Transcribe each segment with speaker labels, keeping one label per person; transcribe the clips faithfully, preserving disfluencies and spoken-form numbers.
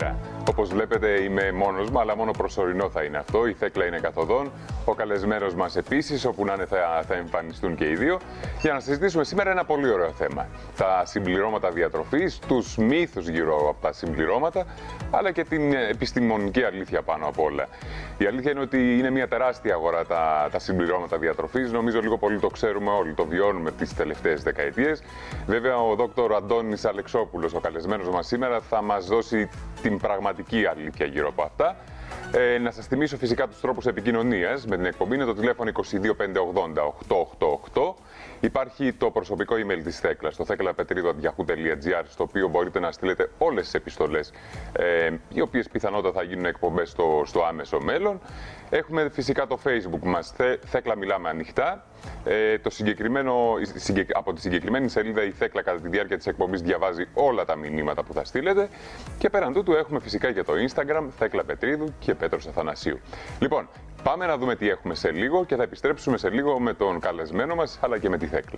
Speaker 1: Καλημέρα. Όπως βλέπετε είμαι μόνος μου, αλλά μόνο προσωρινό θα είναι αυτό. Η Θέκλα είναι καθοδόν, ο καλεσμένος μας επίσης, όπου να είναι θα, θα εμφανιστούν και οι δύο, για να συζητήσουμε σήμερα ένα πολύ ωραίο θέμα. Τα συμπληρώματα διατροφής, τους μύθους γύρω από τα συμπληρώματα, αλλά και την επιστημονική αλήθεια πάνω απ' όλα. Η αλήθεια είναι ότι είναι μια τεράστια αγορά τα, τα συμπληρώματα διατροφής. Νομίζω λίγο πολύ το ξέρουμε όλοι, το βιώνουμε τις τελευταίες δεκαετίες. Βέβαια, ο δόκτωρ Αντώνης Αλεξόπουλος, ο καλεσμένος μας σήμερα, θα μας δώσει την πραγματική αλήθεια γύρω από αυτά. Ε, να σας θυμίσω φυσικά τους τρόπους επικοινωνίας με την εκπομπή. Είναι το τηλέφωνο είκοσι δύο πεντακόσια ογδόντα οκτακόσια ογδόντα οκτώ. Υπάρχει το προσωπικό email της Θέκλας, το θέκλα πετρίδου at yahoo τελεία gr, στο οποίο μπορείτε να στείλετε όλες τις επιστολές, ε, οι οποίες πιθανότατα θα γίνουν εκπομπές στο, στο άμεσο μέλλον. Έχουμε φυσικά το Facebook μας, Θε, Θέκλα Μιλάμε Ανοιχτά. Ε, το συγκεκριμένο, από τη συγκεκριμένη σελίδα η Θέκλα κατά τη διάρκεια της εκπομπής διαβάζει όλα τα μηνύματα που θα στείλετε. Και πέραν τούτου έχουμε φυσικά και το Instagram, Θέκλα Πετρίδου και Πέτρος Αθανασίου. Λοιπόν, πάμε να δούμε τι έχουμε σε λίγο και θα επιστρέψουμε σε λίγο με τον καλεσμένο μας, αλλά και με τη Θέκλα.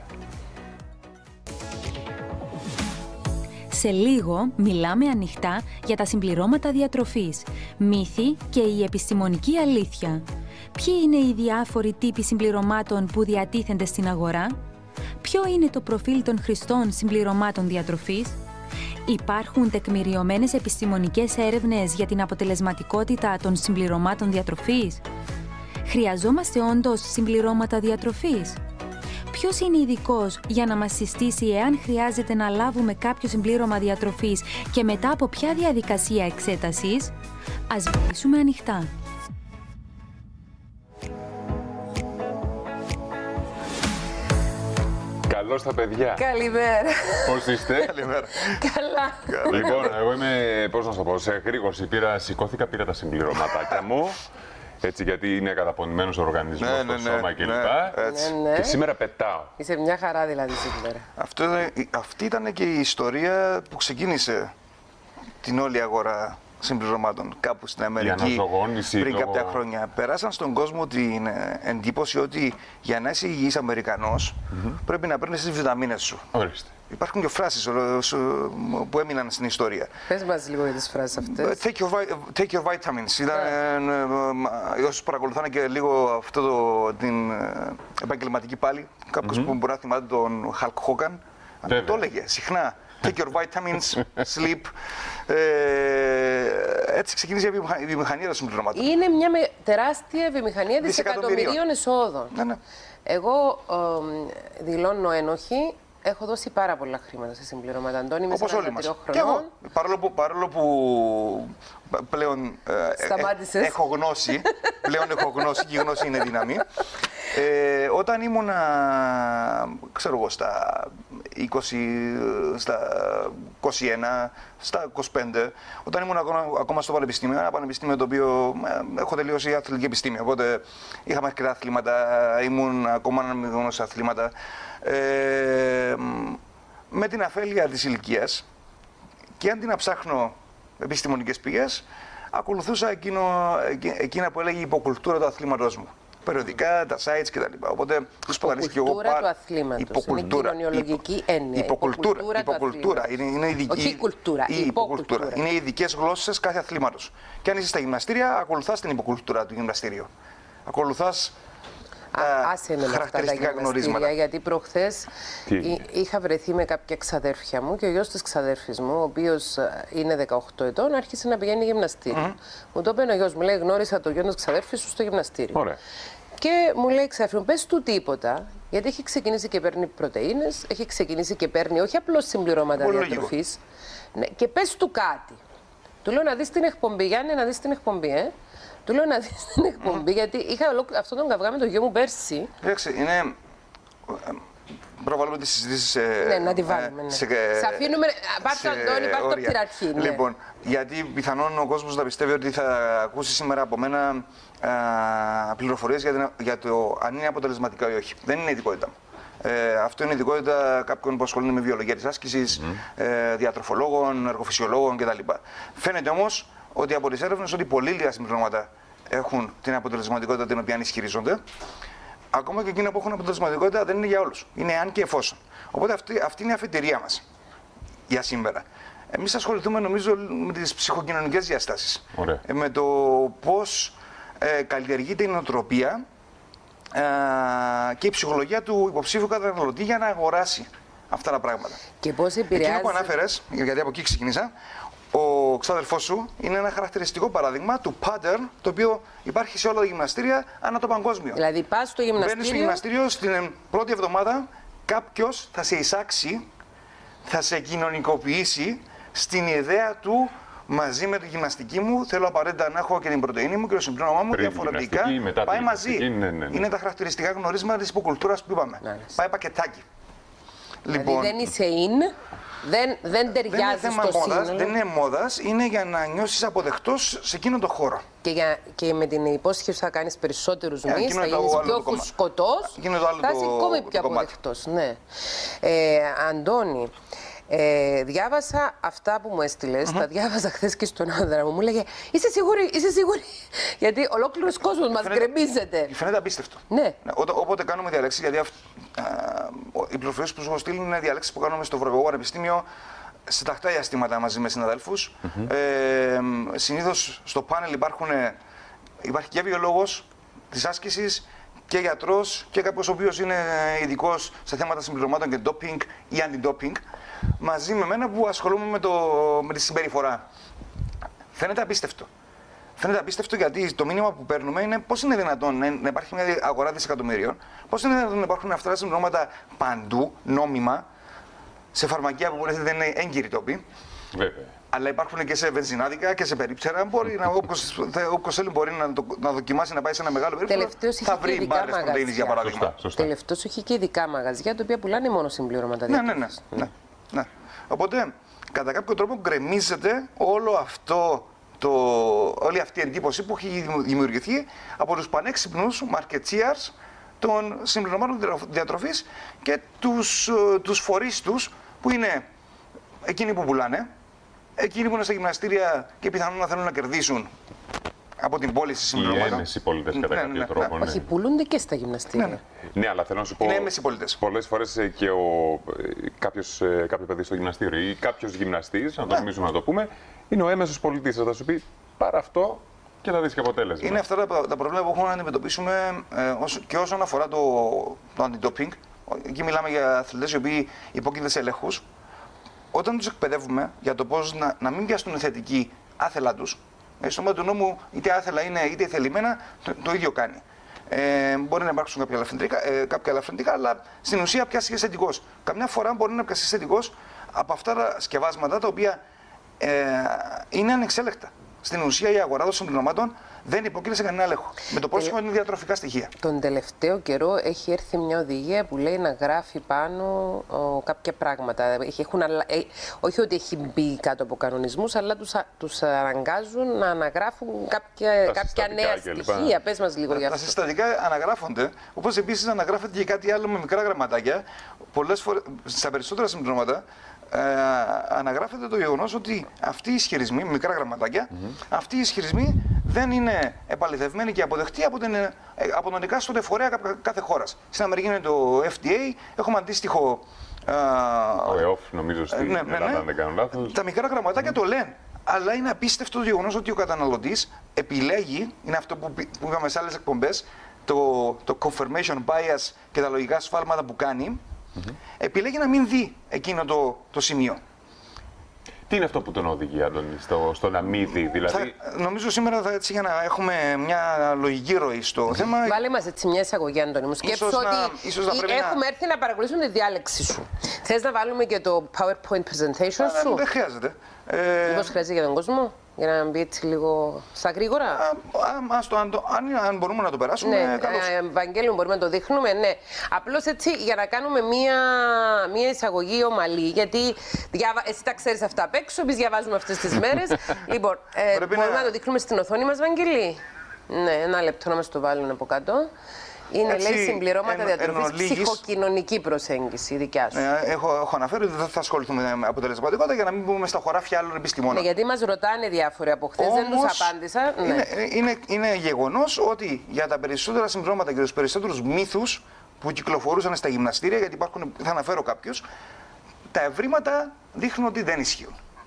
Speaker 2: Σε λίγο μιλάμε ανοιχτά για τα συμπληρώματα διατροφής, μύθοι και η επιστημονική αλήθεια. Ποιοι είναι οι διάφοροι τύποι συμπληρωμάτων που διατίθενται στην αγορά? Ποιο είναι το προφίλ των χρηστών συμπληρωμάτων διατροφής? Υπάρχουν τεκμηριωμένες επιστημονικές έρευνες για την αποτελεσματικότητα των συμπληρωμάτων διατροφής? Χρειαζόμαστε όντως συμπληρώματα διατροφής? Ποιος είναι ειδικός για να μας συστήσει εάν χρειάζεται να λάβουμε κάποιο συμπλήρωμα διατροφής και μετά από ποια διαδικασία εξέτασης? Ας μιλήσουμε ανοιχτά.
Speaker 1: Καλώς τα παιδιά.
Speaker 3: Καλημέρα.
Speaker 1: Πώς είστε?
Speaker 4: Καλημέρα.
Speaker 3: Καλά.
Speaker 1: Λοιπόν, εγώ είμαι, πώς να σου το πω, σε γρήγορση. Πήρα, σηκώθηκα, πήρα τα συμπληρωματάκια μου. Έτσι, γιατί είναι καταπονημένος ο οργανισμός,
Speaker 4: Ναι,
Speaker 1: το
Speaker 4: ναι,
Speaker 1: σώμα
Speaker 4: ναι,
Speaker 1: κλπ.
Speaker 4: ναι, έτσι.
Speaker 3: Ναι, ναι.
Speaker 1: Και σήμερα πετάω.
Speaker 3: Είσαι μια χαρά δηλαδή σήμερα.
Speaker 4: Αυτό, αυτή ήταν και η ιστορία που ξεκίνησε την όλη αγορά συμπληρωμάτων κάπου στην Αμερική
Speaker 1: αναζωογόνηση,
Speaker 4: πριν
Speaker 1: το...
Speaker 4: κάποια χρόνια. Περάσαν στον κόσμο την εντύπωση ότι για να είσαι υγιής Αμερικανός mm-hmm. πρέπει να παίρνεις τις βιταμίνες σου.
Speaker 1: Ορίστε.
Speaker 4: Υπάρχουν και φράσεις που έμειναν στην ιστορία.
Speaker 3: Πες μας λίγο για τις φράσεις αυτές.
Speaker 4: Take your, take your vitamins. Ήταν, yeah. Όσους παρακολουθάνε και λίγο αυτό το, την επαγγελματική πάλι, κάποιος mm-hmm. που μπορεί να θυμάται τον Hulk Hogan, Βέβαια. το έλεγε συχνά. Take your vitamins, sleep. Ε, έτσι ξεκίνησε η βιομηχανία των συμπληρωμάτων.
Speaker 3: Είναι μια με τεράστια βιομηχανία δισεκατομμυρίων εσόδων.
Speaker 4: Ναι, ναι.
Speaker 3: Εγώ ε, δηλώνω ένοχη. Έχω δώσει πάρα πολλά χρήματα σε συμπληρώματα. Αντώνη, είμαι
Speaker 4: όπως όλοι μας.
Speaker 3: χρονών.
Speaker 4: Και εγώ, παρόλο που, παρόλο που πλέον ε, ε, έχω γνώση, πλέον έχω γνώση και η γνώση είναι δύναμη. Ε, όταν ήμουνα, ξέρω εγώ, στα είκοσι, στα είκοσι ένα, στα είκοσι πέντε, όταν ήμουν ακόμα, ακόμα στο πανεπιστήμιο, ένα πανεπιστήμιο το οποίο ε, έχω τελειώσει αθλητική επιστήμη, οπότε είχαμε αρκετά αθλήματα, ήμουν ακόμα αναμειγμένος σε αθλήματα. Ε, με την αφέλεια της ηλικίας και αντί να ψάχνω επιστημονικές πηγές, ακολουθούσα εκείνο, εκείνα που έλεγε η υποκουλτούρα του αθλήματος μου. Περιοδικά, τα sites κτλ. Οπότε σπουδαλίστηκα και εγώ.
Speaker 3: Υποκουλτούρα του αθλήματος.
Speaker 4: Υποκουλτούρα.
Speaker 3: Είναι κοινωνιολογική έννοια.
Speaker 4: Υποκουλτούρα. Υποκουλτούρα. Είναι, είναι ειδική.
Speaker 3: Όχι κουλτούρα.
Speaker 4: Η υποκουλτούρα. Είναι οι ειδικές γλώσσες κάθε αθλήματος. Και αν είσαι στα γυμναστήρια, ακολουθάς την υποκουλτούρα του γυμναστήριου. Ακολουθάς
Speaker 3: Άσε με αυτά τα γυμναστήρια, γιατί προχθές είχα βρεθεί με κάποια ξαδέρφια μου και ο γιος της ξαδέρφης μου, ο οποίος είναι δεκαοκτώ ετών, άρχισε να πηγαίνει γυμναστήριο. Mm-hmm. Μου το είπε ο γιος μου, λέει, γνώρισα το γιο της ξαδέρφης σου στο γυμναστήριο. Ωραία. Και μου λέει, ξαδέρφη μου, πες του τίποτα, γιατί έχει ξεκινήσει και παίρνει πρωτεΐνες, έχει ξεκινήσει και παίρνει όχι απλώς συμπληρώματα διατροφής, ναι, και πες του κάτι. Του λέω να δεις την εκπομπή, Γιάννη, να δεις την εκπομπή, ε. Του λέω να δεις την εκπομπή, mm. γιατί είχα αυτόν τον καυγά με το γιο μου πέρσι.
Speaker 4: Εντάξει, είναι... Προβάλλουμε τις συζητήσεις σε...
Speaker 3: Ναι, να τη βάλουμε, ναι. Σε, σε αφήνουμε... Πάρ' το Αντώνη, πάρ' το από την αρχή. Ναι.
Speaker 4: Λοιπόν, γιατί πιθανόν ο κόσμος να πιστεύει ότι θα ακούσει σήμερα από μένα πληροφορίες για, την, για το αν είναι αποτελεσματικά ή όχι. Δεν είναι ειδικότητα μου. Ε, αυτό είναι ειδικότητα κάποιων που ασχολούνται με βιολογία της άσκησης, mm. ε, διατροφολόγων, εργοφυσιολόγων κτλ. Φαίνεται όμως ότι από τις έρευνες ότι πολύ λίγα συμπληρώματα έχουν την αποτελεσματικότητα την οποία ισχυρίζονται. Ακόμα και εκείνα που έχουν αποτελεσματικότητα δεν είναι για όλους. Είναι αν και εφόσον. Οπότε αυτή, αυτή είναι η αφετηρία μας για σήμερα. Εμείς ασχοληθούμε νομίζω με τις ψυχοκοινωνικές διαστάσεις. Ε, με το πώς ε, καλλιεργείται η νοοτροπία ε, και η ψυχολογία του υποψήφιου καταναλωτή για να αγοράσει αυτά τα πράγματα.
Speaker 3: Και πώς επηρεάζει...
Speaker 4: Εκείνο που ανάφερες, γιατί από εκεί ξεκίνησα, ο ξάδερφός σου είναι ένα χαρακτηριστικό παράδειγμα του pattern το οποίο υπάρχει σε όλα τα γυμναστήρια ανά το παγκόσμιο.
Speaker 3: Δηλαδή πας στο γυμναστήριο...
Speaker 4: Μπαίνεις στο γυμναστήριο, στην πρώτη εβδομάδα κάποιος θα σε εισάξει, θα σε κοινωνικοποιήσει στην ιδέα του μαζί με τη γυμναστική μου, θέλω απαραίτητα να έχω και την πρωτεΐνη μου και το συμπλήρωμά μου διαφορετικά. Πάει μαζί. Ναι, ναι, ναι. Είναι τα χαρακτηριστικά γνωρίσματα της υποκουλτούρας που είπαμε. Ναι, πάει πακετάκι.
Speaker 3: Δηλαδή λοιπόν, δεν είσαι in, δεν, δεν ταιριάζει στο σύνολο.
Speaker 4: Δεν είναι μόδας, είναι για να νιώσεις αποδεκτός σε εκείνο το χώρο.
Speaker 3: Και, για, και με την υπόσχεση θα κάνεις περισσότερους yeah, μυς, θα γίνεις πιο φουσκωτός, θα είσαι ακόμη πιο αποδεκτός. Ναι. Ε, Αντώνη, Ε, διάβασα αυτά που μου έστειλες, mm-hmm. τα διάβαζα χθες και στον άντρα μου. Μου έλεγε είσαι σίγουρη, είσαι σίγουρη. Γιατί ολόκληρος κόσμος μας γκρεμίζεται.
Speaker 4: Φαίνεται απίστευτο.
Speaker 3: Ναι.
Speaker 4: Όποτε κάνουμε διαλέξεις, γιατί αυ... α, οι πληροφορίες που σου στείλουν είναι διαλέξεις που κάνουμε στο Ευρωπαϊκό Πανεπιστήμιο σε τακτά διαστήματα μαζί με συναδέλφους. Mm-hmm. ε, συνήθως στο πάνελ υπάρχουν, υπάρχει και βιολόγος της άσκησης και γιατρός και κάποιος ο οποίος είναι ειδικός σε θέματα συμπληρωμάτων και doping ή anti-doping, μαζί με μένα που ασχολούμαι με, το, με τη συμπεριφορά. Φαίνεται απίστευτο. Φαίνεται απίστευτο γιατί το μήνυμα που παίρνουμε είναι πώς είναι δυνατόν να υπάρχει μια αγορά δισεκατομμυρίων, πώς είναι δυνατόν να υπάρχουν αυτά τα συμπληρώματα παντού, νόμιμα, σε φαρμακεία που μπορεί να είναι έγκυροι τόποι. Βέβαια. Αλλά υπάρχουν και σε βενζινάδικα και σε περίψερα. Μπορεί να, όποιος θέλει μπορεί να, το, να δοκιμάσει να πάει σε ένα μεγάλο περίπτερο. Θα βρει μπάρες πρωτεΐνης για παράδειγμα.
Speaker 3: Τελευταίως έχει και ειδικά μαγαζιά τα οποία πουλάνε μόνο συμπληρώματα.
Speaker 4: Ναι, ναι, ναι, ναι, ναι. Οπότε κατά κάποιο τρόπο γκρεμίζεται όλο αυτό, το, όλη αυτή η εντύπωση που έχει δημιουργηθεί από τους πανέξυπνους marketeers των συμπληρωμάτων διατροφής και τους, τους φορείς τους που είναι εκείνοι που πουλάνε, εκείνοι που είναι στα γυμναστήρια και πιθανόν να θέλουν να κερδίσουν από την πώληση συμπληρωμάτων.
Speaker 1: Οι έμεσοι πολίτες κατά ναι, κάποιο ναι, τρόπο.
Speaker 3: Ναι. Όχι, πουλούνται και στα γυμναστήρια.
Speaker 1: Ναι, ναι. ναι, αλλά θέλω να σου πω.
Speaker 4: Είναι έμεσοι πολίτες.
Speaker 1: Πολλές φορές και ο, κάποιος, κάποιο παιδί στο γυμναστήριο ή κάποιος γυμναστής, να το νομίζουμε να το πούμε, είναι ο έμεσος πολίτης. Θα σου πει πάρε αυτό και θα δεις και αποτέλεσμα.
Speaker 4: Είναι αυτά τα, τα προβλήματα που έχουμε να αντιμετωπίσουμε ε, όσο, και όσον αφορά το, το anti-doping. Εκεί μιλάμε για αθλητές οι οποίοι υπόκεινται σε ελέγχους. Όταν τους εκπαιδεύουμε για το πώς να, να μην πιάσουν θετική άθελά τους, στο μέτρο του νόμου είτε άθελα είναι είτε θελημένα, το, το ίδιο κάνει. Ε, μπορεί να υπάρξουν κάποια ελαφρυντικά, ε, κάποια ελαφρυντικά, αλλά στην ουσία πιάσει θετικός. Καμιά φορά μπορεί να πιάσει θετικός από αυτά τα σκευάσματα τα οποία ε, είναι ανεξέλεκτα. Στην ουσία η αγορά των συμπληρωμάτων δεν υπόκειται σε κανένα έλεγχο. Με το πρόσχημα είναι διατροφικά στοιχεία.
Speaker 3: Τον τελευταίο καιρό έχει έρθει μια οδηγία που λέει να γράφει πάνω ο, κάποια πράγματα. Έχουν, ε, όχι ότι έχει μπει κάτω από κανονισμούς, αλλά τους, τους αναγκάζουν να αναγράφουν κάποια, κάποια νέα στοιχεία. Πες μας λίγο για αυτό.
Speaker 4: Τα συστατικά αναγράφονται, όπως επίσης αναγράφεται και κάτι άλλο με μικρά γραμματάκια. Πολλές φορές, στα περισσότερα συμπληρώματα, Ε, αναγράφεται το γεγονός ότι αυτοί οι ισχυρισμοί, μικρά γραμματάκια, mm-hmm. αυτοί οι ισχυρισμοί δεν είναι επαληθευμένοι και αποδεκτοί από, την, από τον εκάστοτε φορέα κάθε χώρας. Στην Αμερική είναι το εφ ντι έι, έχουμε αντίστοιχο.
Speaker 1: Ο ΕΟΦ, νομίζω στην ναι, Ελλάδα, ναι, ναι. αν δεν κάνω λάθος.
Speaker 4: Τα μικρά γραμματάκια mm-hmm. το λένε. Αλλά είναι απίστευτο το γεγονός ότι ο καταναλωτής επιλέγει, είναι αυτό που, που είπαμε σε άλλες εκπομπές, το, το confirmation bias και τα λογικά σφάλματα που κάνει. Mm-hmm. Επιλέγει να μην δει εκείνο το, το σημείο.
Speaker 1: Τι είναι αυτό που τον οδηγεί, Αντώνη, στο, στο να μην δει, δηλαδή.
Speaker 4: Θα, νομίζω σήμερα θα, έτσι, για να έχουμε μια λογική ροή στο mm-hmm. θέμα.
Speaker 3: Βάλε μας έτσι μια εισαγωγή, Αντώνη μου. Σκέψου ότι
Speaker 4: να, ίσως να πρέπει
Speaker 3: έχουμε
Speaker 4: να...
Speaker 3: έρθει να παρακολουθήσουμε τη διάλεξη σου. Θες να βάλουμε και το PowerPoint presentation
Speaker 4: Α,
Speaker 3: σου?
Speaker 4: Δεν χρειάζεται.
Speaker 3: Μήπως χρειάζεται για τον κόσμο? Για να μπει έτσι λίγο στα γρήγορα.
Speaker 4: Α, α, ας το, αν, το, αν, αν μπορούμε να το περάσουμε,
Speaker 3: ναι,
Speaker 4: καλώς.
Speaker 3: Ε, Ευαγγέλιο, μπορούμε να το δείχνουμε, ναι. Απλώς έτσι για να κάνουμε μία, μία εισαγωγή ομαλή, γιατί διάβα, εσύ τα ξέρεις αυτά απ' έξω, εμείς διαβάζουμε αυτές τις μέρες. Λοιπόν, ε, μπορούμε να... να το δείχνουμε στην οθόνη μας, Βαγγέλη. Ναι, ένα λεπτό να μας το βάλουν από κάτω. Είναι, έτσι, λέει, συμπληρώματα εν, διατροφής, εν ψυχοκοινωνική προσέγγιση, δικιά σου.
Speaker 4: Ε, έχω, έχω αναφέρει ότι δεν θα ασχοληθούμε με αποτελεσματικότητα για να μην μπούμε στα χωράφια άλλων επιστημόνων.
Speaker 3: Ναι, γιατί μας ρωτάνε διάφοροι από χθες, δεν τους απάντησα. Ναι.
Speaker 4: Είναι, είναι, είναι γεγονός ότι για τα περισσότερα συμπληρώματα και τους περισσότερους μύθους που κυκλοφορούσαν στα γυμναστήρια, γιατί υπάρχουν, θα αναφέρω κάποιους, τα ευρήματα δείχνουν ότι δεν ισχύουν.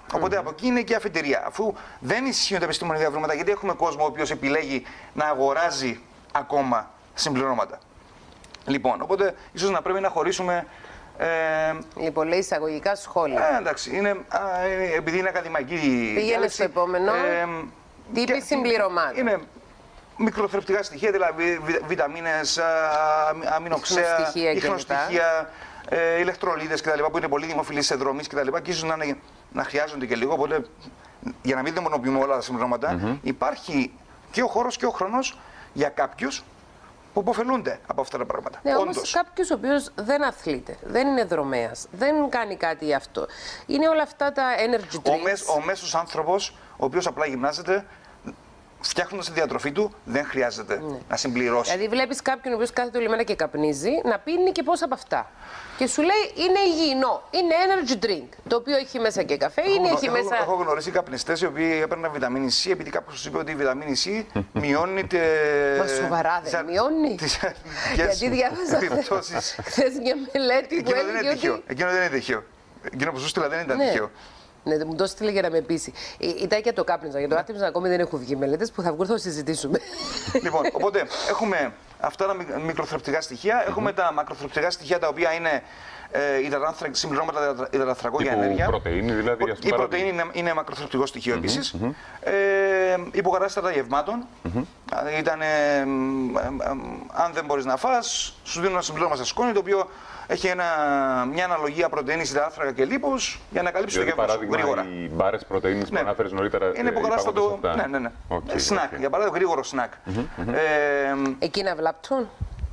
Speaker 4: Οπότε mm-hmm. από εκεί είναι και η αφετηρία. Αφού δεν ισχύουν τα επιστημονικά διαβήματα, γιατί έχουμε κόσμο ο οποίος επιλέγει να αγοράζει ακόμα συμπληρώματα. Λοιπόν, οπότε ίσως να πρέπει να χωρίσουμε.
Speaker 3: Ε, λοιπόν, λέει εισαγωγικά σχόλια.
Speaker 4: Ε, εντάξει, είναι, α, επειδή είναι ακαδημαϊκή.
Speaker 3: Πήγαινε στο επόμενο. Ε, Τύποι συμπληρωμάτων.
Speaker 4: Είναι μικροθρεπτικά στοιχεία, δηλαδή βιταμίνες, αμινοξέα, ιχνοστοιχεία, ε, ηλεκτρολίτες κτλ. Που είναι πολύ δημοφιλείς σε δρομείς κτλ. Και ίσως να, να χρειάζονται και λίγο. Οπότε, για να μην δαιμονοποιούμε όλα τα συμπληρώματα, mm-hmm. υπάρχει και ο χώρος και ο χρόνος για κάποιους που υποφελούνται από αυτά τα πράγματα.
Speaker 3: Ναι, όμως κάποιος ο οποίος δεν αθλείται, δεν είναι δρομέας, δεν κάνει κάτι αυτό. Είναι όλα αυτά τα energy drinks.
Speaker 4: Ο, μέσ, ο μέσος άνθρωπος, ο οποίος απλά γυμνάζεται, φτιάχνοντας τη διατροφή του, δεν χρειάζεται ναι. να συμπληρώσει.
Speaker 3: Δηλαδή, βλέπεις κάποιον ο οποίος κάθεται όλη μέρα και καπνίζει, να πίνει και πώς από αυτά. Και σου λέει είναι υγιεινό, είναι energy drink, το οποίο έχει μέσα και καφέ, είναι, έχει
Speaker 4: έχω,
Speaker 3: μέσα.
Speaker 4: Έχω γνωρίσει καπνιστές οι οποίοι έπαιρναν βιταμίνη C, επειδή κάποιος τους είπε ότι η βιταμίνη C μειώνει. Τε...
Speaker 3: Μα σοβαρά δεν μειώνει.
Speaker 4: Τις
Speaker 3: γιατί διάβαζα χθες μια μελέτη που έλεγε ότι.
Speaker 4: Εκείνο δεν είναι τυχαίο. Εκείνο που σου στείλα δεν ήταν τυχαίο.
Speaker 3: Ναι, μου το έστειλε για να με πείσει. Ήταν για το κάπνιζα. Για το άτιμζα ακόμη δεν έχουν βγει μελέτες που θα βγουν, θα συζητήσουμε.
Speaker 4: Λοιπόν, οπότε έχουμε αυτά τα μικροθρεπτικά στοιχεία. Mm-hmm. Έχουμε τα μακροθρεπτικά στοιχεία τα οποία είναι ε, συμπληρώματα υδατανθρακών για ενέργεια.
Speaker 1: Πρωτεΐνη, δηλαδή.
Speaker 4: Η πρωτεΐνη είναι, είναι μακροθρεπτικό στοιχείο mm-hmm. επίσης. Mm-hmm. Ε, υποκατάστατα γευμάτων. Mm-hmm. Ήταν, ε, ε, ε, ε, αν δεν μπορείς να φας, σου δίνουν ένα συμπλήρωμα σε σκόνη το οποίο έχει ένα, μια αναλογία πρωτεΐνης, υδατάνθρακα και λίπος για να καλύψει δηλαδή, το γεύμα σου γρήγορα.
Speaker 1: Οι μπάρες πρωτεΐνης
Speaker 4: ναι.
Speaker 1: που αναφέρεις νωρίτερα.
Speaker 4: Είναι υποκατάστατο. Ναι, ναι, ναι.
Speaker 1: Okay,
Speaker 4: σνακ, okay. Για παράδειγμα, γρήγορο σνακ.
Speaker 1: Mm-hmm, mm-hmm.
Speaker 3: Ε, Εκεί να βλάπτουν.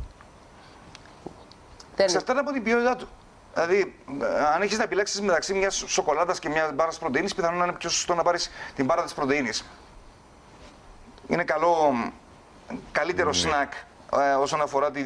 Speaker 4: Εξαρτάται από την ποιότητά του. Δηλαδή, αν έχεις να επιλέξεις μεταξύ μιας σοκολάτας και μιας μπάρας πρωτεΐνης, πιθανόν να είναι πιο σωστό να πάρεις την μπάρα της πρωτεΐνης. Είναι καλό, καλύτερο mm. σνακ ε, όσον αφορά την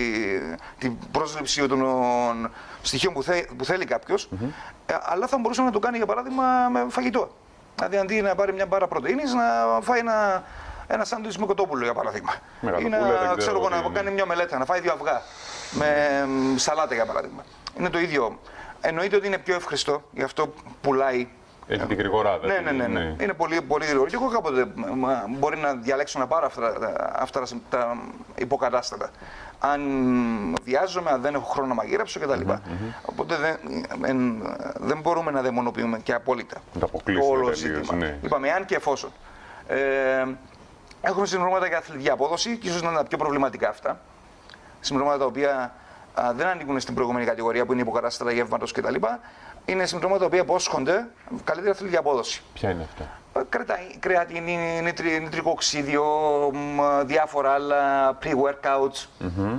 Speaker 4: τη, τη πρόσληψη των στοιχείων που, θε, που θέλει κάποιος, mm-hmm. ε, αλλά θα μπορούσε να το κάνει για παράδειγμα με φαγητό. Δηλαδή, αντί να πάρει μια μπάρα πρωτεΐνης, να φάει ένα, ένα σάντουιτς με κοτόπουλο για παράδειγμα. Ή να, ξέρω εγώ, να κάνει μια μελέτα, να φάει δύο αυγά με σαλάτα για παράδειγμα. Είναι το ίδιο. Εννοείται ότι είναι πιο ευχριστό, γι' αυτό πουλάει.
Speaker 1: Έχει την γρηγοράδα.
Speaker 4: Ναι, ναι, ναι, ναι. ναι. Είναι πολύ, πολύ γρήγορο. Και εγώ κάποτε μπορεί να διαλέξω να πάρω αυτά, αυτά τα υποκατάστατα. Αν βιάζομαι, αν δεν έχω χρόνο να μαγειρέψω κτλ. Mm-hmm. Οπότε δεν, εν, δεν μπορούμε να δαιμονοποιούμε και απόλυτα όλο το ζήτημα. Ναι. Είπαμε, αν και εφόσον. Ε, έχουμε συμπληρώματα για αθλητική απόδοση και ίσως να είναι τα πιο προβληματικά αυτά. Συμπληρώματα τα οποία α, δεν ανήκουν στην προηγούμενη κατηγορία που είναι υποκατάστατα γεύματος κτλ. Είναι συμπληρώματα τα οποία υπόσχονται καλύτερη αθλητική απόδοση.
Speaker 1: Ποια είναι αυτά?
Speaker 4: Κρεατίνη, νητρικό οξύδιο, διάφορα άλλα pre-workouts mm-hmm.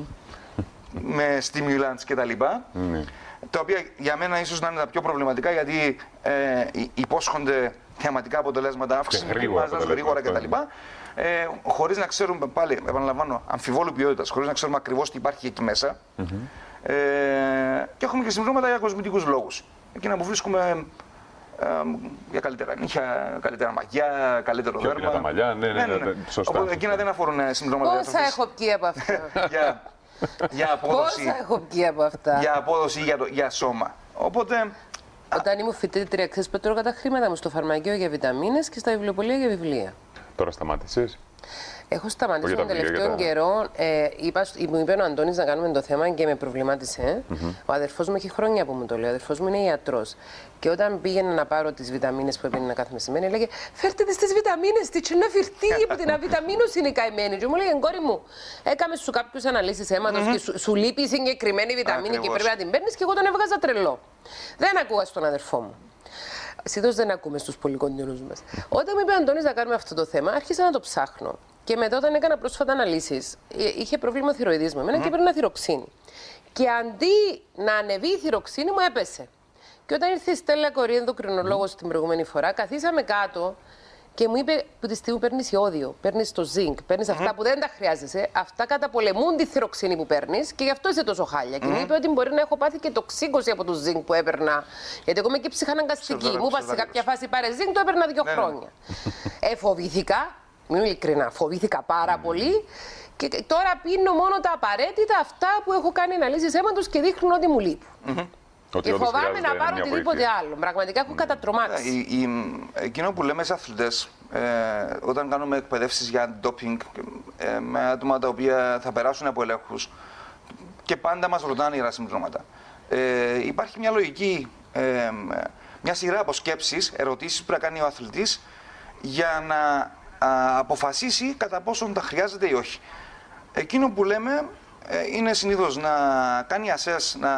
Speaker 4: με stimulants κτλ. Mm-hmm. Τα οποία για μένα ίσως να είναι τα πιο προβληματικά γιατί ε, υπόσχονται θεαματικά αποτελέσματα, αύξηση της μάζας γρήγορα κτλ. Ε, χωρίς να ξέρουμε, πάλι επαναλαμβάνω, αμφιβόλου ποιότητας, χωρίς να ξέρουμε ακριβώς τι υπάρχει εκεί μέσα. Mm-hmm. ε, και έχουμε και συμπληρώματα για κοσμητικούς λόγους. Εκείνα που βρίσκουμε ε, για καλύτερα νύχια, καλύτερα μαγιά, καλύτερο δέρμα.
Speaker 1: Πιο τα μαλλιά, ναι, ναι, ναι, ναι, ναι. Σωστά.
Speaker 4: Οπότε εκείνα δεν αφορούν συμπληρώματα.
Speaker 3: Πόσα έχω πιει από αυτά.
Speaker 4: για, για απόδοση.
Speaker 3: Πόσα έχω πιει από αυτά.
Speaker 4: Για απόδοση ή για, για σώμα. Οπότε.
Speaker 3: Όταν ήμουν φοιτήτρια, ξέρεις που τρώγα τα χρήματα μου στο φαρμακείο για βιταμίνες και στα βιβλιοπωλεία για βιβλία.
Speaker 1: Τώρα σταμάτησες?
Speaker 3: Έχω σταματήσει τον τελευταίο τα... καιρό. Ε, είπα, μου είπε ο Αντώνης να κάνουμε το θέμα και με προβλημάτισε. Mm-hmm. Ο αδερφός μου έχει χρόνια που μου το λέει. Ο αδερφός μου είναι ιατρός. Και όταν πήγαινα να πάρω τις βιταμίνες που έπαιρνα κάθε μεσημέρι, έλεγε φέρτε τις τις βιταμίνες, τι τσινά φυρτή, που την αβιταμίνωση είναι καημένη. Και μου λέει κόρη μου, έκαμε σου κάποιους αναλύσεις αίματος mm-hmm. και σου, σου λείπει η συγκεκριμένη βιταμίνη και πρέπει να την παίρνεις. Και εγώ τον έβγαζα τρελό. Δεν ακούγα στον αδερφό μου. Συνήθως δεν ακούμε στους πολυκοντινούς μας. Όταν μου είπε ο Αντώνης να κάνουμε αυτό το θέμα, άρχισα να το ψάχνω. Και μετά, όταν έκανα πρόσφατα αναλύσεις, είχε πρόβλημα θηροειδής μου εμένα mm. και έπαιρνα θηροξίνη. Και αντί να ανεβεί η θηροξίνη, μου έπεσε. Και όταν ήρθε η Στέλλα Κορή, ενδοκρινολόγος, mm. την προηγούμενη φορά, καθίσαμε κάτω και μου είπε που τη στιγμή παίρνει ιόδιο, παίρνει το ζινκ, παίρνει mm. αυτά που δεν τα χρειάζεσαι. Αυτά καταπολεμούν τη θηροξίνη που παίρνει και γι' αυτό είσαι τόσο χάλια. Mm. Και μου είπε ότι μπορεί να έχω πάθει και τοξίκωση από το ζινκ που έπαιρνα. Γιατί εγώ είμαι και ψυχαναγκαστική. Μου είπα σε κάποια φάση πάρε ζινκ, το έπαιρνα δύο χρόνια. Εφοβήθηκα. Μην ειλικρινά, φοβήθηκα πάρα mm. πολύ και τώρα πίνω μόνο τα απαραίτητα, αυτά που έχω κάνει αναλύσεις αίματος και δείχνουν ότι μου λείπουν. Mm-hmm.
Speaker 1: Ότι
Speaker 3: και φοβάμαι να πάρω οτιδήποτε άλλο. Πραγματικά έχω mm. κατατρομάξει.
Speaker 4: Η, η, εκείνο που λέμε σε αθλητές, ε, όταν κάνουμε εκπαιδεύσεις για ντόπινγκ ε, με άτομα τα οποία θα περάσουν από ελέγχους και πάντα μας ρωτάνε για συμπληρώματα. Ε, υπάρχει μια λογική, ε, μια σειρά από σκέψεις, ερωτήσεις που πρέπει να κάνει ο αθλητής για να α, αποφασίσει κατά πόσον τα χρειάζεται ή όχι. Εκείνο που λέμε ε, είναι συνήθως να κάνει assess, να,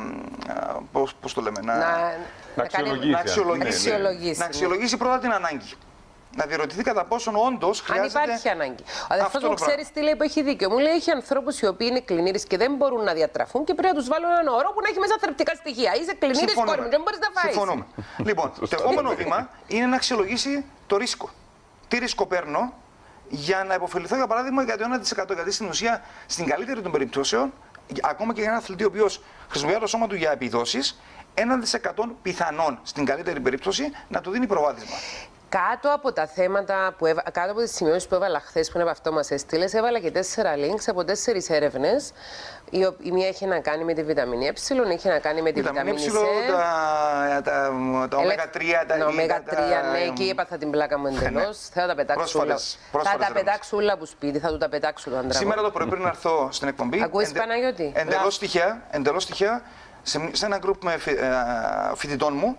Speaker 4: πώς, πώς το λέμε, να,
Speaker 3: να,
Speaker 1: να αξιολογήσει,
Speaker 4: να αξιολογήσει,
Speaker 3: ναι, ναι.
Speaker 4: να αξιολογήσει πρώτα την ανάγκη. Να διερωτηθεί κατά πόσον όντως χρειάζεται.
Speaker 3: Αν υπάρχει ανάγκη. Ο αδερφός μου ξέρει τι λέει που έχει δίκιο. Μου λέει: έχει ανθρώπους οι οποίοι είναι κλινήρες και δεν μπορούν να διατραφούν και πρέπει να τους βάλω έναν όρο που να έχει μέσα θρεπτικά στοιχεία. Είσαι κλινήρης, κόρη μου, δεν μπορείς να φάεις.
Speaker 4: Συμφωνούμε. Λοιπόν, το επόμενο βήμα είναι να αξιολογήσει το ρίσκο. Τι ρίσκο παίρνω για να υποφεληθώ, για παράδειγμα, για το ένα τοις εκατό. Γιατί στην ουσία, στην καλύτερη των περιπτώσεων, ακόμα και για έναν αθλητή ο οποίος χρησιμοποιεί το σώμα του για επιδόσεις, ένα τοις εκατό πιθανόν στην καλύτερη περίπτωση να του δίνει προβάδισμα.
Speaker 3: Κάτω από τα θέματα, που έβα... κάτω από τις σημειώσεις που έβαλα χθες, που είναι από αυτό μας έστειλες, έβαλα και τέσσερα links από τέσσερις έρευνες. Η, ο... η μία έχει να κάνει με τη βιταμίνη Ε, έχει να κάνει με τη βιταμίνη Σ.
Speaker 4: Τα, τα, τα ωμέγα τρία, τα
Speaker 3: ωμέγα τρία, ναι, εκεί έπαθα την πλάκα μου εντελώς. Θα τα πετάξω όλα. Θα τα πετάξω όλα από σπίτι, θα του τα πετάξω το άντρα.
Speaker 4: Σήμερα το πρωί πριν να έρθω στην εκπομπή.
Speaker 3: Ακούεις, Παναγιώτη?
Speaker 4: Εντελώς τυχαία, σε ένα γκρουπ με φοιτητών μου,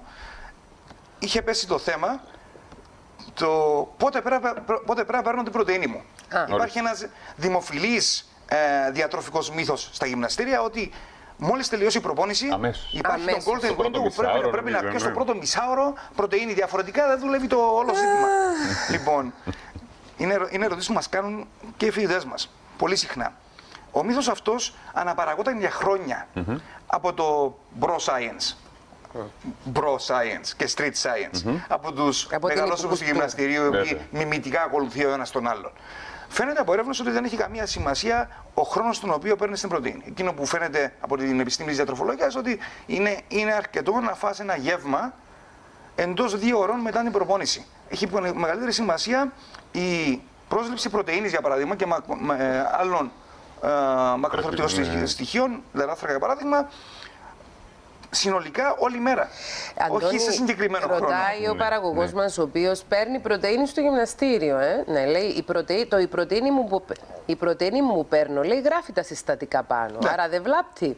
Speaker 4: είχε πέσει το θέμα. Το πότε πρέπει, πότε πρέπει να παίρνω την πρωτεΐνη μου. Α, Υπάρχει ένας δημοφιλής ε, διατροφικός μύθος στα γυμναστήρια ότι μόλις τελειώσει η προπόνηση
Speaker 1: αμέσως.
Speaker 4: υπάρχει τον golden window που πρέπει, πρέπει να πιω στο πρώτο μισάωρο πρωτεΐνη. Διαφορετικά δεν δουλεύει το όλο ζήτημα. Λοιπόν, είναι, είναι ερωτήσεις που μας κάνουν και οι φοιτητές μας πολύ συχνά. Ο μύθος αυτός αναπαραγόταν για χρόνια mm-hmm. από το bro science. Bro science και street science. Mm-hmm. Από τους μεγαλόσωμους του γυμναστηρίου, οι οποίοι μιμητικά ακολουθεί ο ένας τον άλλον. Φαίνεται από έρευνες ότι δεν έχει καμία σημασία ο χρόνος στον οποίο παίρνεις την πρωτεΐνη. Εκείνο που φαίνεται από την επιστήμη της διατροφολογίας ότι είναι, είναι αρκετό να φας ένα γεύμα εντός δύο ώρων μετά την προπόνηση. Έχει μεγαλύτερη σημασία η πρόσληψη πρωτεΐνης, για παράδειγμα, και μα, μα, ε, άλλων ε, μακροθρεπτικών στοιχείων, λεράθρακα για παράδειγμα, συνολικά όλη μέρα. Αντώνη, όχι σε συγκεκριμένο
Speaker 3: ρωτάει
Speaker 4: χρόνο.
Speaker 3: Ρωτάει ο παραγωγός ναι. μας, ο οποίος παίρνει πρωτεΐνη στο γυμναστήριο. Ε? Ναι, λέει, η, προτε... το, η, πρωτεΐνη μου που... η πρωτεΐνη μου που παίρνω, λέει, γράφει τα συστατικά πάνω. Ναι. Άρα δεν βλάπτει.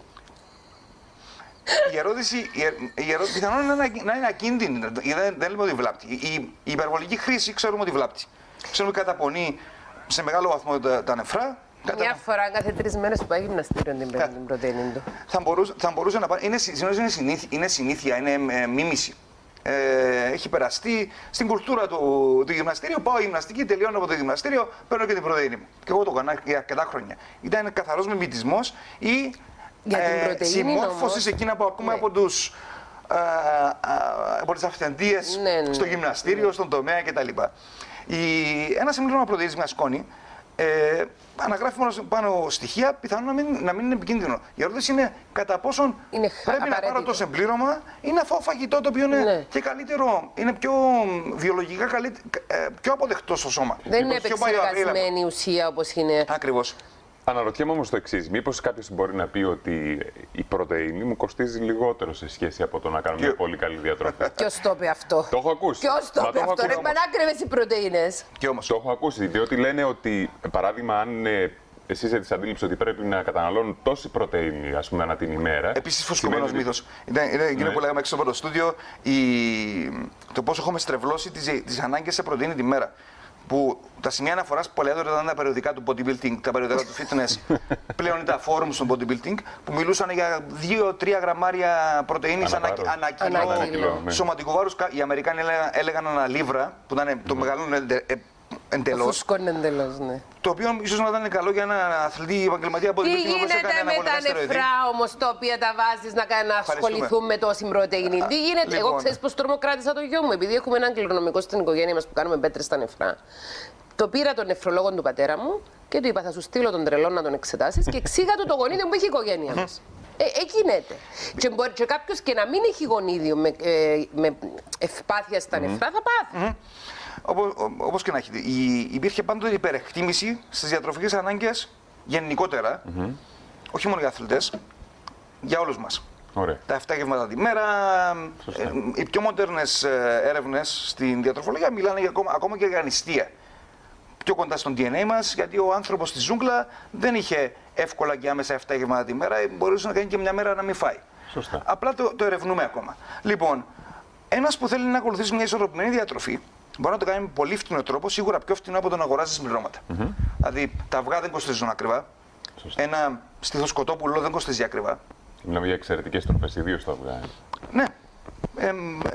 Speaker 4: Η ερώτηση, η ερώ... πιθανόν είναι να είναι ακίνδυνη. Δεν, δεν λέμε ότι βλάπτει. Η, η υπερβολική χρήση ξέρουμε ότι βλάπτει. Ξέρουμε ότι καταπονεί σε μεγάλο βαθμό τα, τα νεφρά.
Speaker 3: Μια Κατα... φορά κάθε τρεις μέρες που πάει γυμναστήριο την παίρνει την πρωτεΐνη του.
Speaker 4: Θα μπορούσε, θα μπορούσε να πάρει. Είναι, είναι, συνήθεια, είναι συνήθεια, είναι ε, μίμηση. Ε, έχει περαστεί στην κουλτούρα του, του γυμναστήριου. Πάω γυμναστική, τελειώνω από το γυμναστήριο, παίρνω και την πρωτεΐνη μου. Και εγώ το έκανα για αρκετά χρόνια. Ήταν καθαρός μιμητισμός ή ε, συμμόρφωση σε εκείνα που ακούμε ναι. από τους. Ε, ε, από τις αυθεντίες ναι, ναι, στο γυμναστήριο, ναι. στον τομέα κτλ. Ένα συμπλήρωμα πρωτεΐνης μια σκόνη. Ε, αναγράφει μόνο πάνω στοιχεία, πιθανόν να μην, να μην είναι επικίνδυνο. Η ερώτηση είναι κατά πόσον
Speaker 3: είναι
Speaker 4: πρέπει απαραίτητο. να πάρω το συμπλήρωμα ή να φάω φαγητό το οποίο είναι ναι. και καλύτερο, είναι πιο βιολογικά καλύτερο, πιο αποδεκτό στο σώμα.
Speaker 3: Δεν είναι επεξεργασμένη ουσία όπως είναι.
Speaker 4: Ακριβώς.
Speaker 1: Αναρωτιέμαι όμως το εξής. Μήπως κάποιος μπορεί να πει ότι η πρωτεΐνη μου κοστίζει λιγότερο σε σχέση από το να κάνω μια πολύ καλή διατροφή.
Speaker 3: Ποιος το είπε αυτό?
Speaker 1: Το έχω ακούσει.
Speaker 3: Ποιος το είπε αυτό? Ρε πανάκριβες οι πρωτεΐνες.
Speaker 1: Και όμως το έχω ακούσει. Διότι λένε ότι, παράδειγμα, αν ε, εσείς έχετε την αντίληψη ότι πρέπει να καταναλώνουν τόση πρωτεΐνη, ας πούμε, ανά την ημέρα.
Speaker 4: Επίσης, φουσκωμένος σημαίνει... μύθος. Είναι, είναι εκείνο ναι. που λέγαμε έξω από το στούντιο, η... το πόσο έχουμε στρεβλώσει τις, τις ανάγκες σε πρωτεΐνη τη μέρα. Που τα σημεία αναφοράς που παλαιότερα ήταν τα περιοδικά του bodybuilding, τα περιοδικά του fitness, πλέον είναι τα forums του bodybuilding, που μιλούσαν για δύο τρία γραμμάρια πρωτεΐνης ανά, ανά κιλό ναι. σωματικού βάρους. Οι Αμερικάνοι έλεγαν, έλεγαν ένα λίβρα, που ήταν το mm. μεγαλύτερο εντελώς.
Speaker 3: Φουσκώνει εντελώς, ναι.
Speaker 4: Το οποίο ίσως να ήταν καλό για έναν αθλητή επαγγελματία bodybuilding.
Speaker 3: Τι γίνεται με τα νεφρά όμως τα οποία τα βάζεις να, να ασχοληθούν με τόση πρωτεΐνη? Τι γίνεται, λοιπόν. Εγώ ξέρεις πως τρομοκράτησα το γιο μου, επειδή έχουμε έναν κληρονομικό στην οικογένεια μας που κάνουμε πέτρες στα νεφρά. Το πήρα τον νεφρολόγο του πατέρα μου και του είπα: θα σου στείλω τον τρελό να τον εξετάσεις και εξήγα του το γονίδιο που έχει η οικογένεια μας. Ε, Εκίνεται. Και μπορεί και κάποιος και να μην έχει γονίδιο με, ε, με ευπάθεια στα νεφρά, θα πάθει.
Speaker 4: Όπως και να έχει, υπήρχε πάντοτε υπερεκτίμηση στις διατροφικές ανάγκες γενικότερα, mm-hmm. όχι μόνο για αθλητές, για όλους μας.
Speaker 1: Ωραία.
Speaker 4: Τα εφτά γεύματα τη μέρα. Ε, οι πιο μοντέρνες έρευνες στην διατροφολογία μιλάνε για ακόμα, ακόμα και για νηστεία. Πιο κοντά στον ντι εν έι μας, γιατί ο άνθρωπος στη ζούγκλα δεν είχε εύκολα και άμεσα εφτά γεύματα τη μέρα, μπορούσε να κάνει και μια μέρα να μην φάει.
Speaker 1: Σωστά.
Speaker 4: Απλά το, το ερευνούμε ακόμα. Λοιπόν, ένας που θέλει να ακολουθήσει μια ισορροπημένη διατροφή, μπορεί να το κάνει με πολύ φτηνό τρόπο, σίγουρα πιο φτηνό από το να αγοράζει συμπληρώματα. Mm-hmm. Δηλαδή, τα αυγά δεν κοστίζουν ακριβά. Σωστά. Ένα στιθοσκοτόπουλο δεν κοστίζει ακριβά.
Speaker 1: Μιλάμε για εξαιρετικές τροφές, ιδίως τα αυγά.
Speaker 4: Ναι. Ε, ε,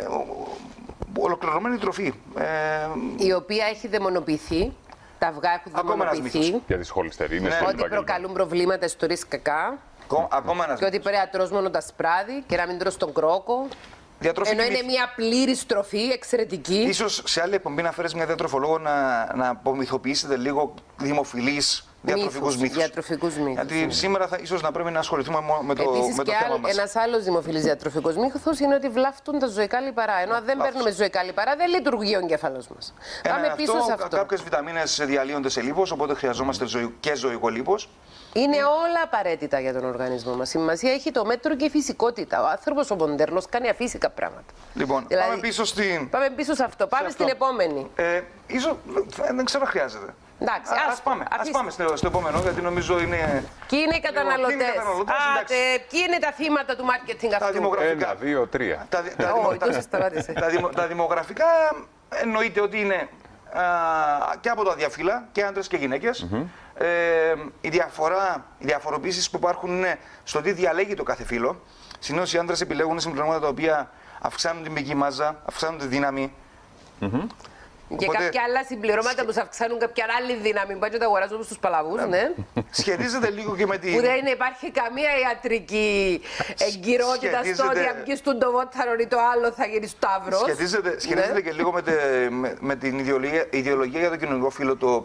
Speaker 4: ολοκληρωμένη τροφή. Ε,
Speaker 3: η οποία έχει δαιμονοποιηθεί. Τα αυγά έχουν δαιμονοποιηθεί.
Speaker 1: Για τις χολυστερίνες.
Speaker 3: Ναι. Ότι προκαλούν προβλήματα στο ρισκακά.
Speaker 4: Ακόμα ένας
Speaker 3: και ότι πρέπει να τρως μόνο τα σπράδι και να μην τρως τον κρόκο.
Speaker 4: Διατροφή
Speaker 3: ενώ είναι μια πλήρης τροφή, εξαιρετική.
Speaker 4: Ίσως σε άλλη εκπομπή να φέρεις μια διατροφολόγο να, να απομυθοποιήσετε λίγο δημοφιλείς διατροφικούς μύθους.
Speaker 3: Διατροφικούς μύθους.
Speaker 4: Γιατί ναι. σήμερα θα, ίσως να πρέπει να ασχοληθούμε με το,
Speaker 3: Επίσης,
Speaker 4: με το
Speaker 3: και
Speaker 4: θέμα μας.
Speaker 3: Ένας άλλος δημοφιλής διατροφικός μύθος είναι ότι βλάφτουν τα ζωικά λιπαρά. Ενώ αν δεν Λάφτος. παίρνουμε ζωικά λιπαρά, δεν λειτουργεί ο εγκέφαλος μας.
Speaker 4: Ε,
Speaker 3: Πάμε
Speaker 4: αυτό,
Speaker 3: πίσω σε αυτό.
Speaker 4: Κάποιες βιταμίνες διαλύονται σε λίπος, οπότε χρειαζόμαστε mm. και ζωικό λίπος.
Speaker 3: Είναι όλα απαραίτητα για τον οργανισμό μας. Σημασία έχει το μέτρο και η φυσικότητα. Ο άνθρωπος ο μοντέρνος κάνει αφύσικα πράγματα.
Speaker 4: Λοιπόν, δηλαδή, πάμε πίσω στην.
Speaker 3: Πάμε πίσω σε αυτό. Πάμε σε στην αυτό. επόμενη.
Speaker 4: Ε, ίσως, δεν ξέρω, χρειάζεται.
Speaker 3: Εντάξει,
Speaker 4: ας, ας πάμε, ας πάμε στο, στο επόμενο, γιατί νομίζω είναι.
Speaker 3: Ποιοι είναι οι καταναλωτές. Άτε, ποιοι είναι τα θύματα του μάρκετινγκ αυτού.
Speaker 4: Τα δημογραφικά.
Speaker 1: Ένα, δύο, τρία.
Speaker 4: Τα, τα,
Speaker 3: oh, τα,
Speaker 4: τα, δημο, τα δημογραφικά εννοείται ότι είναι α, και από τα διαφύλλα, και άντρες και γυναίκες. Mm-hmm. ε, η διαφορά, οι διαφοροποίησεις που υπάρχουν είναι στο τι διαλέγει το κάθε φύλο. Συνήθως οι άντρες επιλέγουν συμπληρώματα τα οποία αυξάνουν την μυϊκή μάζα, αυξάνουν τη δύναμη.
Speaker 1: Mm-hmm.
Speaker 3: Και οπότε, κάποια άλλα συμπληρώματα που σου αυξάνουν κάποια άλλη δύναμη. Πάει και τα αγοράζουν όπως τους παλαβούς, ναι.
Speaker 4: Σχετίζεται λίγο και με την.
Speaker 3: Που δεν υπάρχει καμία ιατρική εγκυρότητα στο ότι αν βγεις του το βόταρο ή το άλλο θα γίνει σταύρος.
Speaker 4: Σχετίζεται, σχετίζεται ναι. και λίγο με, τε, με, με την ιδεολογία, ιδεολογία για το κοινωνικό φύλο. Το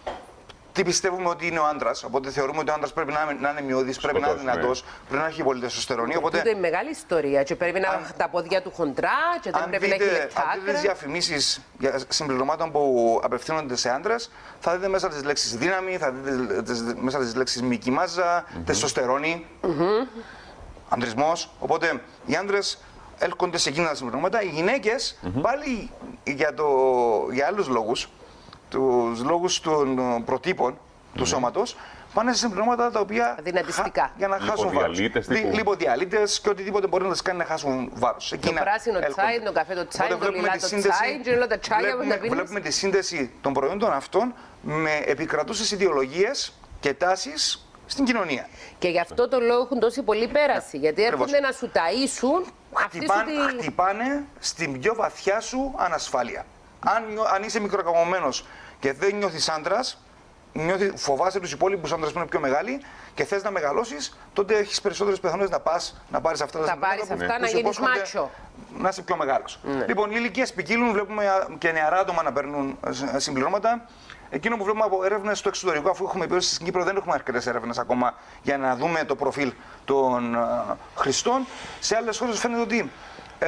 Speaker 4: τι πιστεύουμε ότι είναι ο άντρας. Οπότε θεωρούμε ότι ο άντρας πρέπει να, να είναι μειώδης, πρέπει να είναι δυνατός, ναι. πρέπει να έχει πολύ τεστοστερόνη. Οπότε
Speaker 3: αυτό είναι μεγάλη ιστορία. Και πρέπει να έχει τα πόδια του χοντρά, και δεν πρέπει
Speaker 4: δείτε,
Speaker 3: να έχει λεπτά.
Speaker 4: Αν δείτε τις διαφημίσεις συμπληρωμάτων που απευθύνονται σε άντρες, θα δείτε μέσα τις λέξεις δύναμη, θα δείτε τις, μέσα τις λέξεις μυϊκή μάζα, mm-hmm. τεστοστερόνη, mm-hmm. ανδρισμός. Οπότε οι άντρες έρχονται σε εκείνα τα συμπληρώματα. Οι γυναίκες mm-hmm. πάλι για, το, για άλλους λόγους. Τους λόγους των προτύπων mm. του σώματος, πάνε σε συμπληρώματα τα οποία
Speaker 3: δυνατιστικά.
Speaker 4: για να χάσουν βάρος. Λιποδιαλίτες και οτιδήποτε μπορεί να τις κάνει να χάσουν βάρος.
Speaker 3: Το πράσινο τσάι, το καφέ το τσάι, το λιλά το τσάι, και όλα τα τσάια που τα πίνεις.
Speaker 4: Βλέπουμε τη σύνδεση των προϊόντων αυτών με επικρατούσες ιδεολογίες και τάσεις στην κοινωνία.
Speaker 3: Και γι' αυτό το λόγο έχουν τόση πολύ πέραση. Yeah. Γιατί έρχονται Ακριβώς. να σου ταΐσουν.
Speaker 4: Χτυπάνε,
Speaker 3: τη...
Speaker 4: χτυπάνε στην πιο βαθιά σου ανασφάλεια. Αν, αν είσαι μικροκαμωμένος και δεν νιώθεις άντρας, νιώθει, φοβάσαι τους υπόλοιπους άντρες που είναι πιο μεγάλοι και θες να μεγαλώσεις, τότε έχεις περισσότερες πιθανότητες να πας να πάρεις αυτά τα
Speaker 3: συμπληρώματα. Να πάρεις αυτά, να γίνεις μάτσο.
Speaker 4: Να είσαι πιο μεγάλος.
Speaker 3: Ναι.
Speaker 4: Λοιπόν, οι ηλικίες ποικίλουν, βλέπουμε και νεαρά άτομα να παίρνουν συμπληρώματα. Εκείνο που βλέπουμε από έρευνες στο εξωτερικό, αφού έχουμε πει ότι στην Κύπρο δεν έχουμε αρκετές έρευνες ακόμα για να δούμε το προφίλ των uh, χρηστών. Σε άλλες χώρες φαίνεται ότι ε,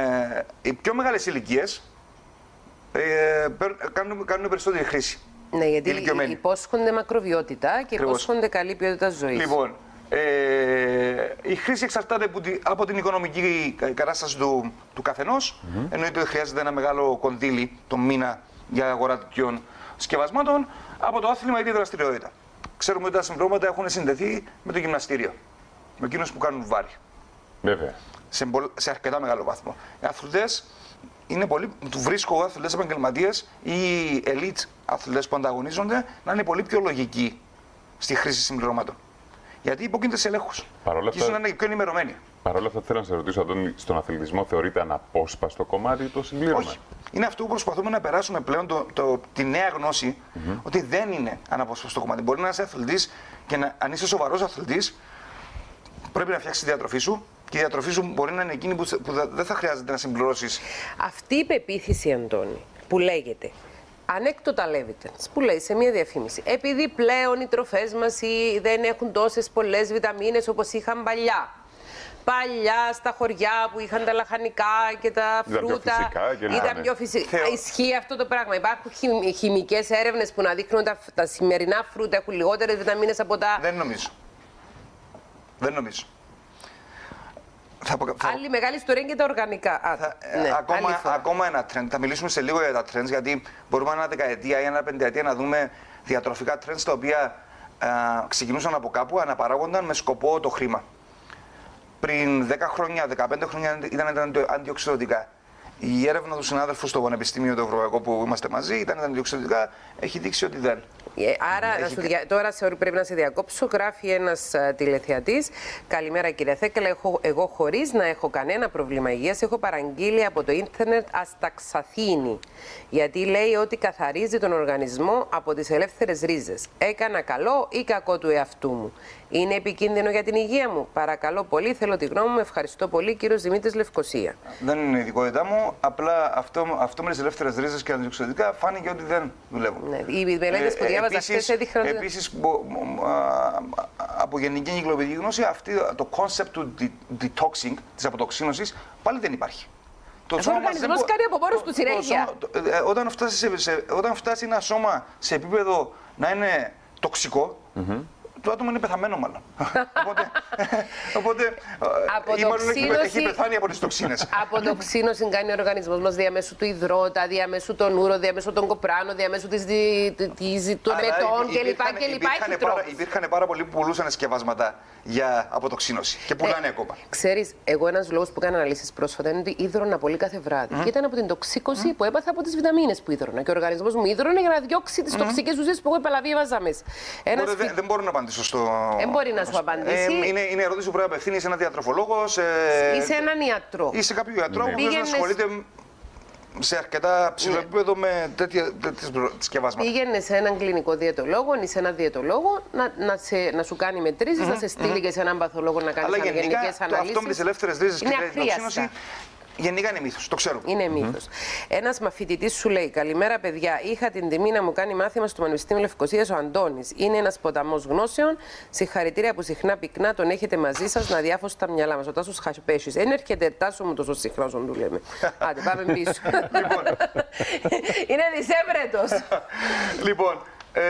Speaker 4: οι πιο μεγάλες ηλικίες Ε, κάνουν, κάνουν περισσότερη χρήση.
Speaker 3: Ναι, γιατί υπόσχονται μακροβιότητα και υπόσχονται καλή ποιότητα ζωής.
Speaker 4: Λοιπόν, ε, η χρήση εξαρτάται από, τη, από την οικονομική κατάσταση του, του καθενός. Mm-hmm. Εννοείται ότι χρειάζεται ένα μεγάλο κονδύλι το μήνα για αγορά τέτοιων σκευασμάτων. Από το άθλημα ή τη δραστηριότητα. Ξέρουμε ότι τα συμπληρώματα έχουν συνδεθεί με το γυμναστήριο. Με εκείνους που κάνουν βάρη.
Speaker 1: Βέβαια.
Speaker 4: Σε, σε αρκετά μεγάλο βαθμό. Οι αθλητές είναι πολύ, του βρίσκω αθλητές επαγγελματίες ή elite αθλητές που ανταγωνίζονται να είναι πολύ πιο λογικοί στη χρήση συμπληρώματων. Γιατί υπόκεινται σε ελέγχους. Και ίσως να είναι πιο ενημερωμένοι.
Speaker 1: Παρ' όλα αυτά, θέλω να σε ρωτήσω, Αντώνη, στον αθλητισμό θεωρείται αναπόσπαστο κομμάτι το συμπλήρωμα?
Speaker 4: Όχι. Είναι αυτό που προσπαθούμε να περάσουμε πλέον το, το, τη νέα γνώση mm-hmm. ότι δεν είναι αναπόσπαστο κομμάτι. Μπορεί να είσαι αθλητής και να, αν είσαι σοβαρός αθλητής, πρέπει να φτιάξεις τη διατροφή σου. Και η διατροφή σου μπορεί να είναι εκείνη που, που δεν θα χρειάζεται να συμπληρώσεις.
Speaker 3: Αυτή η πεποίθηση, Αντώνη, που λέγεται ανέκδοτα evidence, που λέει σε μια διαφήμιση, επειδή πλέον οι τροφές μας δεν έχουν τόσες πολλές βιταμίνες όπως είχαν παλιά. Παλιά στα χωριά που είχαν τα λαχανικά και τα φρούτα, ήταν πιο φυσικά. Θεω... Ισχύει αυτό το πράγμα. Υπάρχουν χημ, χημικές έρευνες που να δείχνουν ότι τα, τα σημερινά φρούτα έχουν λιγότερες βιταμίνες από τα...
Speaker 4: Δεν νομίζω. Δεν νομίζω.
Speaker 3: Θα, θα... Άλλη μεγάλη ιστορία και τα οργανικά. Α,
Speaker 4: θα, ναι, ακόμα, ακόμα ένα trend. Θα μιλήσουμε σε λίγο για τα trends, γιατί μπορούμε ένα δεκαετία ή ένα πενταετία να δούμε διατροφικά trends τα οποία α, ξεκινούσαν από κάπου, αναπαράγονταν με σκοπό το χρήμα. Πριν δέκα χρόνια, δεκαπέντε χρόνια ήταν αντιοξυδωτικά. Η έρευνα του συνάδελφου στο Πανεπιστήμιο του Ευρωπαϊκού που είμαστε μαζί ήταν αντιοξυδωτικά, έχει δείξει ότι δεν.
Speaker 3: Άρα, έχει... να σου δια... τώρα σε, πρέπει να σε διακόψω. Γράφει ένας τηλεθεατής. Καλημέρα κύριε Θέκλα, έχω, εγώ χωρίς να έχω κανένα πρόβλημα υγείας έχω παραγγείλει από το ίντερνετ ασταξαθίνη. Γιατί λέει ότι καθαρίζει τον οργανισμό από τις ελεύθερες ρίζες. Έκανα καλό ή κακό του εαυτού μου? Είναι επικίνδυνο για την υγεία μου? Παρακαλώ πολύ, θέλω τη γνώμη μου. Ευχαριστώ πολύ, κύριος Δημήτρης, Λευκοσία.
Speaker 4: Δεν είναι η ειδικότητά μου. Απλά αυτό, αυτό με τις ελεύθερες ρίζες και αντιοξυδωτικά φάνηκε ότι δεν δουλεύουν.
Speaker 3: Ναι, οι μελέτες που διάβαζα χθες έδειχναν.
Speaker 4: Επίσης, από γενική εγκυκλοπαιδική γνώση, αυτή, το concept του detoxing, της αποτοξίνωσης, πάλι δεν υπάρχει.
Speaker 3: Το ο οργανισμός κάνει από μόνος του συνέχεια.
Speaker 4: Όταν φτάσει, σε, σε, όταν φτάσει ένα σώμα σε επίπεδο να είναι τοξικό, mm-hmm. το άτομο είναι πεθαμένο μάλλον. οπότε, οπότε
Speaker 3: αποτοξίνωση...
Speaker 4: έχει πεθάνει από τις τοξίνες.
Speaker 3: Αποτοξίνωση κάνει ο οργανισμός μας διαμέσου του υδρότα, διαμέσου των ούρο, διαμέσου των κοπράνων, διαμέσου της, της, των μετών κλπ.
Speaker 4: Υπήρχαν πάρα πολλοί που πουλούσαν σκευάσματα για αποτοξίνωση και πουλάνε ακόμα.
Speaker 3: Ε, ξέρεις, εγώ ένας λόγος που έκανα αναλύσεις πρόσφατα είναι ότι ίδρωνα πολύ κάθε βράδυ. Mm. Και ήταν από την τοξίκωση mm. που έπαθα από τις βιταμίνες που ίδρωνα. Και ο οργανισμός μου ίδρωνε για να διώξει τις mm. τοξικές ουσίες που εγώ επαλαβίβαζα μέσα.
Speaker 4: Ένας... Δεν, δεν μπορώ να απαντήσω στο.
Speaker 3: Δεν μπορεί να σου απαντήσει.
Speaker 4: Ε, είναι, είναι ερώτηση που πρέπει να απευθύνει σε έναν διατροφολόγο, σε...
Speaker 3: ή σε έναν ιατρό.
Speaker 4: Ή σε κάποιο ιατρό που μπορεί να ασχολείται σε αρκετά ψηλό επίπεδο με τέτοια σκευάσματα.
Speaker 3: Πήγαινε σε έναν κλινικό διαιτολόγο ή σε έναν διαιτολόγο να, να, σε, να σου κάνει μετρήσεις, mm-hmm. να σε στείλει mm-hmm. και σε έναν παθολόγο να κάνει γενικές αναλύσεις.
Speaker 4: Αυτό με τις ελεύθερες ρίζες και την τοξίνωση γενικά είναι μύθος, το ξέρουμε.
Speaker 3: Είναι μύθος. Mm-hmm. Ένας μαθητής σου λέει: καλημέρα, παιδιά. Είχα την τιμή να μου κάνει μάθημα στο Πανεπιστήμιο Λευκοσίας ο Αντώνης. Είναι ένας ποταμός γνώσεων. Συγχαρητήρια που συχνά πυκνά τον έχετε μαζί σας να διάφωσε τα μυαλά μας. Ο Τάσος Χασπέσης. Δεν έρχεται Τάσο μου τόσο συχνά όσο του λέμε. Άντε, πάμε πίσω.
Speaker 4: Λοιπόν.
Speaker 3: Είναι δισεύρετος.
Speaker 4: Λοιπόν. Ε,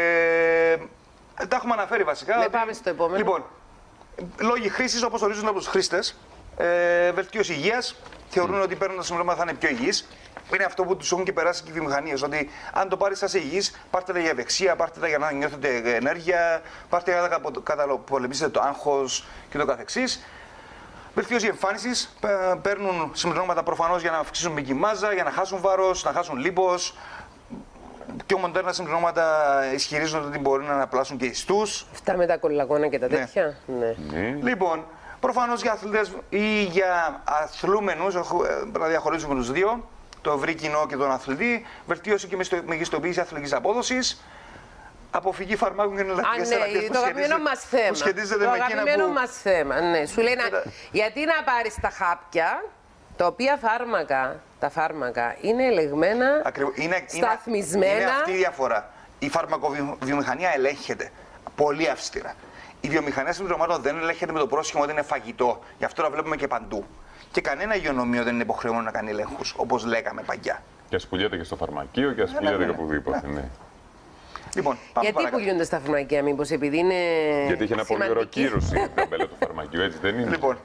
Speaker 4: τα έχουμε αναφέρει βασικά.
Speaker 3: Ναι, πάμε στο επόμενο.
Speaker 4: Λοιπόν, λόγοι χρήσης όπως ορίζονται από τους χρήστες. Ε, βελτίωση υγείας. Θεωρούν mm. ότι παίρνουν τα συμπληρώματα θα είναι πιο υγιείς. Είναι αυτό που τους έχουν και περάσει και οι βιομηχανίες. Ότι αν το πάρεις, θα είσαι υγιής, πάρτε τα για ευεξία, πάρτε τα για να νιώθετε ενέργεια, πάρτε για να καταπολεμήσετε το άγχος και το καθεξής. Βελτίωση εμφάνισης. Παίρνουν συμπληρώματα προφανώς για να αυξήσουν μυϊκή μάζα, για να χάσουν βάρος, να χάσουν λίπος. Πιο μοντέρνα συμπληρώματα ισχυρίζονται ότι μπορεί να αναπλάσουν και ιστούς.
Speaker 3: Αυτά με τα κολλαγόνα και τα τέτοια. Ναι.
Speaker 4: Ναι. Λοιπόν, προφανώς για αθλητές ή για αθλούμενους, να διαχωρίζουμε τους δύο, το ευρύ κοινό και τον αθλητή, βελτίωση και μεγιστοποίηση αθλητικής απόδοσης, αποφυγή φαρμάκων και εναλλακτικές θεραπείες.
Speaker 3: Το αγαπημένο μας θέμα.
Speaker 4: Που σχετίζεται
Speaker 3: το
Speaker 4: με εκείνα που...
Speaker 3: αγαπημένο μας θέμα, ναι. Σου λέει, να... γιατί να πάρεις τα χάπια, τα οποία φάρμακα, τα φάρμακα είναι ελεγμένα,
Speaker 4: Ακριβώς. Είναι,
Speaker 3: σταθμισμένα.
Speaker 4: Είναι, είναι αυτή η διαφορά. Η φαρμακοβιομηχανία ελέγχεται πολύ αυστηρά. Η βιομηχανία συμπληρωμάτων δεν ελέγχεται με το πρόσχημα ότι είναι φαγητό. Γι' αυτό το βλέπουμε και παντού. Και κανένα υγειονομείο δεν είναι υποχρεωμένο να κάνει ελέγχους, όπως λέγαμε παγιά.
Speaker 1: Και ας πουλιέται και στο φαρμακείο και ας ναι, πουλιέται ναι, ναι, και οπουδήποτε. Ναι. Ναι.
Speaker 4: Λοιπόν,
Speaker 3: γιατί
Speaker 4: παρακάτω.
Speaker 3: πουλιούνται στα φαρμακεία, μήπως επειδή είναι.
Speaker 1: Γιατί είχε ένα πολύ ωραίο κύρος η ταμπέλα του φαρμακείου, έτσι δεν είναι?
Speaker 4: Λοιπόν.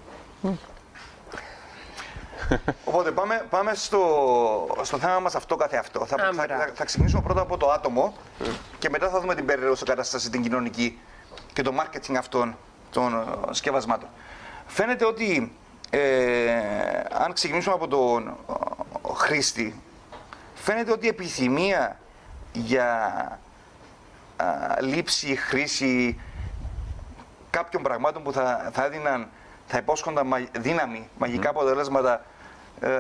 Speaker 4: Οπότε πάμε, πάμε στο, στο θέμα μας αυτό καθεαυτό. Θα, θα, θα, θα ξεκινήσουμε πρώτα από το άτομο mm. και μετά θα δούμε την περίεργη κατάσταση, την κοινωνική και το marketing αυτών των uh, σκευασμάτων. Φαίνεται ότι ε, αν ξεκινήσουμε από τον uh, χρήστη, φαίνεται ότι η επιθυμία για uh, λήψη, χρήση κάποιων πραγμάτων που θα, θα έδιναν, θα υπόσχονταν δύναμη, μαγικά αποτελέσματα ε,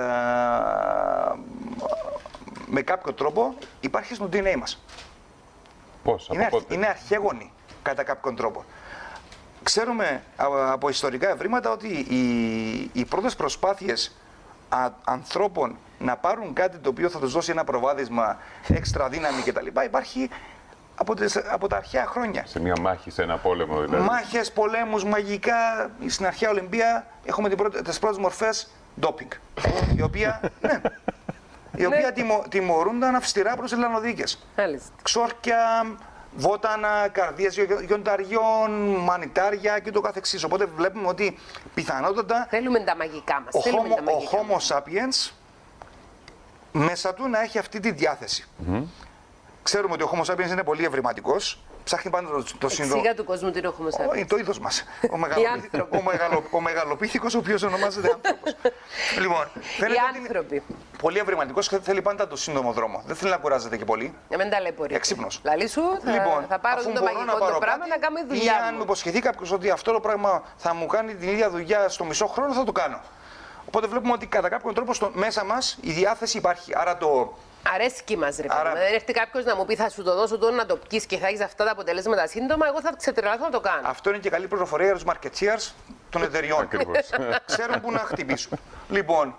Speaker 4: με κάποιο τρόπο, υπάρχει στο ντι εν έι μας.
Speaker 1: Πώς,
Speaker 4: είναι,
Speaker 1: από πότε?
Speaker 4: Είναι αρχαίγονη κατά κάποιον τρόπο. Ξέρουμε από ιστορικά ευρήματα ότι οι, οι πρώτες προσπάθειες α, ανθρώπων να πάρουν κάτι το οποίο θα τους δώσει ένα προβάδισμα, έξτρα δύναμη κτλ. Υπάρχει από, τις, από τα αρχαία χρόνια.
Speaker 1: Σε μια μάχη, σε ένα πόλεμο δηλαδή.
Speaker 4: Μάχες, πολέμους, μαγικά. Στην αρχαία Ολυμπία έχουμε πρώτη, τις πρώτες μορφές ντόπινγκ. η οποία, ναι, η οποία τιμω, τιμωρούνταν αυστηρά προς ελληνοδίκες. Ξόρκια, βότανα, καρδίες γιονταριών, μανιτάρια και το καθεξής. Οπότε βλέπουμε ότι πιθανότατα
Speaker 3: θέλουμε τα μαγικά μας.
Speaker 4: Ο,
Speaker 3: Θέλουμε
Speaker 4: homo,
Speaker 3: τα μαγικά
Speaker 4: ο Homo sapiens μέσα του να έχει αυτή τη διάθεση. Mm-hmm. Ξέρουμε ότι ο Homo sapiens είναι πολύ ευρηματικός. Ψάχνει πάντα το, το σύνδρομο.
Speaker 3: Εξήγα του κόσμου τι είναι ο Homo sapiens.
Speaker 4: Είναι το είδος μας. Ο, μεγαλοπί... ο, μεγαλο... ο μεγαλοπίθηκος, ο οποίος ονομάζεται άνθρωπος. Λοιπόν, φαίνεται ότι είναι πολύ ευρηματικός και θέλει πάντα το σύντομο δρόμο. Δεν θέλει να κουράζεται και πολύ.
Speaker 3: Να μην ταλαιπωρεί.
Speaker 4: Έξυπνος.
Speaker 3: Λαλή σου, θα,
Speaker 4: λοιπόν,
Speaker 3: θα πάρω το μαγικό το πράγμα να κάνω δουλειά.
Speaker 4: Ή αν μου υποσχεθεί κάποιος ότι αυτό το πράγμα θα μου κάνει την ίδια δουλειά στο μισό χρόνο, θα το κάνω. Οπότε βλέπουμε ότι κατά κάποιον τρόπο στο, μέσα μας η διάθεση υπάρχει. Άρα το.
Speaker 3: Αρέσκει μας, ρε
Speaker 4: Άρα...
Speaker 3: παιδί. Δεν έρθει κάποιος να μου πει θα σου το δώσω τώρα να το πιεις και θα έχεις αυτά τα αποτελέσματα σύντομα, εγώ θα ξετρελαθώ να το κάνω.
Speaker 4: Αυτό είναι και καλή πληροφορία για τους marketeers των εταιριών. Ξέρουν πού να χτυπήσουν. Λοιπόν,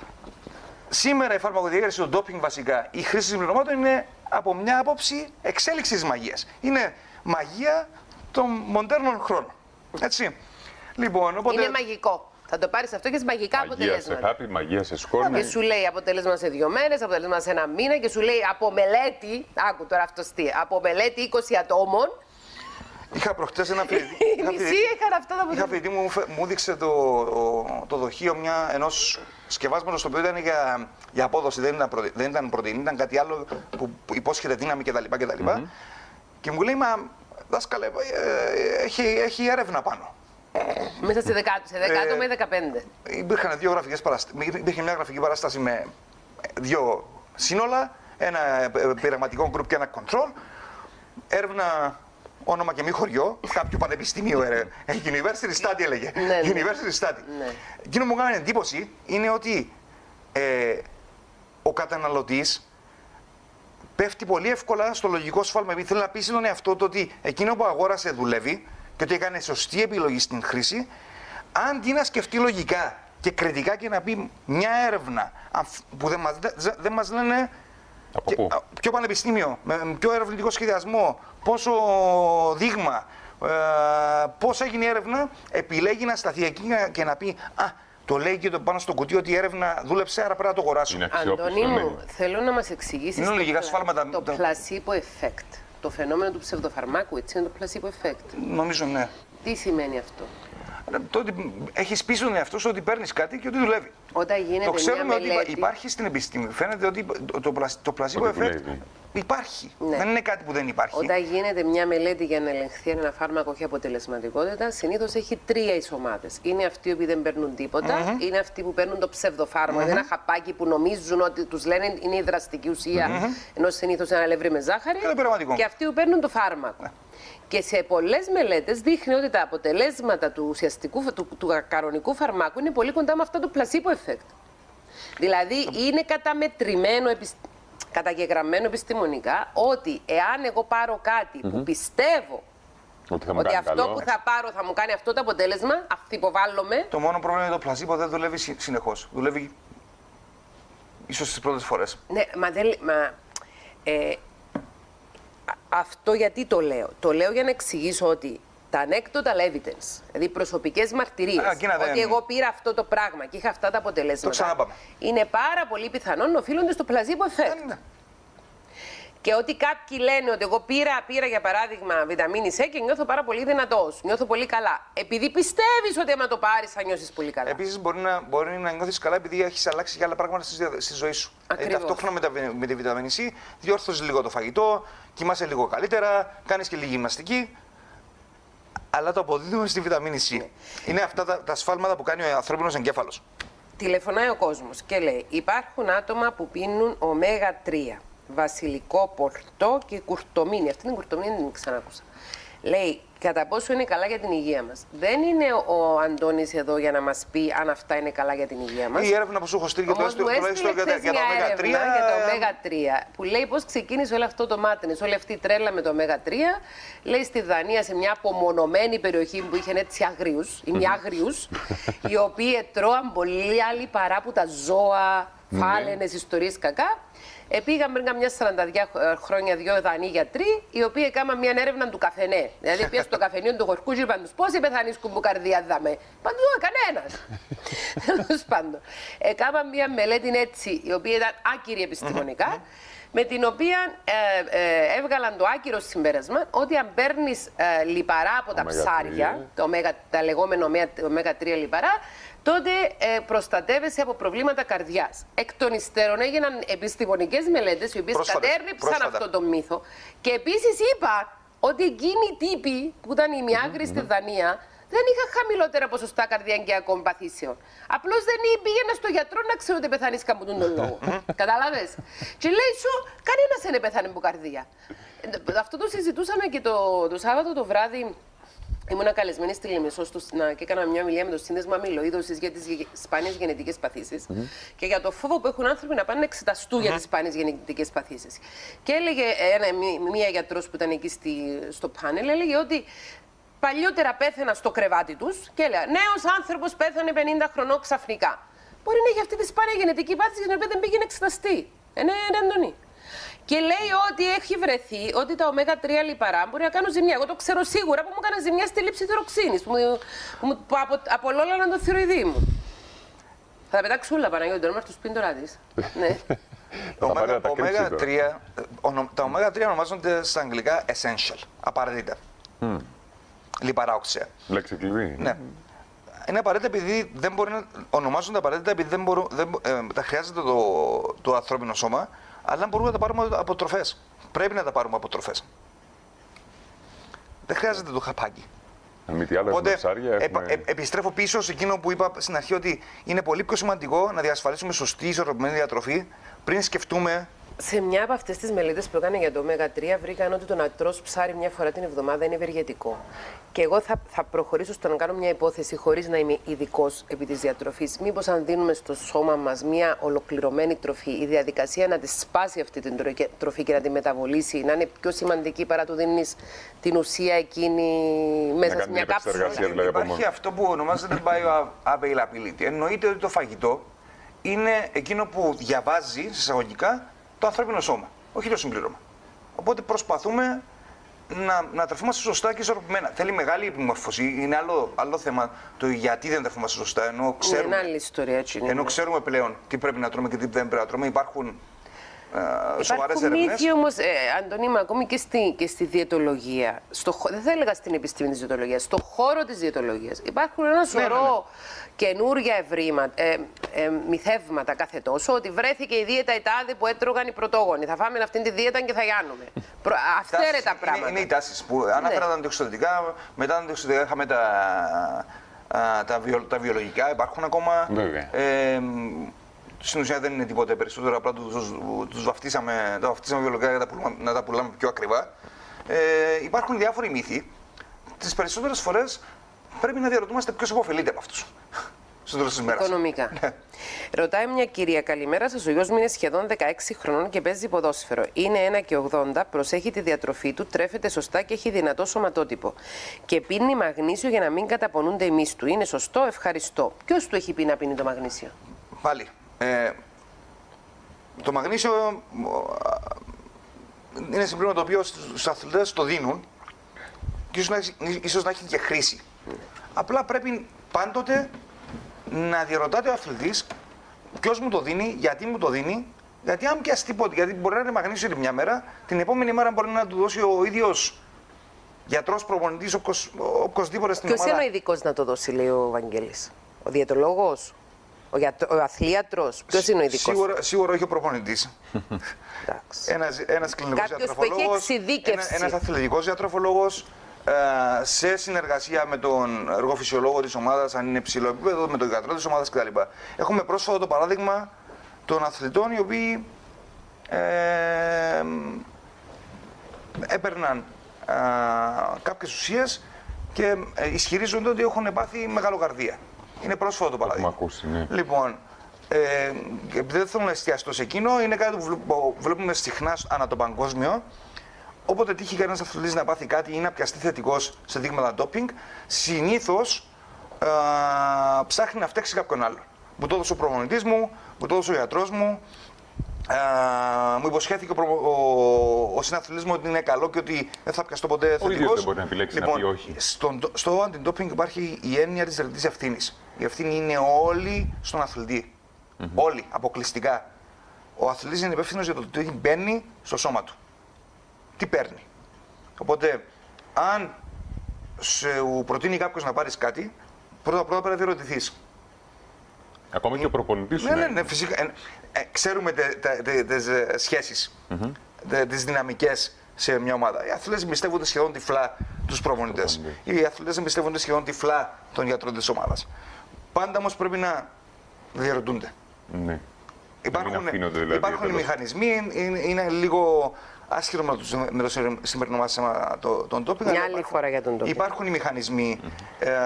Speaker 4: σήμερα η φαρμακοδιέγερση, το ντόπινγκ βασικά, η χρήση συμπληρωμάτων είναι από μια άποψη εξέλιξη της μαγείας. Είναι μαγεία των μοντέρνων χρόνων. Έτσι. Λοιπόν, οπότε...
Speaker 3: Είναι μαγικό. Θα το πάρεις αυτό και σε μαγικά
Speaker 1: μαγεία
Speaker 3: αποτελέσματα.
Speaker 1: Μαγεία σε χάπι, μαγεία σε σκόρ.
Speaker 3: Και σου λέει αποτέλεσμα σε δύο μέρες, αποτέλεσμα σε ένα μήνα και σου λέει από μελέτη, άκου τώρα αυτό τι, από μελέτη είκοσι ατόμων.
Speaker 4: Είχα προχτές ένα φοιτητή.
Speaker 3: Οι μισοί είχαν αυτά τα αποτελέσματα.
Speaker 4: Είχα φοιτητή μου, μου δείξε το, το, το δοχείο μια, ενός σκευάσματος το οποίο ήταν για, για απόδοση, δεν ήταν, προτε, δεν ήταν πρωτεΐνη, ήταν κάτι άλλο που, που υπόσχεται δύναμη κτλ. κτλ. Mm-hmm. Και μου λέει, μα δάσκαλε, ε, έχει, έχει έρευνα πάνω.
Speaker 3: Μέσα σε δέκα άτομα ή δεκαπέντε.
Speaker 4: Υπήρχαν δύο γραφικές παραστάσεις. Υπήρχε μια γραφική παράσταση με δύο σύνολα, ένα πειραματικό group και ένα control. Έρευνα, όνομα και μη χωριό, κάποιο πανεπιστήμιο. University Study έλεγε.
Speaker 3: Ναι, ναι.
Speaker 4: University Study.
Speaker 3: Ναι.
Speaker 4: Εκείνο που μου έκανε εντύπωση είναι ότι ε, ο καταναλωτής πέφτει πολύ εύκολα στο λογικό σφάλμα. Επειδή θέλει να πείσει τον εαυτό του ότι εκείνο που αγόρασε δουλεύει και ότι έκανε σωστή επιλογή στην χρήση, αντί να σκεφτεί λογικά και κριτικά και να πει μια έρευνα που δεν μας, δεν μας λένε
Speaker 1: από
Speaker 4: και,
Speaker 1: πού?
Speaker 4: ποιο πανεπιστήμιο, με ποιο ερευνητικό σχεδιασμό, πόσο δείγμα, ε, πώς έγινε η έρευνα, επιλέγει να σταθεί εκεί και να πει «Α, το λέει και το πάνω στο κουτί ότι η έρευνα δούλεψε, άρα πρέπει να το αγοράσω».
Speaker 3: Αντώνη μου, θέλω να μας εξηγήσεις
Speaker 4: το, πλα...
Speaker 3: σφάλματα... το placebo effect. Το φαινόμενο του ψευδοφαρμάκου, έτσι είναι το placebo effect.
Speaker 4: Νομίζω ναι.
Speaker 3: Τι σημαίνει αυτό?
Speaker 4: Το ότι έχεις πείσει τον εαυτό σου ότι παίρνεις κάτι και ότι δουλεύει.
Speaker 3: Όταν γίνεται
Speaker 4: το ξέρουμε
Speaker 3: μια
Speaker 4: ότι
Speaker 3: μελέτη...
Speaker 4: υπάρχει στην επιστήμη. Φαίνεται ότι το, το, το placebo effect υπάρχει. Ναι. Δεν είναι κάτι που δεν υπάρχει.
Speaker 3: Όταν γίνεται μια μελέτη για να ελεγχθεί ένα φάρμακο και αποτελεσματικότητα, συνήθως έχει τρία εισομάτες. Είναι αυτοί που δεν παίρνουν τίποτα, mm-hmm. είναι αυτοί που παίρνουν το ψευδοφάρμακο, mm-hmm. ένα χαπάκι που νομίζουν ότι τους λένε είναι η δραστική ουσία, mm-hmm. ενώ συνήθως είναι ένα αλεύρι με ζάχαρη,
Speaker 4: και,
Speaker 3: και αυτοί που παίρνουν το φάρμακο. Ναι. Και σε πολλές μελέτες δείχνει ότι τα αποτελέσματα του ουσιαστικού, του, του κανονικού φαρμάκου είναι πολύ κοντά με αυτό το placebo effect. Δηλαδή είναι καταμετρημένο, καταγεγραμμένο επιστημονικά ότι εάν εγώ πάρω κάτι mm-hmm. που πιστεύω
Speaker 1: ότι,
Speaker 3: ότι αυτό
Speaker 1: καλό.
Speaker 3: που θα πάρω θα μου κάνει αυτό το αποτέλεσμα, αυθυποβάλλομαι.
Speaker 4: Το μόνο πρόβλημα είναι το placebo δεν δουλεύει συνεχώς. Δουλεύει ίσως τις πρώτες φορές.
Speaker 3: Ναι, μα δεν... Μα, ε, αυτό γιατί το λέω. Το λέω για να εξηγήσω ότι τα anecdotal evidence, δηλαδή προσωπικές μαρτυρίες, ότι δεν... εγώ πήρα αυτό το πράγμα και είχα αυτά τα αποτελέσματα, είναι πάρα πολύ πιθανόν να οφείλονται στο placebo effect.
Speaker 4: Ναι.
Speaker 3: Και ότι κάποιοι λένε ότι εγώ πήρα, πήρα για παράδειγμα βιταμίνη C και νιώθω πάρα πολύ δυνατός, νιώθω πολύ καλά. Επειδή πιστεύεις ότι άμα το πάρεις θα νιώσεις πολύ καλά.
Speaker 4: Επίσης μπορεί να, μπορεί να νιώθεις καλά επειδή έχεις αλλάξει και άλλα πράγματα στη, στη ζωή σου. Ε, ταυτόχρονα με, τα, με τη βιταμίνη C διόρθωσες λίγο το φαγητό, κοιμάσαι λίγο καλύτερα, κάνεις και λίγη γυμναστική. Αλλά το αποδίδουμε στη βιταμίνη C. Ναι. Είναι αυτά τα, τα σφάλματα που κάνει ο ανθρώπινος εγκέφαλος.
Speaker 3: Τηλεφωνάει ο κόσμος και λέει: υπάρχουν άτομα που πίνουν ωμέγα τρία. Βασιλικό πορτό και κουρτομίνη. Αυτή την κουρτομίνη δεν την ξανάκουσα. Λέει κατά πόσο είναι καλά για την υγεία μας. Δεν είναι ο Αντώνης εδώ για να μας πει αν αυτά είναι καλά για την υγεία μας.
Speaker 4: Η έρευνα που σου έχω στείλει τουλάχιστον για, για το ωμέγα τρία.
Speaker 3: Για το ωμέγα τρία που λέει πώς ξεκίνησε όλο αυτό το μάτινες, όλη αυτή η τρέλα με το ωμέγα τρία. Λέει στη Δανία σε μια απομονωμένη περιοχή που είχε έτσι αγρίους, ή μη αγρίους, οι οποίοι τρώαν πολύ άλλη παρά που τα ζώα. φάλαινες, mm. ιστορίες κακά. Επήγαν πριν καμιά σαράντα δύο χρόνια δύο Δανείοι γιατροί, οι οποίοι έκαναν μια έρευνα του καφενέ. Δηλαδή, πήγαν στο καφενείο του χορκού και είπαν τους πόσοι πεθανίσκουν που καρδιά δάμε. Παντού, κανένας. Τέλος πάντων. Έκαναν μια μελέτη έτσι, η οποία ήταν άκυρη επιστημονικά, με την οποία ε, ε, έβγαλαν το άκυρο συμπέρασμα ότι αν παίρνεις ε, λιπαρά από τα ψάρια, το ωμέγα, τα λεγόμενα ωμέγα τρία λιπαρά, τότε ε, προστατεύεσαι από προβλήματα καρδιάς. Εκ των υστέρων έγιναν επιστημονικές μελέτες, οι οποίες κατέρριψαν αυτό το μύθο. Και επίσης είπα ότι εκείνοι οι τύποι που ήταν οι μιάγκροι στη Δανία δεν είχαν χαμηλότερα ποσοστά καρδιαγγειακών παθήσεων. Απλώς δεν πήγαινα στο γιατρό να ξέρω ότι πεθανείς από τον λόγο. Κατάλαβες. Και λέει σου, κανένας δεν πέθανε από καρδία. Αυτό το συζητούσαμε και το, το Σάββατο το βράδυ. Ήμουν καλεσμένη στη Λεμεσό και έκανα μια ομιλία με το Σύνδεσμο Αμυλοείδωσης για τις σπάνιες γενετικές παθήσεις mm-hmm. και για το φόβο που έχουν άνθρωποι να πάνε να εξεταστούν mm-hmm. για τις σπάνιες γενετικές παθήσεις. Και έλεγε ένα, μία γιατρός που ήταν εκεί στη, στο πάνελ, έλεγε ότι παλιότερα πέθαιναν στο κρεβάτι τους και έλεγα νέος άνθρωπος πέθανε πενήντα χρονών ξαφνικά. Μπορεί να έχει αυτή τη σπάνια γενετική πάθηση για την οποία δεν πήγε να εξεταστεί. Είναι έντονη. Και λέει ότι έχει βρεθεί ότι τα ωμέγα τρία λιπαρά μπορεί να κάνουν ζημιά. Εγώ το ξέρω σίγουρα που μου έκανε ζημιά στη λήψη θυροξίνης, που, που, που, που απο, απολόλαναν το θυροειδή μου. Θα τα πετάξω όλα Παναγιώτη, τώρα είμαστε στο σπίτι τώρα της. Ναι.
Speaker 4: Τα ωμέγα τρία ονομάζονται στα αγγλικά essential, απαραίτητα. Mm. Λιπαρά οξέα.
Speaker 1: Λέξη κλειδί.
Speaker 4: Ναι. Είναι απαραίτητα επειδή δεν μπορεί να ονομάζονται απαραίτητα επειδή δεν μπορούν, δεν, ε, τα χρειάζεται το, το ανθρώπινο σώμα, αλλά μπορούμε να τα πάρουμε από τροφές. Πρέπει να τα πάρουμε από τροφές. Δεν χρειάζεται το χαπάκι.
Speaker 1: Οπότε, έχουμε...
Speaker 4: ε, ε, επιστρέφω πίσω σε εκείνο που είπα στην αρχή ότι είναι πολύ πιο σημαντικό να διασφαλίσουμε σωστή ισορροπημένη διατροφή πριν σκεφτούμε.
Speaker 3: Σε μια από αυτές τις μελέτες που έκανε για το ωμέγα τρία, βρήκαν ότι το να τρως ψάρι μια φορά την εβδομάδα είναι ευεργετικό. Και εγώ θα, θα προχωρήσω στο να κάνω μια υπόθεση, χωρίς να είμαι ειδικός επί της διατροφής. Μήπως αν δίνουμε στο σώμα μας μια ολοκληρωμένη τροφή, η διαδικασία να τη σπάσει αυτή την τροφή και να τη μεταβολήσει, να είναι πιο σημαντική παρά του δίνεις την ουσία εκείνη μέσα σε μια κάψουλα.
Speaker 4: Δηλαδή, υπάρχει αυτό που ονομάζεται bioavailability. Εννοείται ότι το φαγητό είναι εκείνο που διαβάζει εισαγωγικά το ανθρώπινο σώμα, όχι το συμπλήρωμα. Οπότε προσπαθούμε να, να τρεφούμαστε σωστά και ισορροπημένα. Θέλει μεγάλη επιμόρφωση. Είναι άλλο, άλλο θέμα το γιατί δεν τρεφούμαστε σωστά. Ενώ ξέρουμε,
Speaker 3: είναι άλλη ιστορία, έτσι,
Speaker 4: ενώ ξέρουμε πλέον τι πρέπει να τρώμε και τι δεν πρέπει να τρώμε. Υπάρχουν ε, σοβαρές έρευνες.
Speaker 3: Υπάρχουν μύθοι όμως, ε, Αντωνή, μα ακόμη και στη, και στη διαιτολογία. Στο, δεν θα έλεγα στην επιστήμη της διαιτολογίας, στον χώρο της διαιτολογίας. Υπάρχουν ένα σωρό. Ναι, ναι, ναι. Καινούργια ευρήματα, ε, ε, μυθεύματα κάθε τόσο, ότι βρέθηκε η δίαιτα η τάδε που έτρωγαν οι πρωτόγονοι. Θα φάμε αυτή τη δίαιτα και θα γιάνουμε. Αυθαίρετα πράγματα.
Speaker 4: Είναι, είναι οι τάσεις που αναφέρα ναι. τα αντιοξυδοτικά, μετά τα αντιοξυδοτικά είχαμε τα, α, τα, βιο, τα βιολογικά, υπάρχουν ακόμα. Ε, στην ουσία δεν είναι τίποτα περισσότερο, απλά τους, τους βαφτίσαμε, τα βαφτίσαμε βιολογικά για να τα πουλάμε πιο ακριβά. Ε, υπάρχουν διάφοροι μύθοι. Τις περισσότερες φορές πρέπει να διαρωτούμαστε ποιος υποφελείται από αυτούς. Στο τέλος της μέρας.
Speaker 3: Οικονομικά. Ρωτάει μια κυρία, καλημέρα σας. Ο γιος μου είναι σχεδόν δεκαέξι χρονών και παίζει ποδόσφαιρο. Είναι ένα και ογδόντα, προσέχει τη διατροφή του, τρέφεται σωστά και έχει δυνατό σωματότυπο. Και πίνει μαγνήσιο για να μην καταπονούνται οι μυς του. Είναι σωστό, ευχαριστώ. Ποιος του έχει πει να πίνει το μαγνήσιο?
Speaker 4: Πάλι. Ε, το μαγνήσιο είναι συμπλήρωμα το οποίο στους αθλητές το δίνουν και ίσως να έχει, ίσως να έχει και χρήση. Mm. Απλά πρέπει πάντοτε να διαρωτάται ο αθλητής ποιος μου το δίνει, γιατί μου το δίνει, γιατί αν πιάσει τίποτα, γιατί μπορεί να είναι μαγνήσιο την μια μέρα, την επόμενη μέρα μπορεί να του δώσει ο ίδιος γιατρός, προπονητής, οποιοσδήποτε στην ομάδα.
Speaker 3: Ποιος είναι ο ειδικός να το δώσει, λέει ο Βαγγέλης? Ο διαιτολόγος, ο, γιατ... ο αθλίατρος, ποιος είναι ο ειδικός?
Speaker 4: Σίγουρα, σίγουρα όχι ο προπονητής. ένας, ένας κλινικός διατροφολόγος, ένα, ένας αθλητικός διατροφολόγος, σε συνεργασία με τον εργοφυσιολόγο της ομάδας, αν είναι ψηλό επίπεδο, με τον γιατρό της ομάδας κτλ. Έχουμε πρόσφατα το παράδειγμα των αθλητών οι οποίοι ε, έπαιρναν ε, κάποιες ουσίες και ε, ισχυρίζονται ότι έχουν πάθει μεγαλοκαρδία. Είναι πρόσφατο το παράδειγμα.
Speaker 1: Ακούσει, ναι.
Speaker 4: Λοιπόν, ε, επειδή δεν θέλω να εστιαστώ σε εκείνο, είναι κάτι που βλέπουμε συχνά ανά το παγκόσμιο. Όποτε τύχει κανένας αθλητής να πάθει κάτι ή να πιαστεί θετικός σε δείγματα ντόπινγκ, συνήθως ε, ψάχνει να φταίξει κάποιον άλλο. Μου το έδωσε ο προπονητής μου, μου το έδωσε ο γιατρός μου. Uh, μου υποσχέθηκε ο, ο, ο συναθλητής μου ότι είναι καλό και ότι δεν θα πιαστώ ποτέ θετικός.
Speaker 1: Ο ίδιος δεν μπορεί να επιλέξει
Speaker 4: λοιπόν,
Speaker 1: να πει όχι.
Speaker 4: Στο, στο αντι-ντόπινγκ υπάρχει η έννοια της ρητής ευθύνης. Η ευθύνη είναι όλη στον αθλητή. Mm-hmm. Όλοι, αποκλειστικά. Ο αθλητής είναι υπεύθυνος για το τι μπαίνει στο σώμα του. Τι παίρνει. Οπότε, αν σου προτείνει κάποιος να πάρεις κάτι, πρώτα-πρώτα πρέπει να διερωτηθείς.
Speaker 1: Ακόμα και ο προπονητής σου.
Speaker 4: Ναι, ναι, ναι, φυσικά. Ε, ε, ξέρουμε τις σχέσεις, mm-hmm. τις δυναμικές σε μια ομάδα. Οι αθλητές εμπιστεύονται σχεδόν τυφλά τους προπονητές. Mm-hmm. Οι αθλητές εμπιστεύονται σχεδόν τυφλά τον γιατρό της ομάδας. Πάντα όμως πρέπει να διερωτούνται.
Speaker 1: Mm-hmm.
Speaker 4: Υπάρχουν,
Speaker 1: δηλαδή,
Speaker 4: υπάρχουν οι μηχανισμοί, είναι, είναι λίγο άσχετο με το, με το σημερινό μας θέμα τον ντόπινγκ.
Speaker 3: Μια άλλη φορά για τον ντόπινγκ.
Speaker 4: Υπάρχουν οι μηχανισμοί mm-hmm. ε,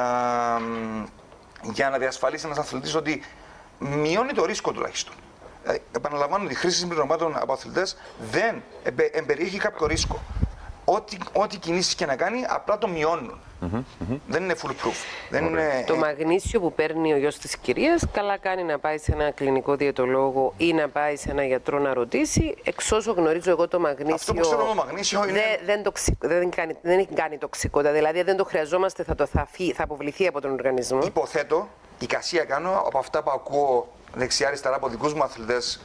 Speaker 4: για να διασφαλίσει ένας αθλητής ότι μειώνει το ρίσκο τουλάχιστον. Ε, επαναλαμβάνω ότι η χρήση συμπληρωμάτων από αθλητές δεν εμπε, εμπεριέχει κάποιο ρίσκο. Ό,τι, ό,τι κινήσεις και να κάνει, απλά το μειώνουν. Mm-hmm, mm-hmm. Δεν είναι full proof. Δεν είναι...
Speaker 3: Το μαγνήσιο που παίρνει ο γιος της κυρίας, καλά κάνει να πάει σε ένα κλινικό διαιτολόγο ή να πάει σε ένα γιατρό να ρωτήσει. Εξ όσο γνωρίζω εγώ το μαγνήσιο.
Speaker 4: Αυτό που ξέρω το μαγνήσιο είναι.
Speaker 3: Δεν, δεν, τοξι... δεν, κάνει, δεν έχει κάνει τοξικότητα. Δηλαδή δεν το χρειαζόμαστε, θα, το, θα, φύ, θα αποβληθεί από τον οργανισμό.
Speaker 4: Υποθέτω, εικασία κάνω από αυτά που ακούω δεξιά-αριστερά από δικούς μου αθλητές.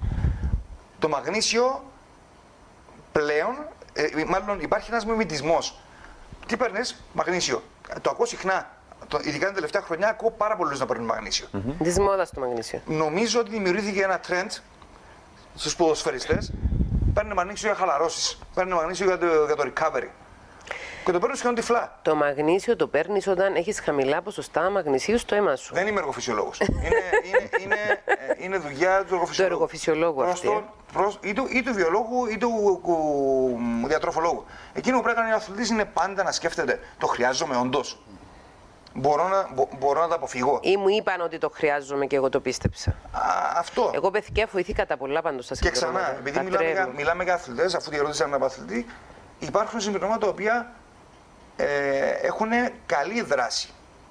Speaker 4: Το μαγνήσιο πλέον. Ε, μάλλον υπάρχει ένας μιμητισμός. Τι παίρνεις, μαγνήσιο. Το ακούω συχνά. Το, ειδικά την τελευταία χρονιά ακούω πάρα πολλούς να παίρνουν μαγνήσιο.
Speaker 3: Mm-hmm. Της μόδας το μαγνήσιο.
Speaker 4: Νομίζω ότι δημιουργήθηκε ένα trend στους ποδοσφαιριστές. Παίρνουν μαγνήσιο για χαλαρώσεις. Παίρνουν μαγνήσιο για το, για το recovery. Και το παίρνουν σχεδόν τυφλά.
Speaker 3: Το μαγνήσιο το παίρνεις όταν έχεις χαμηλά ποσοστά μαγνησίου στο αίμα σου.
Speaker 4: Δεν είμαι εργοφυσιολόγος. είναι, είναι, είναι, είναι δουλειά του εργοφυσιολόγου.
Speaker 3: Το εργοφυσιολόγου αυτή.
Speaker 4: Τον, προς, ή, του, ή του βιολόγου ή του κου, διατροφολόγου. Εκείνο που πρέπει να κάνει ο αθλητής είναι πάντα να σκέφτεται το χρειάζομαι όντως. Μπορώ να, μπο, μπορώ να τα αποφύγω.
Speaker 3: Ή μου είπαν ότι το χρειάζομαι και εγώ το πίστεψα.
Speaker 4: Α, αυτό.
Speaker 3: Εγώ παιδιά φοηθήκα τα πολλά πάντως στα συμπληρώματα.
Speaker 4: Και ξανά, επειδή μιλάμε για, μιλάμε για αθλητές, αφού διαρωτήσαμε έναν αθλητή, υπάρχουν συμπληρώματα τα οποία ε, έχουν καλή δράση.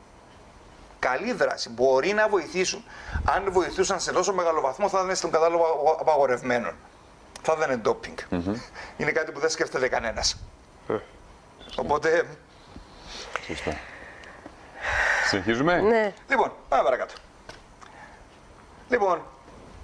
Speaker 4: Καλή δράση. Μπορεί να βοηθήσουν. Αν βοηθούσαν σε τόσο μεγάλο βαθμό, θα ήταν στον κατάλογο απαγορευμένων. Θα ήταν ντόπινγκ. Mm-hmm. Είναι κάτι που δεν σκέφτεται κανένας. Mm. Οπότε.
Speaker 1: Σωστά. Συνεχίζουμε.
Speaker 3: Ναι.
Speaker 4: Λοιπόν, πάμε παρακάτω. Λοιπόν,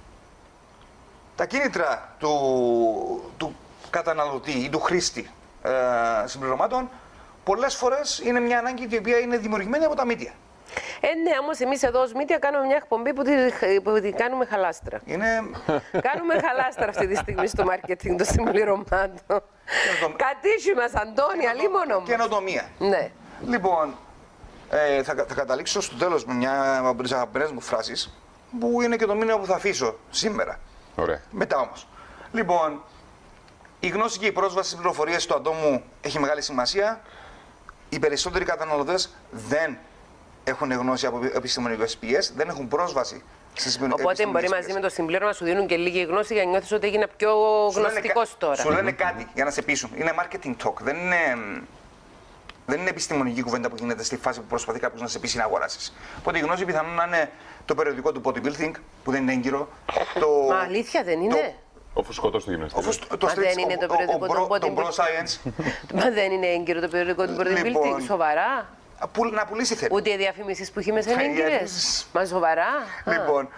Speaker 4: τα κίνητρα του, του καταναλωτή ή του χρήστη ε, συμπληρωμάτων πολλές φορές είναι μια ανάγκη η οποία είναι δημιουργημένη από τα μίντια.
Speaker 3: Ε, ναι, όμως εμείς εδώ ως μίντια κάνουμε μια εκπομπή που τη, που τη κάνουμε χαλάστρα.
Speaker 4: Είναι...
Speaker 3: Κάνουμε χαλάστρα αυτή τη στιγμή στο marketing των συμπληρωμάτων. Κατήσου μας, Αντώνη, αλίμονο μας.
Speaker 4: Καινοτομία.
Speaker 3: Ναι.
Speaker 4: Λοιπόν, ε, θα, θα καταλήξω στο τέλος με μια από τις αγαπημένες μου φράσεις, που είναι και το μήνυμα που θα αφήσω σήμερα.
Speaker 1: Ωραία.
Speaker 4: Μετά όμως. Λοιπόν, η γνώση και η πρόσβαση στις πληροφορίες του ατόμου έχει μεγάλη σημασία. Οι περισσότεροι καταναλωτές δεν έχουν γνώση από επιστημονικές πηγές, δεν έχουν πρόσβαση στις επιστημονικές πηγές.
Speaker 3: Οπότε μπορεί μαζί με το συμπλήρωμα να σου δίνουν και λίγη γνώση για να νιώθεις ότι έγινα πιο γνωστικός τώρα.
Speaker 4: Σου λένε κάτι για να σε πείσουν. Είναι marketing talk. Δεν είναι, δεν είναι επιστημονική κουβέντα που γίνεται στη φάση που προσπαθεί κάποιος να σε πείσει να αγοράσεις. Οπότε η γνώση πιθανόν να είναι το περιοδικό του bodybuilding, που δεν είναι έγκυρο. Το,
Speaker 3: Μα αλήθεια δεν είναι.
Speaker 4: Το,
Speaker 1: ο φουσκωτός του γυμναστήριου.
Speaker 3: Μα δεν είναι το περιοδικό του bodybuilding. Μα δεν είναι έγκυρο το περιοδικό του bodybuilding. Σοβαρά.
Speaker 4: Να πουλήσει θέλει.
Speaker 3: Ούτε οι διαφημίσεις που έχει μέσα είναι έγκυρες. Μα σοβαρά.
Speaker 4: Λοιπόν,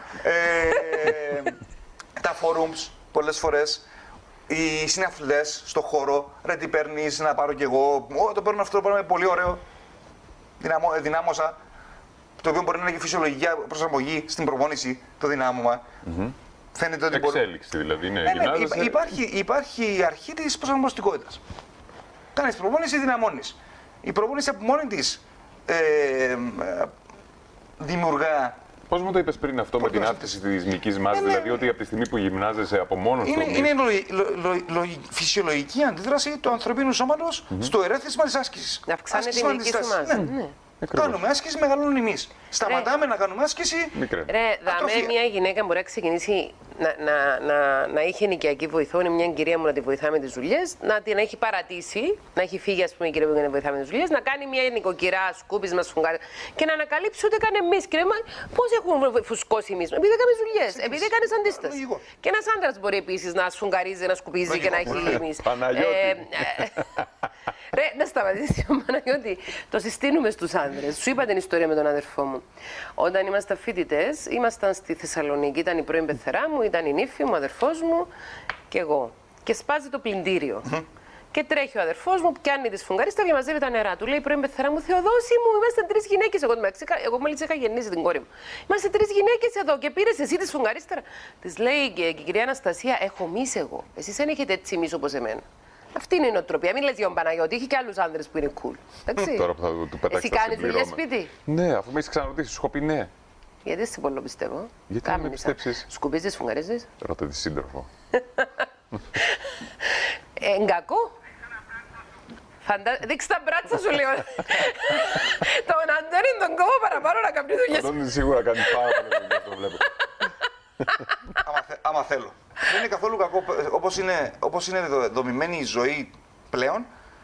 Speaker 4: ε, τα forums πολλές φορές, οι συναθλητές στο χώρο, ρε τι παίρνεις, να πάρω κι εγώ, Ω, το παίρνω αυτό το πράγμα, πολύ ωραίο, Δυναμώ, δυνάμωσα, το οποίο μπορεί να είναι και φυσιολογική προσαρμογή στην προπόνηση, το δυνάμωμα.
Speaker 1: Mm-hmm.
Speaker 4: Φαίνεται ότι
Speaker 1: εξέλιξη μπορεί... δηλαδή, ναι,
Speaker 4: ναι, ναι, υπάρχει, υπάρχει η αρχή της προσαρμοστικότητας. Κάνεις προπόνηση, δυναμώνεις. Η προπόνηση από μόνη της ε, ε, δημιουργά.
Speaker 1: Πώς μου το είπες πριν αυτό με την αύξηση της μυϊκής μάζας, δηλαδή ναι. ότι από τη στιγμή που γυμνάζεσαι από μόνος
Speaker 4: είναι,
Speaker 1: του...
Speaker 4: Είναι λο, λο, λο, λο, φυσιολογική αντίδραση του ανθρωπίνου σώματος mm-hmm. στο ερέθισμα της άσκησης.
Speaker 3: Να αυξάνεται η μυϊκή σου μάζα. Ναι. Ναι.
Speaker 4: Κάνουμε άσκηση, μεγαλώνουν εμείς. Σταματάμε να κάνουμε άσκηση.
Speaker 3: Ρε, δάμε μια γυναίκα μπορεί να ξεκινήσει να, να, να, να είχε νοικιακή βοηθό, είναι μια κυρία μου να τη βοηθά με τις δουλειές, να την έχει παρατήσει, να έχει φύγει, ας πούμε, η κυρία μου να τη βοηθά με τις δουλειές, να κάνει μια νοικοκυρά, σκούπισμα, σφουγγάρι και να ανακαλύψει ότι έκανε εμείς. Και λέμε, πώς έχουμε φουσκώσει εμείς, επειδή έκαμε δουλειές, επειδή έκανε αντίσταση. Και ένας άντρας μπορεί επίσης να σφουγγαρίζει, να σκουπίζει και να έχει εμείς. Ρε, να σταματήσει ο Παναγιώτη. Το συστήνουμε στους άντρες. Σου είπα την ιστορία με τον αδερφό μου. Όταν ήμασταν φοιτητές, ήμασταν στη Θεσσαλονίκη. Ήταν η πρώην πεθερά μου, ήταν η νύφη μου, ο αδερφός μου και εγώ. Και σπάζει το πλυντήριο. Mm. Και τρέχει ο αδερφός μου, πιάνει τη σφουγγαρίστα και μαζεύει τα νερά του. Λέει η πρώην πεθερά μου, Θεοδόση μου, είμαστε τρεις γυναίκες. Εγώ, εγώ μόλις είχα γεννήσει την κόρη μου. Είμαστε τρεις γυναίκες εδώ και πήρες εσύ τη σφουγγαρίστρα. Της λέει και η κυρία Αναστασία, έχω μυς εγώ. Εσείς δεν έχετε έτσι μυς όπως εμένα. Αυτή είναι η νοοτροπία. Μην λες για τον Παναγιώτη, έχει και άλλους άνδρες που είναι cool. Εντάξει.
Speaker 1: Τώρα που θα του πετάξει.
Speaker 3: Εσύ κάνεις δουλειά σπίτι.
Speaker 1: Ναι, αφού με έχεις ξαναρωτήσει, σου έχω πει ναι.
Speaker 3: Γιατί σε πολύ πιστεύω.
Speaker 1: Γιατί να με πιστέψεις.
Speaker 3: Σκουπίζεις, φουγγαρίζεις.
Speaker 1: Ρώτα τη σύντροφο.
Speaker 3: Εγκακό. Φαντα... Δείξε τα μπράτσα σου λίγο. Τον Αντώνη τον κόβω παραπάνω να κάνει δουλειές.
Speaker 1: Αντώνη σίγουρα κάνει πάρα πολύ δουλειά, το βλέπω.
Speaker 4: άμα, θε, άμα θέλω. Δεν είναι καθόλου κακό, όπως είναι, όπως είναι δομημένη η ζωή πλέον,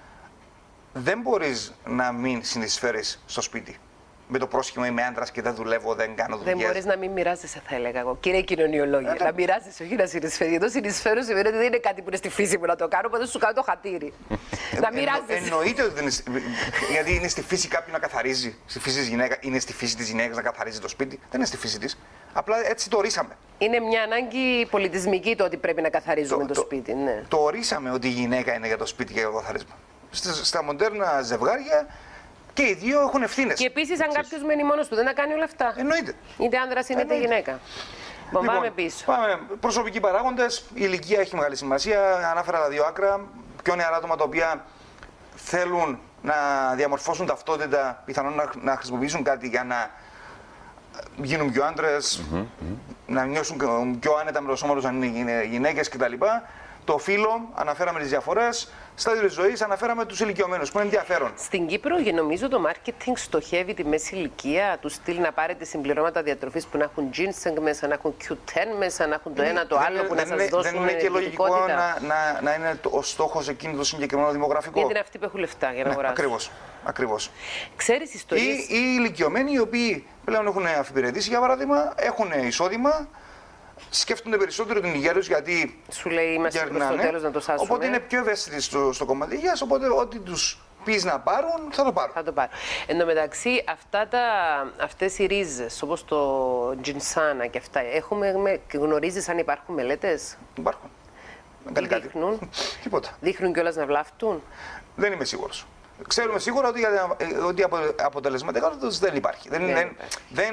Speaker 4: δεν μπορείς να μην συνεισφέρεις στο σπίτι. Με το πρόσχημα είμαι άντρας και δεν δουλεύω, δεν κάνω δουλειές.
Speaker 3: Δεν μπορείς να μην μοιράζεσαι, θα έλεγα εγώ. Κύριε κοινωνιολόγια, ε, να μοιράζεσαι, όχι να συνεισφέρεις. Γιατί το συνεισφέρω σημαίνει ότι δεν είναι κάτι που είναι στη φύση μου να το κάνω, οπότε σου κάνω το χατήρι. Να μοιράζεσαι.
Speaker 4: Εννοείται ότι δεν είναι. Γιατί είναι στη φύση κάποιου να καθαρίζει. Στη φύση της γυναίκας, είναι στη φύση της γυναίκας να καθαρίζει το σπίτι. Δεν είναι στη φύση της. Απλά έτσι το ορίσαμε.
Speaker 3: Είναι μια ανάγκη πολιτισμική το ότι πρέπει να καθαρίζουμε το, το, το σπίτι. Ναι.
Speaker 4: Το ορίσαμε ότι η γυναίκα είναι για το σπίτι και για το καθαρίσμα. Στα, στα μοντέρνα ζευγάρια και οι δύο έχουν ευθύνες.
Speaker 3: Και επίσης, αν κάποιος μένει μόνος του, δεν θα κάνει όλα αυτά.
Speaker 4: Εννοείται.
Speaker 3: Είτε άνδρας είτε γυναίκα. Λοιπόν, πάμε πίσω.
Speaker 4: Πάμε. Προσωπικοί παράγοντες. Η ηλικία έχει μεγάλη σημασία. Ανάφερα τα δύο άκρα. Πιο νεαρά άτομα τα οποία θέλουν να διαμορφώσουν ταυτότητα, πιθανόν να, να χρησιμοποιήσουν κάτι για να γίνουν πιο άντρες, mm -hmm, mm -hmm. να νιώσουν πιο άνετα με το σώμα τους αν είναι γυναίκες κτλ. Το φύλο, αναφέραμε τις διαφορές. Στάδιο της ζωής, αναφέραμε τους ηλικιωμένους, που είναι ενδιαφέρον.
Speaker 3: Στην Κύπρο, νομίζω το μάρκετινγκ στοχεύει τη μέση ηλικία, του στυλ να πάρετε συμπληρώματα διατροφής που να έχουν ginseng μέσα, να έχουν κιου τεν μέσα, να έχουν το ένα το άλλο που να σας δώσουν.
Speaker 4: Δεν είναι και λογικό να, να, να είναι ο στόχος εκείνο το συγκεκριμένο δημογραφικό.
Speaker 3: Γιατί είναι αυτοί που έχουν λεφτά για να αγοράσουν.
Speaker 4: Ακριβώς. Ακριβώς.
Speaker 3: Ξέρεις ιστορίες.
Speaker 4: Ή οι ηλικιωμένοι οι οποίοι πλέον έχουν αφιπηρετήσει, για παράδειγμα, έχουν εισόδημα. Σκέφτονται περισσότερο την υγεία τους γιατί.
Speaker 3: Σου λέει είμαστε προς το τέλος να το σάσουμε.
Speaker 4: Οπότε είναι πιο ευαίσθητοι στο, στο κομμάτι υγείας. Οπότε ό,τι τους πεις να πάρουν, θα το πάρουν.
Speaker 3: Θα το πάρουν. Εν τω μεταξύ, αυτά τα, αυτές οι ρίζες, όπως το ginsana και αυτά, έχουμε, γνωρίζεις αν υπάρχουν μελέτες.
Speaker 4: Υπάρχουν.
Speaker 3: Τι δείχνουν.
Speaker 4: Τίποτα.
Speaker 3: Δείχνουν κιόλας να βλάφτουν.
Speaker 4: Δεν είμαι σίγουρος. Ξέρουμε σίγουρα ότι, ότι αποτελεσματικότητα δεν υπάρχει. Δεν, δεν, δεν,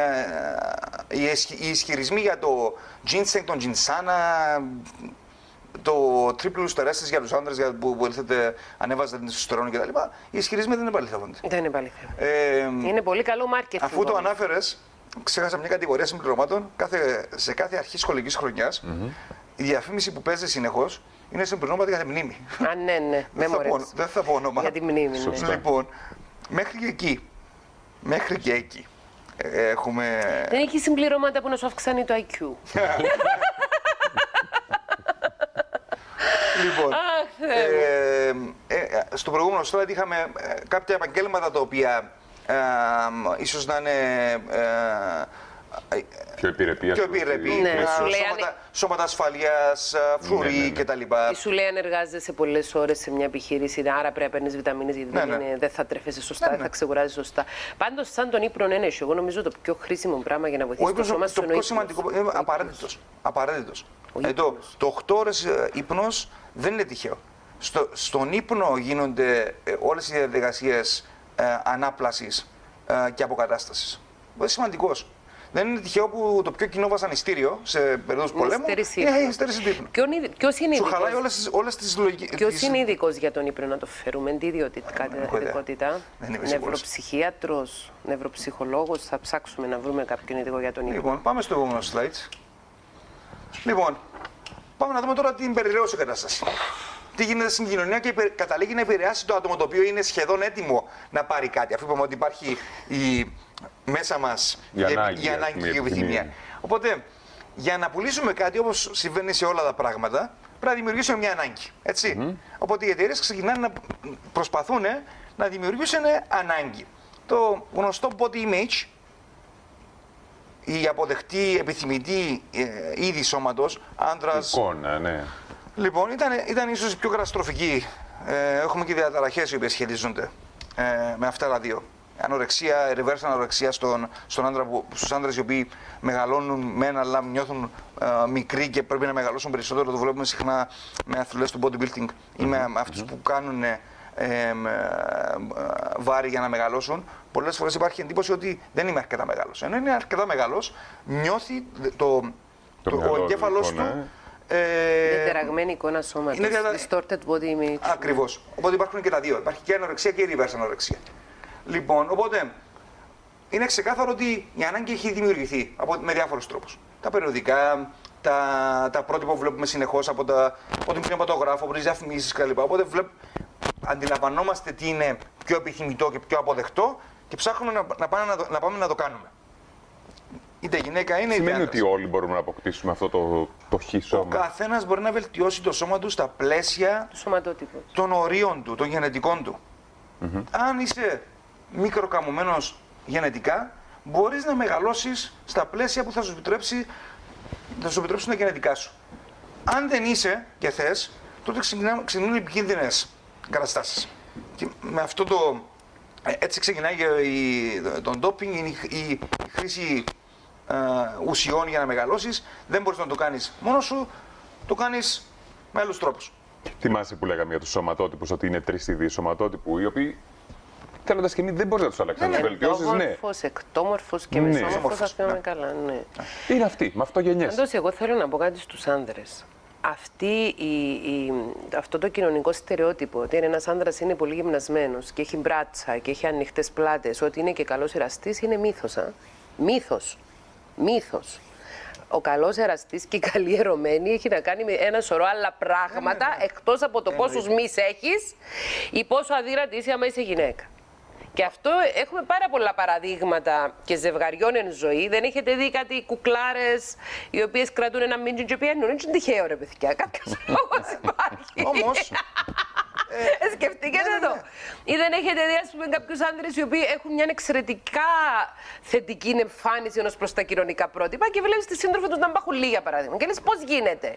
Speaker 4: ε, οι ισχυρισμοί για το ginseng, τον ginsana, το triple τεράστιες για τους άντρες που βοηθείτε, ανέβαζε την τεστοστερόνη κτλ. Οι ισχυρισμοί δεν επαληθεύονται.
Speaker 3: Δεν επαληθεύονται. Ε, είναι πολύ καλό marketing.
Speaker 4: Αφού το ανάφερες, ξέχασα μια κατηγορία συμπληρωμάτων. Κάθε, σε κάθε αρχή σχολικής χρονιάς, mm-hmm. η διαφήμιση που παίζει συνεχώς είναι συμπληρώματα για τη μνήμη.
Speaker 3: Α, ναι, ναι.
Speaker 4: δεν, θα πω, δεν θα πω όνομα.
Speaker 3: Για τη μνήμη, ναι.
Speaker 4: Λοιπόν, μέχρι και εκεί, μέχρι και εκεί έχουμε...
Speaker 3: Δεν έχει συμπληρώματα που να σου αυξάνει το άι κιου.
Speaker 4: Λοιπόν, ε, ε, στο προηγούμενο slide είχαμε κάποια επαγγέλματα τα οποία ε, ίσως να είναι... Ε,
Speaker 1: Πιο επιρρεπή,
Speaker 4: πιο επιρρεπή ναι. σώματα, αν... σώματα ασφαλείας, φρουροί ναι, ναι, ναι. κτλ.
Speaker 3: Σου λέει αν εργάζεσαι πολλές ώρες σε μια επιχείρηση, άρα πρέπει να παίρνεις βιταμίνες γιατί ναι, δεν, ναι. δεν θα τρέφεσαι σωστά, δεν ναι, ναι. θα ξεγουράζεις σωστά. Πάντως, σαν τον ύπνο είναι εγώ νομίζω το πιο χρήσιμο πράγμα για να βοηθήσει το σώμα σου.
Speaker 4: Το πιο σημαντικό είναι απαραίτητος. απαραίτητος. Εδώ, το οκτώ ώρες ύπνος δεν είναι τυχαίο. Στο, στον ύπνο γίνονται όλες οι διαδικασίες ε, ανάπλασης ε, και αποκατάστασης. Είναι σημαντικός. Δεν είναι τυχαίο που το πιο κοινό βασανιστήριο σε περίοδους πολέμου είναι η στέρηση του ύπνου.
Speaker 3: Ποιος είναι ειδικός?
Speaker 4: Σου χαλάει όλες, όλες τις λογικές.
Speaker 3: Ποιος είναι ειδικός για τον ύπνο να το φέρουμε, τι ιδιότητα? Νευροψυχίατρος, νευροψυχολόγος, θα ψάξουμε να βρούμε κάποιον ειδικό για τον ύπνο.
Speaker 4: Λοιπόν, πάμε στο επόμενο slide. Λοιπόν, πάμε να δούμε τώρα την περιραίωση κατάσταση. τι γίνεται στην κοινωνία και καταλήγει να επηρεάσει το άτομο το οποίο είναι σχεδόν έτοιμο να πάρει κάτι. Αφού είπαμε ότι υπάρχει η, μέσα μας η ανάγκη, η ανάγκη και η επιθυμία. Οπότε, για να πουλήσουμε κάτι, όπως συμβαίνει σε όλα τα πράγματα, πρέπει να δημιουργήσουμε μια ανάγκη. Έτσι. Mm-hmm. Οπότε οι εταιρείες ξεκινάνε να προσπαθούν να δημιουργήσουν ανάγκη. Το γνωστό body image, η αποδεκτή, επιθυμητή ε, είδη σώματος, άντρας.
Speaker 1: Εικόνα, ναι. Λοιπόν,
Speaker 4: ήταν, ήταν ίσως η πιο καταστροφική. Ε, έχουμε και διαταραχές οι οποίες σχετίζονται ε, με αυτά τα δύο. Ανορεξία, reverse ανορεξία στον, στον άντρα που, στους άντρες οι οποίοι μεγαλώνουν μεν, αλλά νιώθουν ε, μικροί και πρέπει να μεγαλώσουν περισσότερο. Το βλέπουμε συχνά με αθλητές του bodybuilding mm-hmm. ή με, με αυτούς mm-hmm. που κάνουν ε, ε, ε, βάρη για να μεγαλώσουν. Πολλές φορές υπάρχει εντύπωση ότι δεν είμαι αρκετά μεγάλος. Ενώ είναι αρκετά μεγάλος, νιώθει το, το, το ο εγκέφαλος του.
Speaker 3: Ε, Διαταραγμένη εικόνα σώματος, είναι διατα... distorted body image.
Speaker 4: Ακριβώς. Οπότε υπάρχουν και τα δύο. Υπάρχει και η ανορεξία και η reverse ανορεξία. Λοιπόν, οπότε είναι ξεκάθαρο ότι η ανάγκη έχει δημιουργηθεί από, με διάφορους τρόπους. Τα περιοδικά, τα, τα πρότυπα που βλέπουμε συνεχώς από, τα, από τον κινηματογράφο, από τις διαφημίσεις κλπ. Οπότε βλέπ, αντιλαμβανόμαστε τι είναι πιο επιθυμητό και πιο αποδεκτό και ψάχνουμε να, να, πάμε, να, να πάμε να το κάνουμε. Είτε γυναίκα είναι,
Speaker 1: σημαίνει ότι όλοι μπορούμε να αποκτήσουμε αυτό το, το χ σώμα.
Speaker 4: Ο καθένας μπορεί να βελτιώσει το σώμα του στα πλαίσια των ορίων του, των γενετικών του. Mm-hmm. Αν είσαι μικροκαμωμένος γενετικά, μπορείς να μεγαλώσεις στα πλαίσια που θα σου επιτρέψει, θα σου επιτρέψουν τα γενετικά σου. Αν δεν είσαι και θες, τότε ξεκινούν επικίνδυνες καταστάσεις. Και με αυτό το, έτσι ξεκινάει η, το ντόπινγκ, η, η, η χρήση Uh, ουσιών για να μεγαλώσεις. Δεν μπορείς να το κάνεις μόνος σου, το κάνεις με άλλους τρόπους.
Speaker 1: Θυμάσαι που λέγαμε για τους σωματότυπους, ότι είναι τρεις είδη σωματότυπου, οι οποίοι θέλοντας και εμείς δεν μπορείς να τους αλλάξεις, να τους βελτιώσεις, ναι.
Speaker 3: Εκτόμορφος, εκτόμορφος και ναι. μεσόμορφος, θα θυμάμαι καλά, ναι.
Speaker 1: Είναι αυτοί, με αυτό γενιές.
Speaker 3: Αντώς, εγώ θέλω να πω κάτι στους άνδρες. Αυτή η, η, αυτό το κοινωνικό στερεότυπο, ότι ένας άνδρας είναι πολύ γυμνασμένος και έχει μπράτσα και έχει ανοιχτές πλάτες, ότι είναι και καλός εραστής, είναι μύθος, α. Μύθος. Μύθος. Ο καλός εραστής και η καλή ερωμένη έχει να κάνει με ένα σωρό άλλα πράγματα, yeah, yeah. εκτός από το yeah, πόσους yeah. μυς έχεις ή πόσο αδύνατη είσαι άμα είσαι γυναίκα. Και αυτό έχουμε πάρα πολλά παραδείγματα και ζευγαριών εν ζωή. Δεν έχετε δει κάτι κουκλάρες οι οποίες κρατούν ένα μίντζιν και πιένουν. Είναι τυχαίο ρε παιδιά, κάποιος λόγος υπάρχει.
Speaker 4: Όμως...
Speaker 3: Ε, σκεφτήκατε ναι, ναι, ναι. το. Ή δεν έχετε δει, ας πούμε, κάποιους άντρες οι οποίοι έχουν μια εξαιρετικά θετική εμφάνιση ως προς τα κοινωνικά πρότυπα και βλέπεις τη σύντροφο τους να μπαχουλεί, για παράδειγμα. Και λες πώς γίνεται.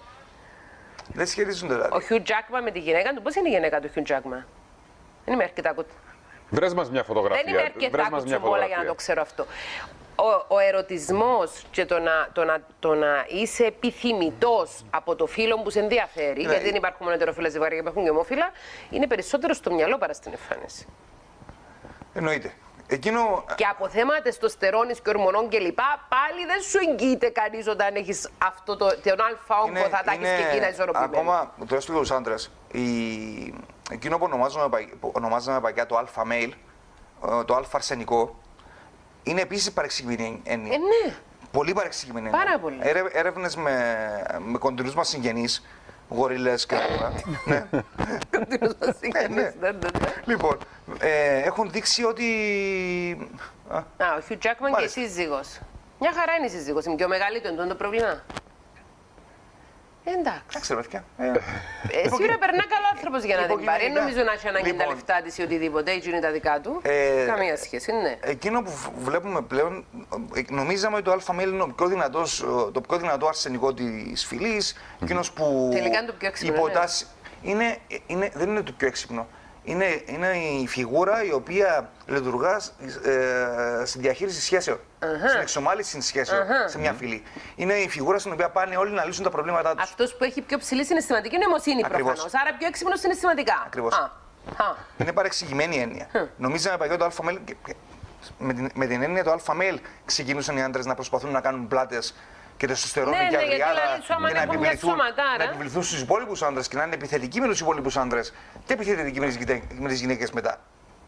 Speaker 4: Δεν σχετίζονται δηλαδή.
Speaker 3: Ο Χιου Τζάκμα με τη γυναίκα του, πώς είναι η γυναίκα του Χιου Τζάκμα? Δεν είμαι αρκετά κουτ.
Speaker 1: Βρες μας μια φωτογραφία.
Speaker 3: Δεν είμαι αρκετά κουτσουμπόλα για να το ξέρω αυτό. Ο, ο ερωτισμός και το να, το, να, το να είσαι επιθυμητός από το φίλο που σε ενδιαφέρει, ναι, γιατί δεν υπάρχουν μόνο ετεροφίλα ζευγάρια, υπάρχουν και ομόφυλα, είναι περισσότερο στο μυαλό παρά στην εμφάνιση.
Speaker 4: Εννοείται. Εκείνο...
Speaker 3: Και από θέματα τεστοστερόνης και ορμονών κλπ. Πάλι δεν σου εγγυείται κανείς όταν έχεις αυτό το, τον αλφα όγκο, θα τα έχεις και εκείνα ισορροπημένο.
Speaker 4: Ακόμα, τουλάχιστον για τους άντρες, η... εκείνο που ονομάζουμε, ονομάζουμε παγιά το αλφα μέιλ, το αλφα αρσενικό, είναι επίσης παρεξηγημένη έννοια.
Speaker 3: Ε, ναι.
Speaker 4: Πολύ παρεξηγημένη έννοια.
Speaker 3: Πάρα πολύ.
Speaker 4: Έρε, έρευνες με, με κοντινούς μας συγγενείς, γορίλες και όλα. Ναι.
Speaker 3: Κοντινούς μας συγγενείς, ναι, ναι.
Speaker 4: Λοιπόν, ε, έχουν δείξει ότι...
Speaker 3: Α, ο Χιου Τζάκμαν και η σύζυγος. Μια χαρά είναι η σύζυγος, είναι και ο μεγαλύτερος, είναι το πρόβλημα. Εντάξει.
Speaker 4: Εντάξει, ρε παιδιά.
Speaker 3: Ε, σίγουρα περνά καλό άνθρωπος για να την πάρει. Δεν νομίζω να έχει ανάγκη τα λεφτά της ή οτιδήποτε. Έτσι είναι τα δικά του. Ε, Καμία σχέση, ναι.
Speaker 4: Εκείνο που βλέπουμε πλέον, νομίζαμε ότι το αλφα μέιλ είναι πιο δυνατός, το πιο δυνατό αρσενικό της φυλής. Εκείνος που
Speaker 3: τελικά είναι το πιο έξυπνο.
Speaker 4: Υποτάσσει. Ναι. Είναι, είναι, δεν είναι το πιο έξυπνο. Είναι, είναι η φιγούρα η οποία λειτουργά ε, στη διαχείριση σχέσεων, uh-huh. στην εξομάλυση σχέσεων uh-huh. σε μια φυλή. Είναι η φιγούρα στην οποία πάνε όλοι να λύσουν τα προβλήματά τους.
Speaker 3: Αυτός που έχει πιο ψηλή συναισθηματική νοημοσύνη προφανώς, άρα πιο έξυπνος συναισθηματικά.
Speaker 4: Ακριβώς. Α. Α. Είναι παρεξηγημένη έννοια. Uh. Νομίζαμε παλιό το αλφα μέιλ, με την, με την έννοια το αλφα μέιλ ξεκινούσαν οι άντρες να προσπαθούν να κάνουν πλάτες και τεστοστερόνη
Speaker 3: ναι,
Speaker 4: και
Speaker 3: ναι,
Speaker 4: αγριάδα
Speaker 3: για να επιβληθούν,
Speaker 4: να επιβληθούν στους υπόλοιπους άντρες και να είναι επιθετικοί με τους υπόλοιπους άντρες και επιθετικοί με τις γυναίκες μετά.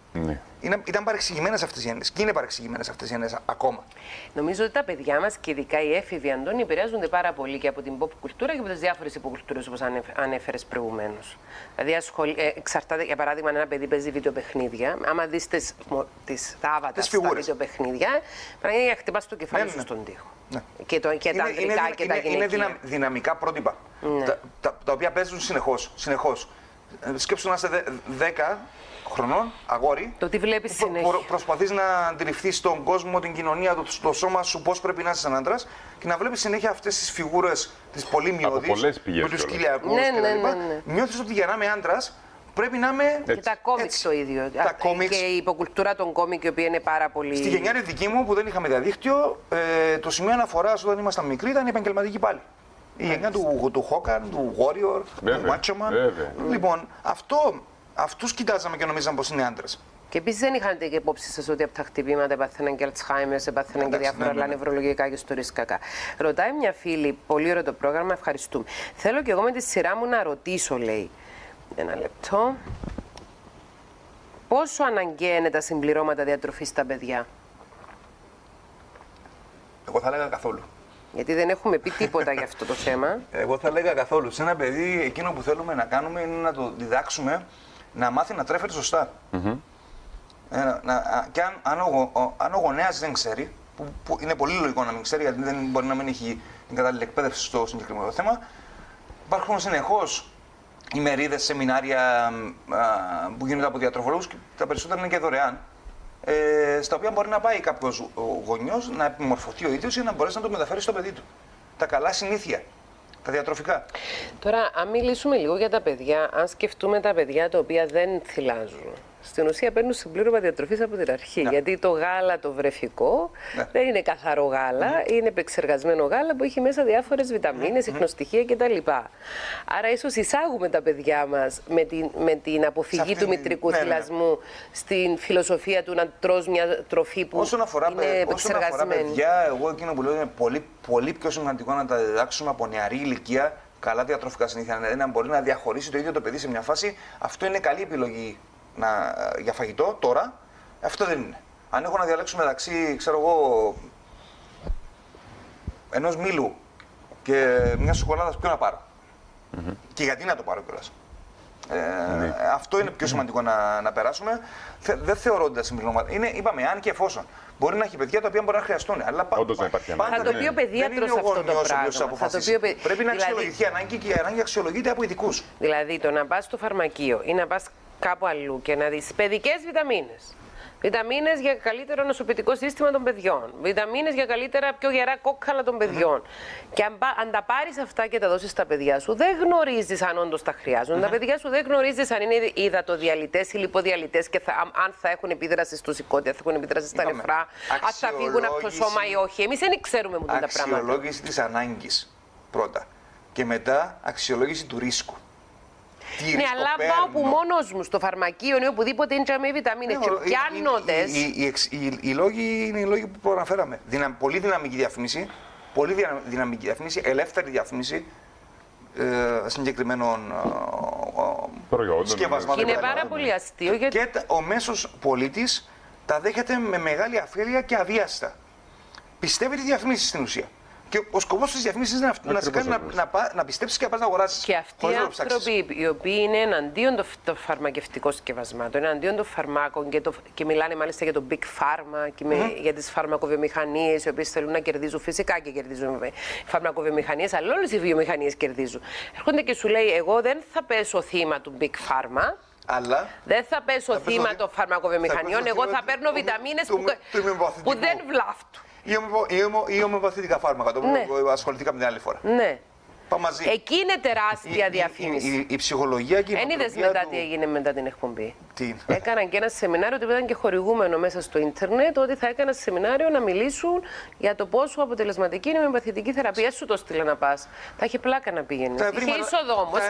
Speaker 1: Ναι.
Speaker 4: Είναι, ήταν παρεξηγημένες αυτές οι έννοιες και είναι παρεξηγημένες αυτές οι έννοιες ακόμα.
Speaker 3: Νομίζω ότι τα παιδιά μας και ειδικά οι έφηβοι, Αντώνη, επηρεάζονται πάρα πολύ και από την pop κουλτούρα και από τις διάφορες υποκουλτούρες όπως ανέφερες προηγουμένως. Δηλαδή, ασχολ... ε, εξαρτάται, για παράδειγμα, ένα παιδί παίζει βιντεοπαιχνίδια. Άμα δεις τις, τις άβατα στα βιντεοπαιχνίδια, πρέπει να χτυπάς το κεφάλι ναι, σου ναι. στον τοίχο. Ναι. Και, το, και είναι, τα ανδρικά είναι, και
Speaker 4: είναι,
Speaker 3: τα γυναικεία.
Speaker 4: Είναι δυνα, δυναμικά πρότυπα ναι. τα, τα, τα οποία παίζουν συνεχώς. συνεχώς. Σκέψου να είσαι δέκα χρονών, αγόρι.
Speaker 3: Το τι βλέπεις
Speaker 4: προ,
Speaker 3: συνέχεια.
Speaker 4: Προ, προσπαθείς να αντιληφθείς τον κόσμο, την κοινωνία, το, το σώμα σου, πώς πρέπει να είσαι σαν άντρας και να βλέπεις συνέχεια αυτές τις φιγούρες, τις πολύ μειώδεις, με τους κοιλιακούς
Speaker 3: ναι,
Speaker 4: κτλ.
Speaker 3: Ναι, ναι, ναι.
Speaker 4: Νιώθεις ότι για να είμαι άντρας πρέπει να είμαι.
Speaker 3: Και τα κόμιξ το ίδιο.
Speaker 4: Τα κόμιξ.
Speaker 3: Και η υποκουλτούρα των κόμικ, η οποία είναι πάρα πολύ.
Speaker 4: Στη γενιά δική μου που δεν είχαμε διαδίκτυο, ε, το σημείο αναφοράς όταν ήμασταν μικροί ήταν η επαγγελματική πάλι. Η γενιά του, του Χόκαν, του Warrior, του Μάτσομαν. Λοιπόν, αυτό. Αυτούς κοιτάζαμε και νομίζαμε πως είναι άντρες.
Speaker 3: Και επίσης δεν είχατε και υπόψη σας ότι από τα χτυπήματα πάθαιναν και Αλτσχάιμερ, πάθαιναν και διάφορα άλλα νευρολογικά και ιστορικά. Ρωτάει μια φίλη, πολύ ωραίο το πρόγραμμα, ευχαριστούμε. Θέλω και εγώ με τη σειρά μου να ρωτήσω, λέει. Ένα λεπτό. Πόσο αναγκαία είναι τα συμπληρώματα διατροφής στα παιδιά?
Speaker 4: Εγώ θα έλεγα καθόλου.
Speaker 3: Γιατί δεν έχουμε πει τίποτα για αυτό το θέμα.
Speaker 4: Εγώ θα έλεγα καθόλου. Σε ένα παιδί, εκείνο που θέλουμε να κάνουμε είναι να το διδάξουμε να μάθει να τρέφεται σωστά. Mm-hmm. ε, να, να, και αν, αν, ο, ο, αν ο γονέας δεν ξέρει, που, που είναι πολύ λογικό να μην ξέρει, γιατί δεν μπορεί να μην έχει την κατάλληλη εκπαίδευση στο συγκεκριμένο θέμα, υπάρχουν συνεχώς ημερίδες, σεμινάρια α, που γίνονται από διατροφολόγους και τα περισσότερα είναι και δωρεάν. Ε, στα οποία μπορεί να πάει κάποιος γονιός να επιμορφωθεί ο ίδιος για να μπορέσει να το μεταφέρει στο παιδί του. Τα καλά συνήθεια. Τα διατροφικά.
Speaker 3: Τώρα, αν μιλήσουμε λίγο για τα παιδιά, αν σκεφτούμε τα παιδιά τα οποία δεν θυλάζουν, στην ουσία παίρνουν συμπλήρωμα διατροφής από την αρχή. Ναι. Γιατί το γάλα το βρεφικό ναι. δεν είναι καθαρό γάλα, mm. είναι επεξεργασμένο γάλα που έχει μέσα διάφορες βιταμίνες, mm. ιχνοστοιχεία κτλ. Άρα, ίσως εισάγουμε τα παιδιά μας με την, με την αποφυγή του μητρικού ναι, θυλασμού ναι. στην φιλοσοφία του να τρως μια τροφή που
Speaker 4: όσον αφορά,
Speaker 3: είναι επεξεργασμένη.
Speaker 4: Όσον αφορά παιδιά, εγώ εκείνο που λέω είναι πολύ, πολύ πιο σημαντικό να τα διδάξουμε από νεαρή ηλικία. Καλά διατροφικά συνήθεια, να μπορεί να διαχωρίσει το ίδιο το παιδί σε μια φάση. Αυτό είναι καλή επιλογή να, για φαγητό τώρα. Αυτό δεν είναι. Αν έχω να διαλέξω μεταξύ, ξέρω εγώ, ενός μήλου και μια σοκολάτας, ποιο να πάρω. Mm-hmm. Και γιατί να το πάρω κιόλας. Ε, mm-hmm. Αυτό είναι πιο σημαντικό να, να περάσουμε. Θε, δεν θεωρώ ότι τα συμπληρώματα. Είναι, είπαμε, αν και εφόσον. Μπορεί να έχει παιδιά τα οποία μπορεί να χρειαστούν. Αλλά
Speaker 1: όντως να υπάρχει
Speaker 3: πάντα, θα το πει ο παιδίατρος αυτό το πράγμα.
Speaker 4: Το πει... Πρέπει να αξιολογηθεί δηλαδή... ανάγκη και η ανάγκη αξιολογείται από ειδικούς.
Speaker 3: Δηλαδή το να πας στο φαρμακείο ή να πας κάπου αλλού και να δεις παιδικές βιταμίνες. Βιταμίνες για καλύτερο νοσοποιητικό σύστημα των παιδιών. Βιταμίνες για καλύτερα πιο γερά κόκκαλα των παιδιών. Mm-hmm. Και αν, αν τα πάρεις αυτά και τα δώσεις στα παιδιά σου, δεν γνωρίζεις αν όντως τα χρειάζονται. Mm-hmm. Τα παιδιά σου δεν γνωρίζεις αν είναι υδατοδιαλυτές ή λιποδιαλυτές και θα, αν θα έχουν επίδραση στο σηκώτη, αν θα έχουν επίδραση στα νεφρά, αν θα φύγουν από το σώμα ή όχι. Εμείς δεν ξέρουμε μου τα πράγματα.
Speaker 4: Αξιολόγηση της ανάγκης πρώτα. Και μετά αξιολόγηση του ρίσκου.
Speaker 3: Ναι, αλλά πάω που μόνος μου στο φαρμακείο ή οπουδήποτε είναι με βιταμίνες ναι, και πιάνοντες.
Speaker 4: Οι, οι, οι, οι, οι λόγοι είναι οι λόγοι που προαναφέραμε. Δυνα, πολύ δυναμική διαφήμιση, πολύ δυναμική διαφήμιση, ελεύθερη διαφήμιση ε, συγκεκριμένων ε, συσκευασμάτων.
Speaker 3: Είναι πάρα πολύ αστείο. Γιατί...
Speaker 4: Και ο μέσος πολίτης τα δέχεται με μεγάλη αφέλεια και αβίαστα. Πιστεύει τη διαφήμιση στην ουσία. Και ο σκοπός της διαφήμισης είναι να, να σε κάνει να, να, να πιστέψεις και να πας να αγοράσεις.
Speaker 3: Και αυτοί οι άνθρωποι οι οποίοι είναι εναντίον των το φαρμακευτικών συσκευασμάτων, εναντίον των φαρμάκων και, το, και μιλάνε μάλιστα για το Big Pharma και με, mm-hmm. για τις φαρμακοβιομηχανίες, οι οποίες θέλουν να κερδίζουν, φυσικά και κερδίζουν οι φαρμακοβιομηχανίες, αλλά όλες οι βιομηχανίες κερδίζουν. Έρχονται και σου λέει, εγώ δεν θα πέσω θύμα του Big Pharma.
Speaker 4: Αλλά
Speaker 3: δεν θα πέσω θα θύμα των φαρμακοβιομηχανιών, εγώ θα παίρνω βιταμίνες που δεν βλάφτουν.
Speaker 4: Ή ομοιοπαθητικά φάρμακα, το ναι. που ασχοληθήκαμε την άλλη φορά.
Speaker 3: Ναι.
Speaker 4: Πάμε μαζί.
Speaker 3: Εκεί είναι τεράστια η, διαφήμιση.
Speaker 4: Η, η, η ψυχολογία και η
Speaker 3: Εν είδες μετά του... τι έγινε μετά την εκπομπή.
Speaker 4: Τι.
Speaker 3: Έκαναν και ένα σεμινάριο, το οποίο ήταν και χορηγούμενο μέσα στο ίντερνετ, ότι θα έκανα σεμινάριο να μιλήσουν για το πόσο αποτελεσματική είναι η ομοιοπαθητική θεραπεία. Σου το στείλα να πας. Θα είχε πλάκα να πήγαινε. Είχε είσοδο όμως.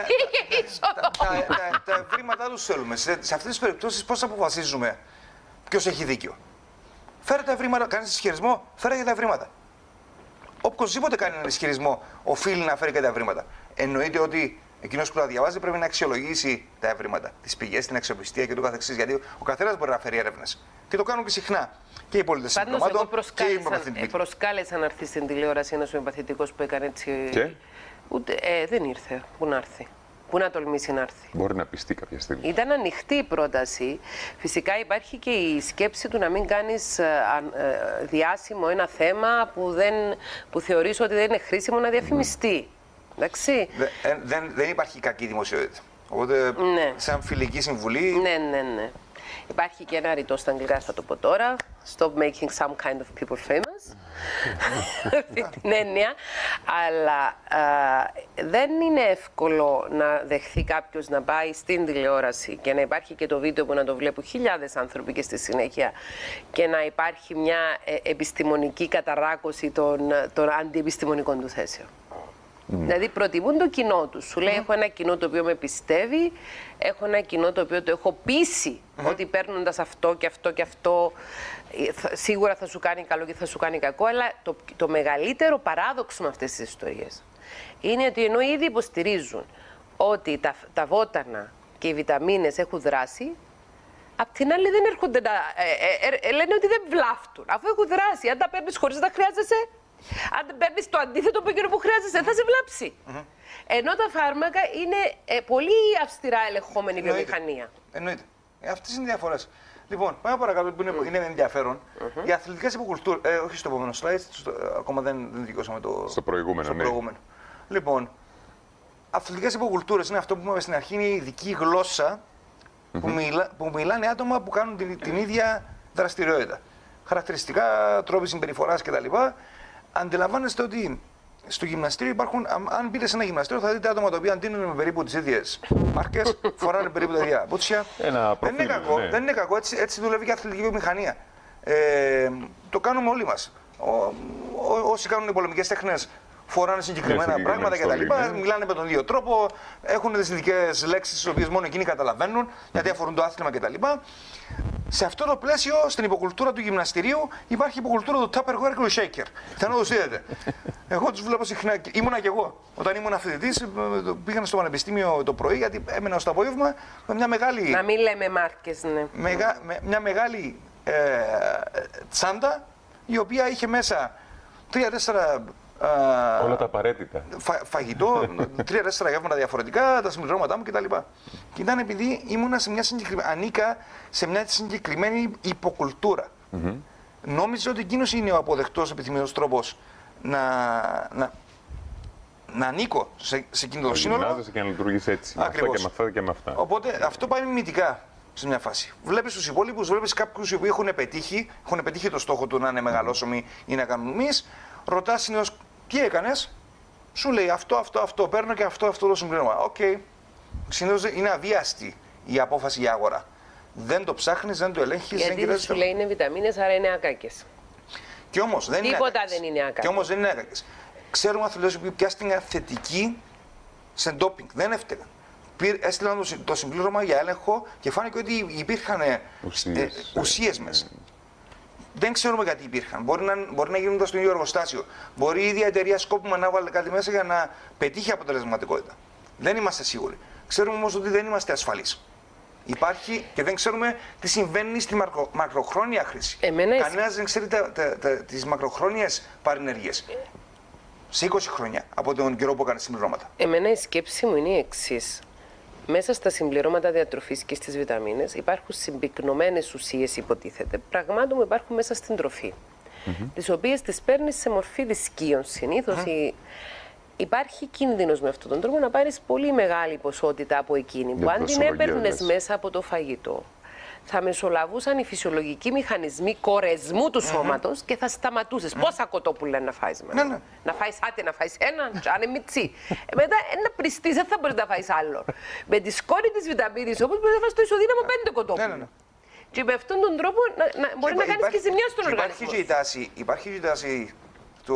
Speaker 4: Τα ευρήματά τους θέλουμε. Σε αυτές τις περιπτώσεις πώς αποφασίζουμε ποιος έχει δίκιο. Φέρε τα ευρήματα, κάνει ισχυρισμό, φέρε και τα ευρήματα. Οποιοςδήποτε κάνει έναν ισχυρισμό, οφείλει να φέρει και τα ευρήματα. Εννοείται ότι Εκείνος που τα διαβάζει πρέπει να αξιολογήσει τα ευρήματα, τις πηγές, την αξιοπιστία και το καθεξής. Γιατί ο καθένας μπορεί να φέρει έρευνες. Και το κάνουν και συχνά. Και οι πολίτες συμπληρωμάτων και οι μαθητικοί.
Speaker 3: Προσκάλεσαν να έρθει στην τηλεόραση ένας μαθητικός που έκανε έτσι.
Speaker 1: Και?
Speaker 3: Ούτε, ε, δεν ήρθε. Πού να έρθει. Πού να τολμήσει να έρθει.
Speaker 1: Μπορεί να πιστεί κάποια στιγμή.
Speaker 3: Ήταν ανοιχτή η πρόταση. Φυσικά υπάρχει και η σκέψη του να μην κάνεις ε, ε, διάσημο ένα θέμα που, δεν, που θεωρείς ότι δεν είναι χρήσιμο να διαφημιστεί. Mm. Εντάξει.
Speaker 4: Δε, ε, δεν, δεν υπάρχει κακή δημοσιότητα. Οπότε, ναι. σαν φιλική συμβουλή...
Speaker 3: Ναι, ναι, ναι. Υπάρχει και ένα ρητό στα αγγλικά, θα το πω τώρα. Stop making some kind of people famous. Αυτή την έννοια. Αλλά α, δεν είναι εύκολο να δεχθεί κάποιος να πάει στην τηλεόραση και να υπάρχει και το βίντεο που να το βλέπουν χιλιάδες άνθρωποι και στη συνέχεια και να υπάρχει μια ε, επιστημονική καταράκωση των, των αντιεπιστημονικών του θέσεων. Mm. Δηλαδή προτιμούν το κοινό του. Σου λέει: mm. έχω ένα κοινό το οποίο με πιστεύει, έχω ένα κοινό το οποίο το έχω πείσει mm. ότι παίρνοντας αυτό και αυτό και αυτό σίγουρα θα σου κάνει καλό και θα σου κάνει κακό. Αλλά το, το μεγαλύτερο παράδοξο με αυτές τις ιστορίες είναι ότι ενώ ήδη υποστηρίζουν ότι τα, τα βότανα και οι βιταμίνες έχουν δράσει, απ' την άλλη δεν έρχονται να ε, ε, ε, λένε ότι δεν βλάφτουν. Αφού έχουν δράσει, αν τα παίρνεις χωρίς να χρειάζεσαι. Αν παίρνεις το αντίθετο από εκείνο που χρειάζεσαι, θα σε βλάψει. Mm-hmm. Ενώ τα φάρμακα είναι ε, πολύ αυστηρά ελεγχόμενη βιομηχανία.
Speaker 4: Εννοείται. Ε, αυτές είναι οι διαφορές. Λοιπόν, πάμε παρακάτω που είναι, mm. είναι ενδιαφέρον. Mm-hmm. Οι αθλητικές υποκουλτούρες. Ε, όχι στο επόμενο slide, στο, ακόμα δεν, δεν δικαιώσαμε το.
Speaker 1: Στο προηγούμενο.
Speaker 4: Στο
Speaker 1: ναι.
Speaker 4: προηγούμενο. Λοιπόν, αθλητικές υποκουλτούρες είναι αυτό που είπαμε στην αρχή, είναι η ειδική γλώσσα mm-hmm. που, μιλά, που μιλάνε άτομα που κάνουν την, την ίδια δραστηριότητα. Χαρακτηριστικά, τρόποι συμπεριφοράς κτλ. Αντιλαμβάνεστε ότι στο γυμναστήριο υπάρχουν, αν μπείτε σε ένα γυμναστήριο, θα δείτε άτομα τα οποία αντίνουν με περίπου τις ίδιες μάρκες, φοράνε περίπου τα ίδια πούτσια.
Speaker 1: Ένα προφίλ,
Speaker 4: δεν είναι κακό,
Speaker 1: ναι.
Speaker 4: δεν είναι κακό. Έτσι, έτσι δουλεύει και η αθλητική βιομηχανία. Ε, το κάνουμε όλοι μας. Ο, ό, όσοι κάνουν πολεμικές τέχνες φοράνε συγκεκριμένα yeah, πράγματα κτλ. Ναι. Μιλάνε με τον ίδιο τρόπο, έχουν τις ειδικές λέξεις, τις οποίες μόνο εκείνοι καταλαβαίνουν, mm-hmm. γιατί αφορούν το άθλημα κτλ. Σε αυτό το πλαίσιο, στην υποκουλτούρα του γυμναστηρίου, υπάρχει η υποκουλτούρα του Tupperware και του Shaker. Θέλω να το δείτε. Εγώ τους βλέπω συχνά. Ήμουνα κι εγώ. Όταν ήμουν φοιτητής, πήγαινα στο πανεπιστήμιο το πρωί, γιατί έμενα στο απόγευμα με μια μεγάλη.
Speaker 3: Να μην λέμε μάρκες, ναι.
Speaker 4: Μεγα, με, μια μεγάλη ε, τσάντα, η οποία είχε μέσα τρία-τέσσερα.
Speaker 1: Uh, όλα τα απαραίτητα.
Speaker 4: Φα, φαγητό, τρία-τέσσερα γεύματα διαφορετικά, τα συμπληρώματά μου κτλ. Και ήταν επειδή ήμουνα σε μια συγκεκριμένη, ανήκα σε μια συγκεκριμένη υποκουλτούρα. Mm-hmm. Νόμιζα ότι εκείνος είναι ο αποδεκτός, επιθυμητός τρόπος να, να, να ανήκω σε, σε εκείνο το σύνολο.
Speaker 1: Γυμνάζεσαι και να λειτουργείς έτσι. Ακριβώς. Και με αυτά και με αυτά.
Speaker 4: Οπότε αυτό πάει μιμητικά σε μια φάση. Βλέπεις τους υπόλοιπους, βλέπεις κάποιους οι οποίοι έχουν πετύχει, έχουν πετύχει το στόχο του να είναι μεγαλόσωμοι ή να κάνουν μυς. Ρωτάς συνήθως τι έκανες, σου λέει αυτό, αυτό, αυτό, παίρνω και αυτό, αυτό το συμπλήρωμα. Οκ. Okay. Συνήθως είναι αβίαστη η απόφαση για αγορά. Δεν το ψάχνεις, δεν το ελέγχεις.
Speaker 3: Γιατί δεν σου λέει είναι βιταμίνες, άρα είναι άκακες.
Speaker 4: Και όμως δεν είναι
Speaker 3: Τίποτα
Speaker 4: άκακες.
Speaker 3: δεν είναι άκακες.
Speaker 4: Και όμως δεν είναι άκακες. Ξέρουμε αθλητές που πιάστηκαν θετικοί σε ντόπινγκ. Δεν έφταιγαν. Έστειλαν το συμπλήρωμα για έλεγχο και φάνηκε ότι υπήρχαν ουσίες, ε, ουσίες μέσα. Δεν ξέρουμε γιατί υπήρχαν. Μπορεί να, μπορεί να γίνονταν στο ίδιο εργοστάσιο. Μπορεί η ίδια εταιρεία σκόπιμα να βάλει κάτι μέσα για να πετύχει αποτελεσματικότητα. Δεν είμαστε σίγουροι. Ξέρουμε όμως ότι δεν είμαστε ασφαλείς. Υπάρχει και δεν ξέρουμε τι συμβαίνει στη μακρο, μακροχρόνια χρήση. Κανένας δεν ξέρει τις μακροχρόνιες παρενέργειες. Σε είκοσι χρόνια από τον καιρό που έκανε συμπληρώματα.
Speaker 3: Εμένα η σκέψη μου είναι η εξής. Μέσα στα συμπληρώματα διατροφής και στις βιταμίνες υπάρχουν συμπυκνωμένες ουσίες, υποτίθεται. Πραγμάτων που υπάρχουν μέσα στην τροφή. Mm-hmm. Τις οποίες τις παίρνεις σε μορφή δισκίων. Συνήθως mm-hmm. η... υπάρχει κίνδυνος με αυτόν τον τρόπο να πάρεις πολύ μεγάλη ποσότητα από εκείνη. Για που αν την έπαιρνες μέσα από το φαγητό, θα μεσολαβούσαν οι φυσιολογικοί μηχανισμοί κορεσμού του σώματος mm-hmm. και θα σταματούσες. Mm-hmm. Πόσα κοτόπουλα να φάεις μετά. Mm-hmm. Να φάεις άτε, να φάεις έναν, αν είναι μιτσί. ε, μετά ένα πριστής, δεν θα μπορείς να φάεις άλλο. Με τη σκόνη της βιταμίνης όμως μπορεί να φάεις το ισοδύναμο πέντε κοτόπουλα. Mm-hmm. Και με αυτόν τον τρόπο να, να, μπορεί και να κάνεις και ζημιά στον οργανισμό.
Speaker 4: Υπάρχει και η τάση, υπάρχει και η τάση το,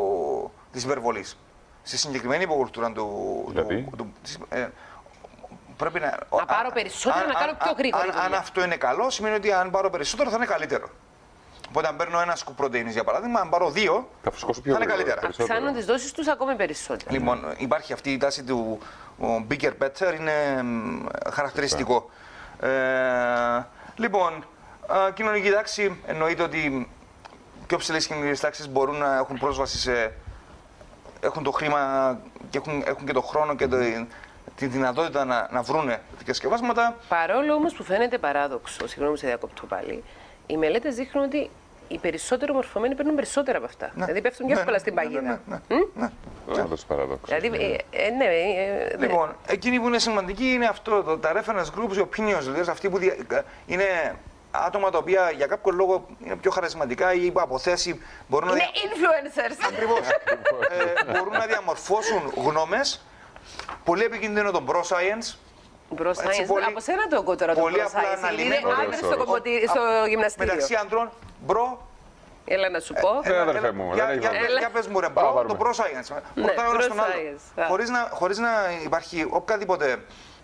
Speaker 4: της υπερβολής. Στη συγκεκριμένη υποκουλτούρα του.
Speaker 1: Δηλαδή.
Speaker 4: του, του της, ε, Πρέπει να,
Speaker 3: να πάρω περισσότερο,
Speaker 4: αν,
Speaker 3: να κάνω πιο γρήγορα.
Speaker 4: Αν, αν αυτό είναι καλό, σημαίνει ότι αν πάρω περισσότερο θα είναι καλύτερο. Οπότε, αν παίρνω ένα σκουπ πρωτεΐνης, για παράδειγμα, αν πάρω δύο,
Speaker 1: θα, θα
Speaker 4: είναι καλύτερα.
Speaker 3: Αυξάνουν τις δόσεις τους ακόμη περισσότερο.
Speaker 4: Λοιπόν, υπάρχει αυτή η τάση του bigger better, είναι χαρακτηριστικό. Ε, λοιπόν, κοινωνική τάξη εννοείται ότι πιο ψηλές κοινωνικές τάξεις μπορούν να έχουν πρόσβαση σε. Έχουν το χρήμα και έχουν, έχουν και το χρόνο και το, τη δυνατότητα να, να βρούνε τέτοια σκευάσματα.
Speaker 3: Παρόλο όμως που φαίνεται παράδοξο, συγγνώμη σε διακόπτω πάλι, οι μελέτες δείχνουν ότι οι περισσότερο μορφωμένοι παίρνουν περισσότερα από αυτά. Ναι. Δηλαδή πέφτουν και εύκολα ναι, στην παγίδα. Ναι, ναι, ναι, ναι.
Speaker 1: ναι. ναι. παράδοξο.
Speaker 3: Δηλαδή, ε, ναι, ε, ναι.
Speaker 4: Λοιπόν, εκείνη που είναι σημαντική είναι αυτό, το, τα reference groups, οι opinions leaders, αυτοί που δια, είναι άτομα τα οποία για κάποιο λόγο είναι πιο χαρισματικά ή από θέση μπορούν
Speaker 3: είναι
Speaker 4: να.
Speaker 3: Είναι influencers.
Speaker 4: Ακριβώς. ε, μπορούν να διαμορφώσουν γνώμες. Πολύ επικίνδυνο το bro science.
Speaker 3: Bro science. Πολύ, από σένα το ακούω τώρα το bro science. Είναι άντρες στο, στο γυμναστήριο.
Speaker 4: Μεταξύ ανδρών, bro.
Speaker 3: Έλα να σου πω.
Speaker 1: Ε, αδερφέ μου,
Speaker 4: για, για, για πες μου ρε, bro, το bro science.
Speaker 3: Ναι,
Speaker 4: ρωτάει ο ένας τον άλλο. Χωρίς να, χωρίς να υπάρχει οποιαδήποτε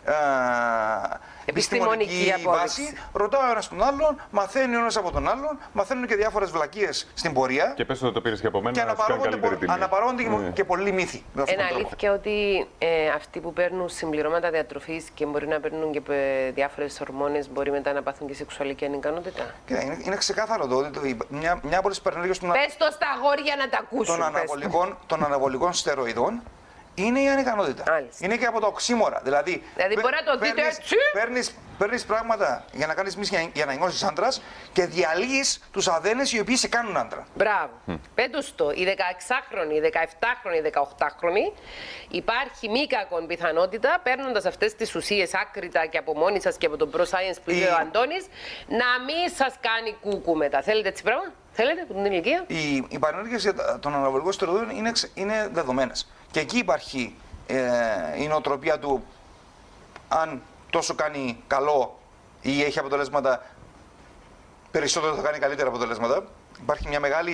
Speaker 4: επιστημονική βάση, ρωτάω ο ένας τον άλλον, μαθαίνει ο ένας από τον άλλον, μαθαίνουν και διάφορες βλακίες στην πορεία.
Speaker 1: Και πες ότι το πήρες και από μένα,
Speaker 4: και αναπαράγονται και, και πολλοί μύθοι.
Speaker 3: Είναι αλήθεια ότι ε, αυτοί που παίρνουν συμπληρώματα διατροφής και μπορεί να παίρνουν και διάφορες ορμόνες μπορεί μετά να πάθουν και σεξουαλική ανικανότητα.
Speaker 4: Κοίτα, είναι, είναι ξεκάθαρο το ότι μια, μια από τις παρενέργειες των,
Speaker 3: πες το στα αγόρια να τα ακούσουν,
Speaker 4: των, αναβολικών, των αναβολικών στεροειδών είναι η ανικανότητα.
Speaker 3: Άλιστα.
Speaker 4: Είναι και από το οξύμορα. Δηλαδή,
Speaker 3: δηλαδή μπορεί να το δείτε έτσι.
Speaker 4: Παίρνεις, παίρνεις πράγματα για να κάνεις μίση για να νιώσεις άντρας και διαλύεις τους αδένες οι οποίοι σε κάνουν άντρα.
Speaker 3: Μπράβο. Mm. Πέτος το, οι δεκαεξάχρονοι, οι δεκαεπτάχρονοι, οι δεκαοκτάχρονοι υπάρχει μη κακόν πιθανότητα παίρνοντας αυτές τις ουσίες άκρητα και από μόνοι σας και από τον Pro Science που είπε η... ο Αντώνης να μην σας κάνει κούκου μετά. Θέλετε έτσι πράγμα? Θέλετε από την ηλικία?
Speaker 4: Οι, οι παρενέργειες των αναβολικών στεροειδών είναι, είναι δεδομένες. Και εκεί υπάρχει ε, η νοοτροπία του αν τόσο κάνει καλό ή έχει αποτελέσματα, περισσότερο θα κάνει καλύτερα αποτελέσματα. Υπάρχει μια μεγάλη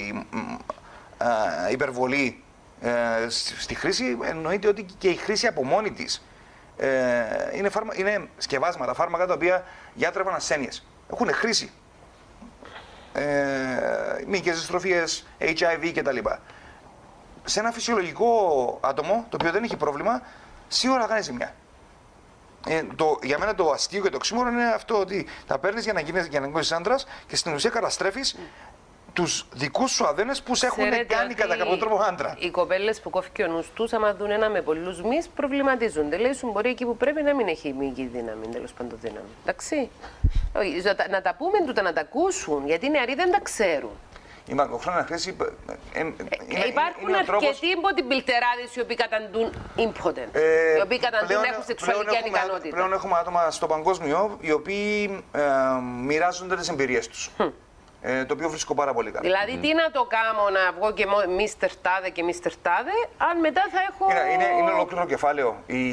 Speaker 4: ε, υπερβολή ε, στη χρήση. Εννοείται ότι και η χρήση από μόνη της ε, είναι, φάρμα, είναι σκευάσματα, φάρμακα τα οποία γιατρεύουν ασθένειες. Έχουν χρήση. Ε, μυϊκές δυστροφίες, έιτς άι βι κτλ. Σε ένα φυσιολογικό άτομο, το οποίο δεν έχει πρόβλημα, σίγουρα θα κάνει ζημιά. Ε, το, για μένα το αστείο και το οξύμορο είναι αυτό ότι τα παίρνεις για να γίνεις, για να γίνεις άντρας και στην ουσία καταστρέφεις τους δικούς σου αδένες που σε έχουν
Speaker 3: ξέρετε
Speaker 4: κάνει κατά κάποιο τρόπο άντρα.
Speaker 3: Οι κοπέλες που κόφηκε ο νους τους, άμα δουν ένα με πολλούς μυς, προβληματίζονται. Λέει σου μπορεί εκεί που πρέπει να μην έχει μυϊκή δύναμη, τέλος πάντων δύναμη. Εντάξει. Να τα πούμε τούτα, να τα ακούσουν, γιατί οι νεαροί δεν τα ξέρουν.
Speaker 4: Η μακροχρόνια χρήση. Ε, ε,
Speaker 3: είναι, υπάρχουν είναι αρκετοί bodybuilderάδες οι οποίοι καταντούν impotent. Ε, οι οποίοι καταντούν πλέον, έχουν σεξουαλική ανικανότητα.
Speaker 4: Πλέον έχουμε άτομα στο παγκόσμιο οι οποίοι ε, μοιράζονται τις εμπειρίες τους. Hm. Ε, το οποίο βρίσκω πάρα πολύ καλά.
Speaker 3: Δηλαδή, mm. τι να το κάνω να βγω και μίστερ Τάδε και μίστερ Τάδε, αν μετά θα έχω.
Speaker 4: Είναι, είναι, είναι ολόκληρο κεφάλαιο. Η,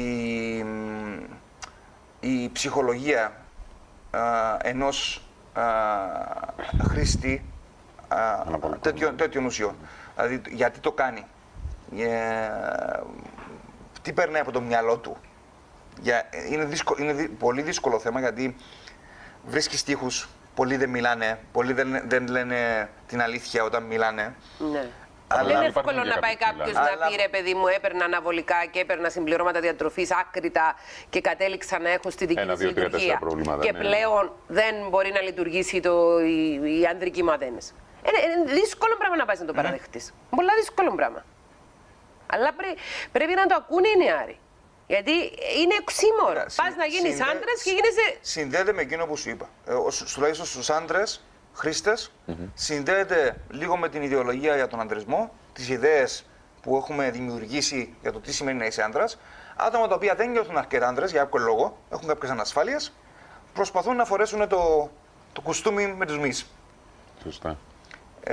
Speaker 4: η ψυχολογία α, ενός α, χρήστη τέτοιων, τέτοιων ουσιών. Δηλαδή, γιατί το κάνει, ε, τι περνάει από το μυαλό του. Για, είναι, δύσκολο, είναι δυ, πολύ δύσκολο θέμα γιατί βρίσκεις τείχους, πολλοί δεν μιλάνε, πολλοί δεν, δεν λένε την αλήθεια όταν μιλάνε.
Speaker 3: Ναι. Αλλά δεν είναι εύκολο να πάει κάποιο να πει ρε παιδί μου, έπαιρνα αναβολικά και έπαιρνα συμπληρώματα διατροφής άκρητα και κατέληξα να έχω στη δική μου λειτουργία. Και πλέον δεν μπορεί να λειτουργήσει το, η, η ανδρική μου αδένες. Είναι, είναι δύσκολο πράγμα να πάει να το παραδεχτείς. Mm. Πολλά δύσκολο πράγμα. Αλλά πρέ, πρέπει να το ακούνε οι νεάροι. Γιατί είναι οξύμορο. Πας να γίνεις συνδέ... άντρας και γίνεσαι.
Speaker 4: Συνδέεται με εκείνο που σου είπα. Ε, τουλάχιστον στους άντρες χρήστες, mm-hmm. συνδέεται λίγο με την ιδεολογία για τον αντρισμό, τις ιδέες που έχουμε δημιουργήσει για το τι σημαίνει να είσαι άντρας. Άτομα τα οποία δεν νιώθουν αρκετά άντρες για κάποιο λόγο, έχουν κάποιες ανασφάλειες, προσπαθούν να φορέσουν το, το κουστούμι με τους μυς.
Speaker 1: Σωστά.
Speaker 4: Ε,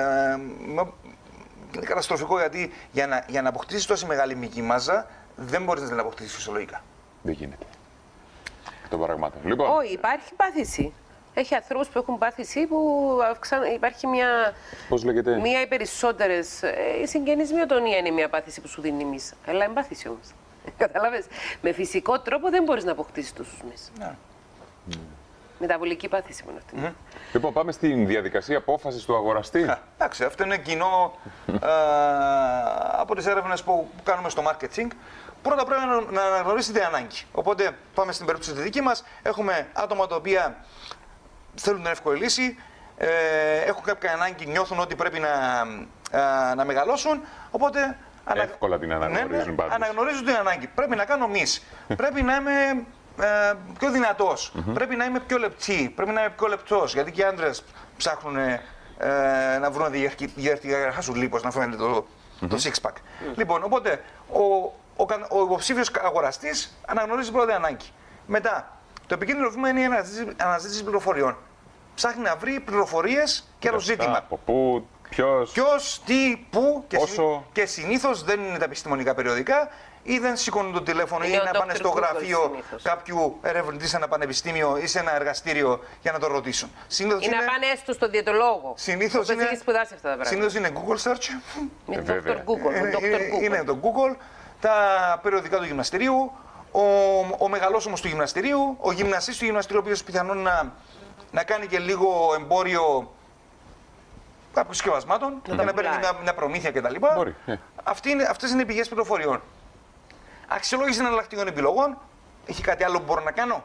Speaker 4: είναι καταστροφικό γιατί για να, για να αποκτήσεις τόση μεγάλη μυϊκή μάζα δεν μπορείς να την αποκτήσεις φυσιολογικά.
Speaker 1: Δεν γίνεται. Των πραγμάτων. Λοιπόν.
Speaker 3: Όχι, υπάρχει πάθηση. Έχει ανθρώπους που έχουν πάθηση που αυξαν... υπάρχει μια.
Speaker 1: Πώς λέγεται?
Speaker 3: Μία ή περισσότερες. Η συγγενής μειοτονία είναι μια πάθηση που σου δίνει μυς. Αλλά είναι πάθηση όμως. Καταλάβες. Με φυσικό τρόπο δεν μπορείς να αποκτήσεις τόσους μυς.
Speaker 4: Ναι.
Speaker 1: Mm.
Speaker 3: Μεταβολική πάθηση μόνο αυτή.
Speaker 1: Mm-hmm. Λοιπόν, πάμε στην διαδικασία απόφασης του αγοραστή.
Speaker 4: Εντάξει, αυτό είναι κοινό α, από τις έρευνες που κάνουμε στο marketing. Πρώτα πρέπει να αναγνωρίσετε ανάγκη. Οπότε πάμε στην περίπτωση τη δική μας. Έχουμε άτομα τα οποία θέλουν την εύκολη λύση, ε, έχουν κάποια ανάγκη, νιώθουν ότι πρέπει να, α, να μεγαλώσουν. Οπότε
Speaker 1: εύκολα την αναγνωρίζουν πάντως.
Speaker 4: Αναγνωρίζουν την ανάγκη. Πρέπει να κάνω μυς. Πρέπει να είμαι ε, πιο δυνατός. Mm-hmm. Πρέπει να είμαι πιο λεπτή. Πρέπει να είμαι πιο λεπτός. Γιατί και οι άντρες ψάχνουν ε, να βρουν διαρκή σου λίπος, να φαίνεται το, mm-hmm. το six pack. Mm-hmm. Λοιπόν, οπότε ο, ο, ο υποψήφιος αγοραστής αναγνωρίζει πρώτα ανάγκη. Μετά, το επικίνδυνο βήμα είναι η αναζήτηση πληροφοριών. Ψάχνει να βρει πληροφορίες και άλλο ζήτημα.
Speaker 1: Από πού, ποιος,
Speaker 4: ποιος, τι, πού και,
Speaker 1: πόσο...
Speaker 4: συνή... και συνήθως δεν είναι τα επιστημονικά περιοδικά ή δεν σηκώνουν το τηλέφωνο είναι ή να πάνε στο γραφείο συνήθως. Κάποιου ερευνητή σε ένα πανεπιστήμιο ή σε ένα εργαστήριο για να το ρωτήσουν. Συνήθως
Speaker 3: ή είναι... να πάνε έστω στο διαιτολόγο.
Speaker 4: Συνήθως είναι...
Speaker 3: αυτά τα
Speaker 4: συνήθως είναι Google Search.
Speaker 3: Είναι το Google.
Speaker 4: Είναι, είναι το Google, τα περιοδικά του γυμναστηρίου, ο, ο μεγαλόσωμος του γυμναστηρίου, ο γυμναστής του γυμναστηρίου, ο οποίος πιθανόν να, να κάνει και λίγο εμπόριο κάποιων συσκευασμάτων, να, να παίρνει μια, μια προμήθεια κτλ. Αυτές είναι οι πηγές πληροφοριών. Αξιολόγηση εναλλακτικών επιλογών. Έχει κάτι άλλο που μπορώ να κάνω?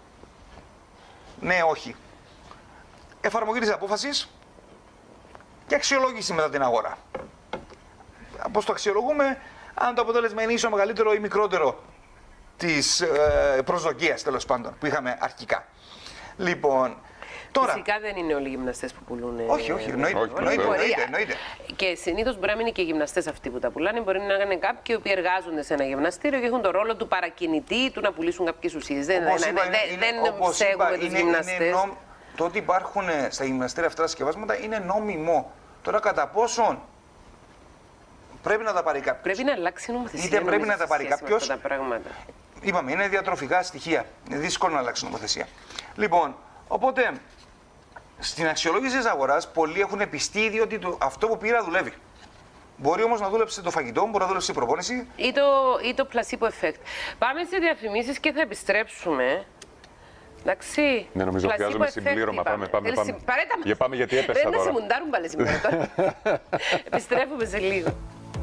Speaker 4: Ναι, όχι. Εφαρμογή της απόφασης και αξιολόγηση μετά την αγορά. Πώς το αξιολογούμε? Αν το αποτέλεσμα είναι ίσο μεγαλύτερο ή μικρότερο της ε, προσδοκίας, τέλος πάντων, που είχαμε αρχικά. Λοιπόν, τώρα...
Speaker 3: Φυσικά δεν είναι όλοι οι γυμναστές που πουλούν.
Speaker 4: Όχι, όχι, εννοείται.
Speaker 1: όχι,
Speaker 4: εννοείται, εννοείται, εννοείται.
Speaker 3: Και συνήθως μπορεί να μην είναι και οι γυμναστές αυτοί που τα πουλάνε. Μπορεί να είναι κάποιοι που εργάζονται σε ένα γυμναστήριο και έχουν τον ρόλο του παρακινητή, του να πουλήσουν κάποιες ουσίες. Δεν ψέγουμε τους γυμναστές.
Speaker 4: Το ότι υπάρχουν στα γυμναστήρια αυτά τα συσκευάσματα είναι νόμιμο. Τώρα κατά πόσον πρέπει να τα πάρει κάποιος.
Speaker 3: Πρέπει να αλλάξει η νομοθεσία.
Speaker 4: Είτε πρέπει να τα πάρει κάποιος. Είπαμε, είναι διατροφικά στοιχεία. Είναι δύσκολο να αλλάξει η νομοθεσία. Λοιπόν, οπότε στην αξιολόγηση της αγοράς πολλοί έχουν πιστεί ήδη ότι το, αυτό που πήρα δουλεύει. Μπορεί όμως να δούλεψε το φαγητό, μπορεί να δούλεψε η προπόνηση.
Speaker 3: Ή το, ή το placebo effect. Πάμε σε διαφημίσεις και θα επιστρέψουμε. Εντάξει.
Speaker 1: Ναι, νομίζω χρειάζομαι συμπλήρωμα. Πάμε, πάμε, πάμε. πάμε. Για πάμε γιατί έπεσα τώρα.
Speaker 3: Δεν να σε μουντάρουν πάλι σήμερα τώρα. Επιστρέφουμε σε λίγο.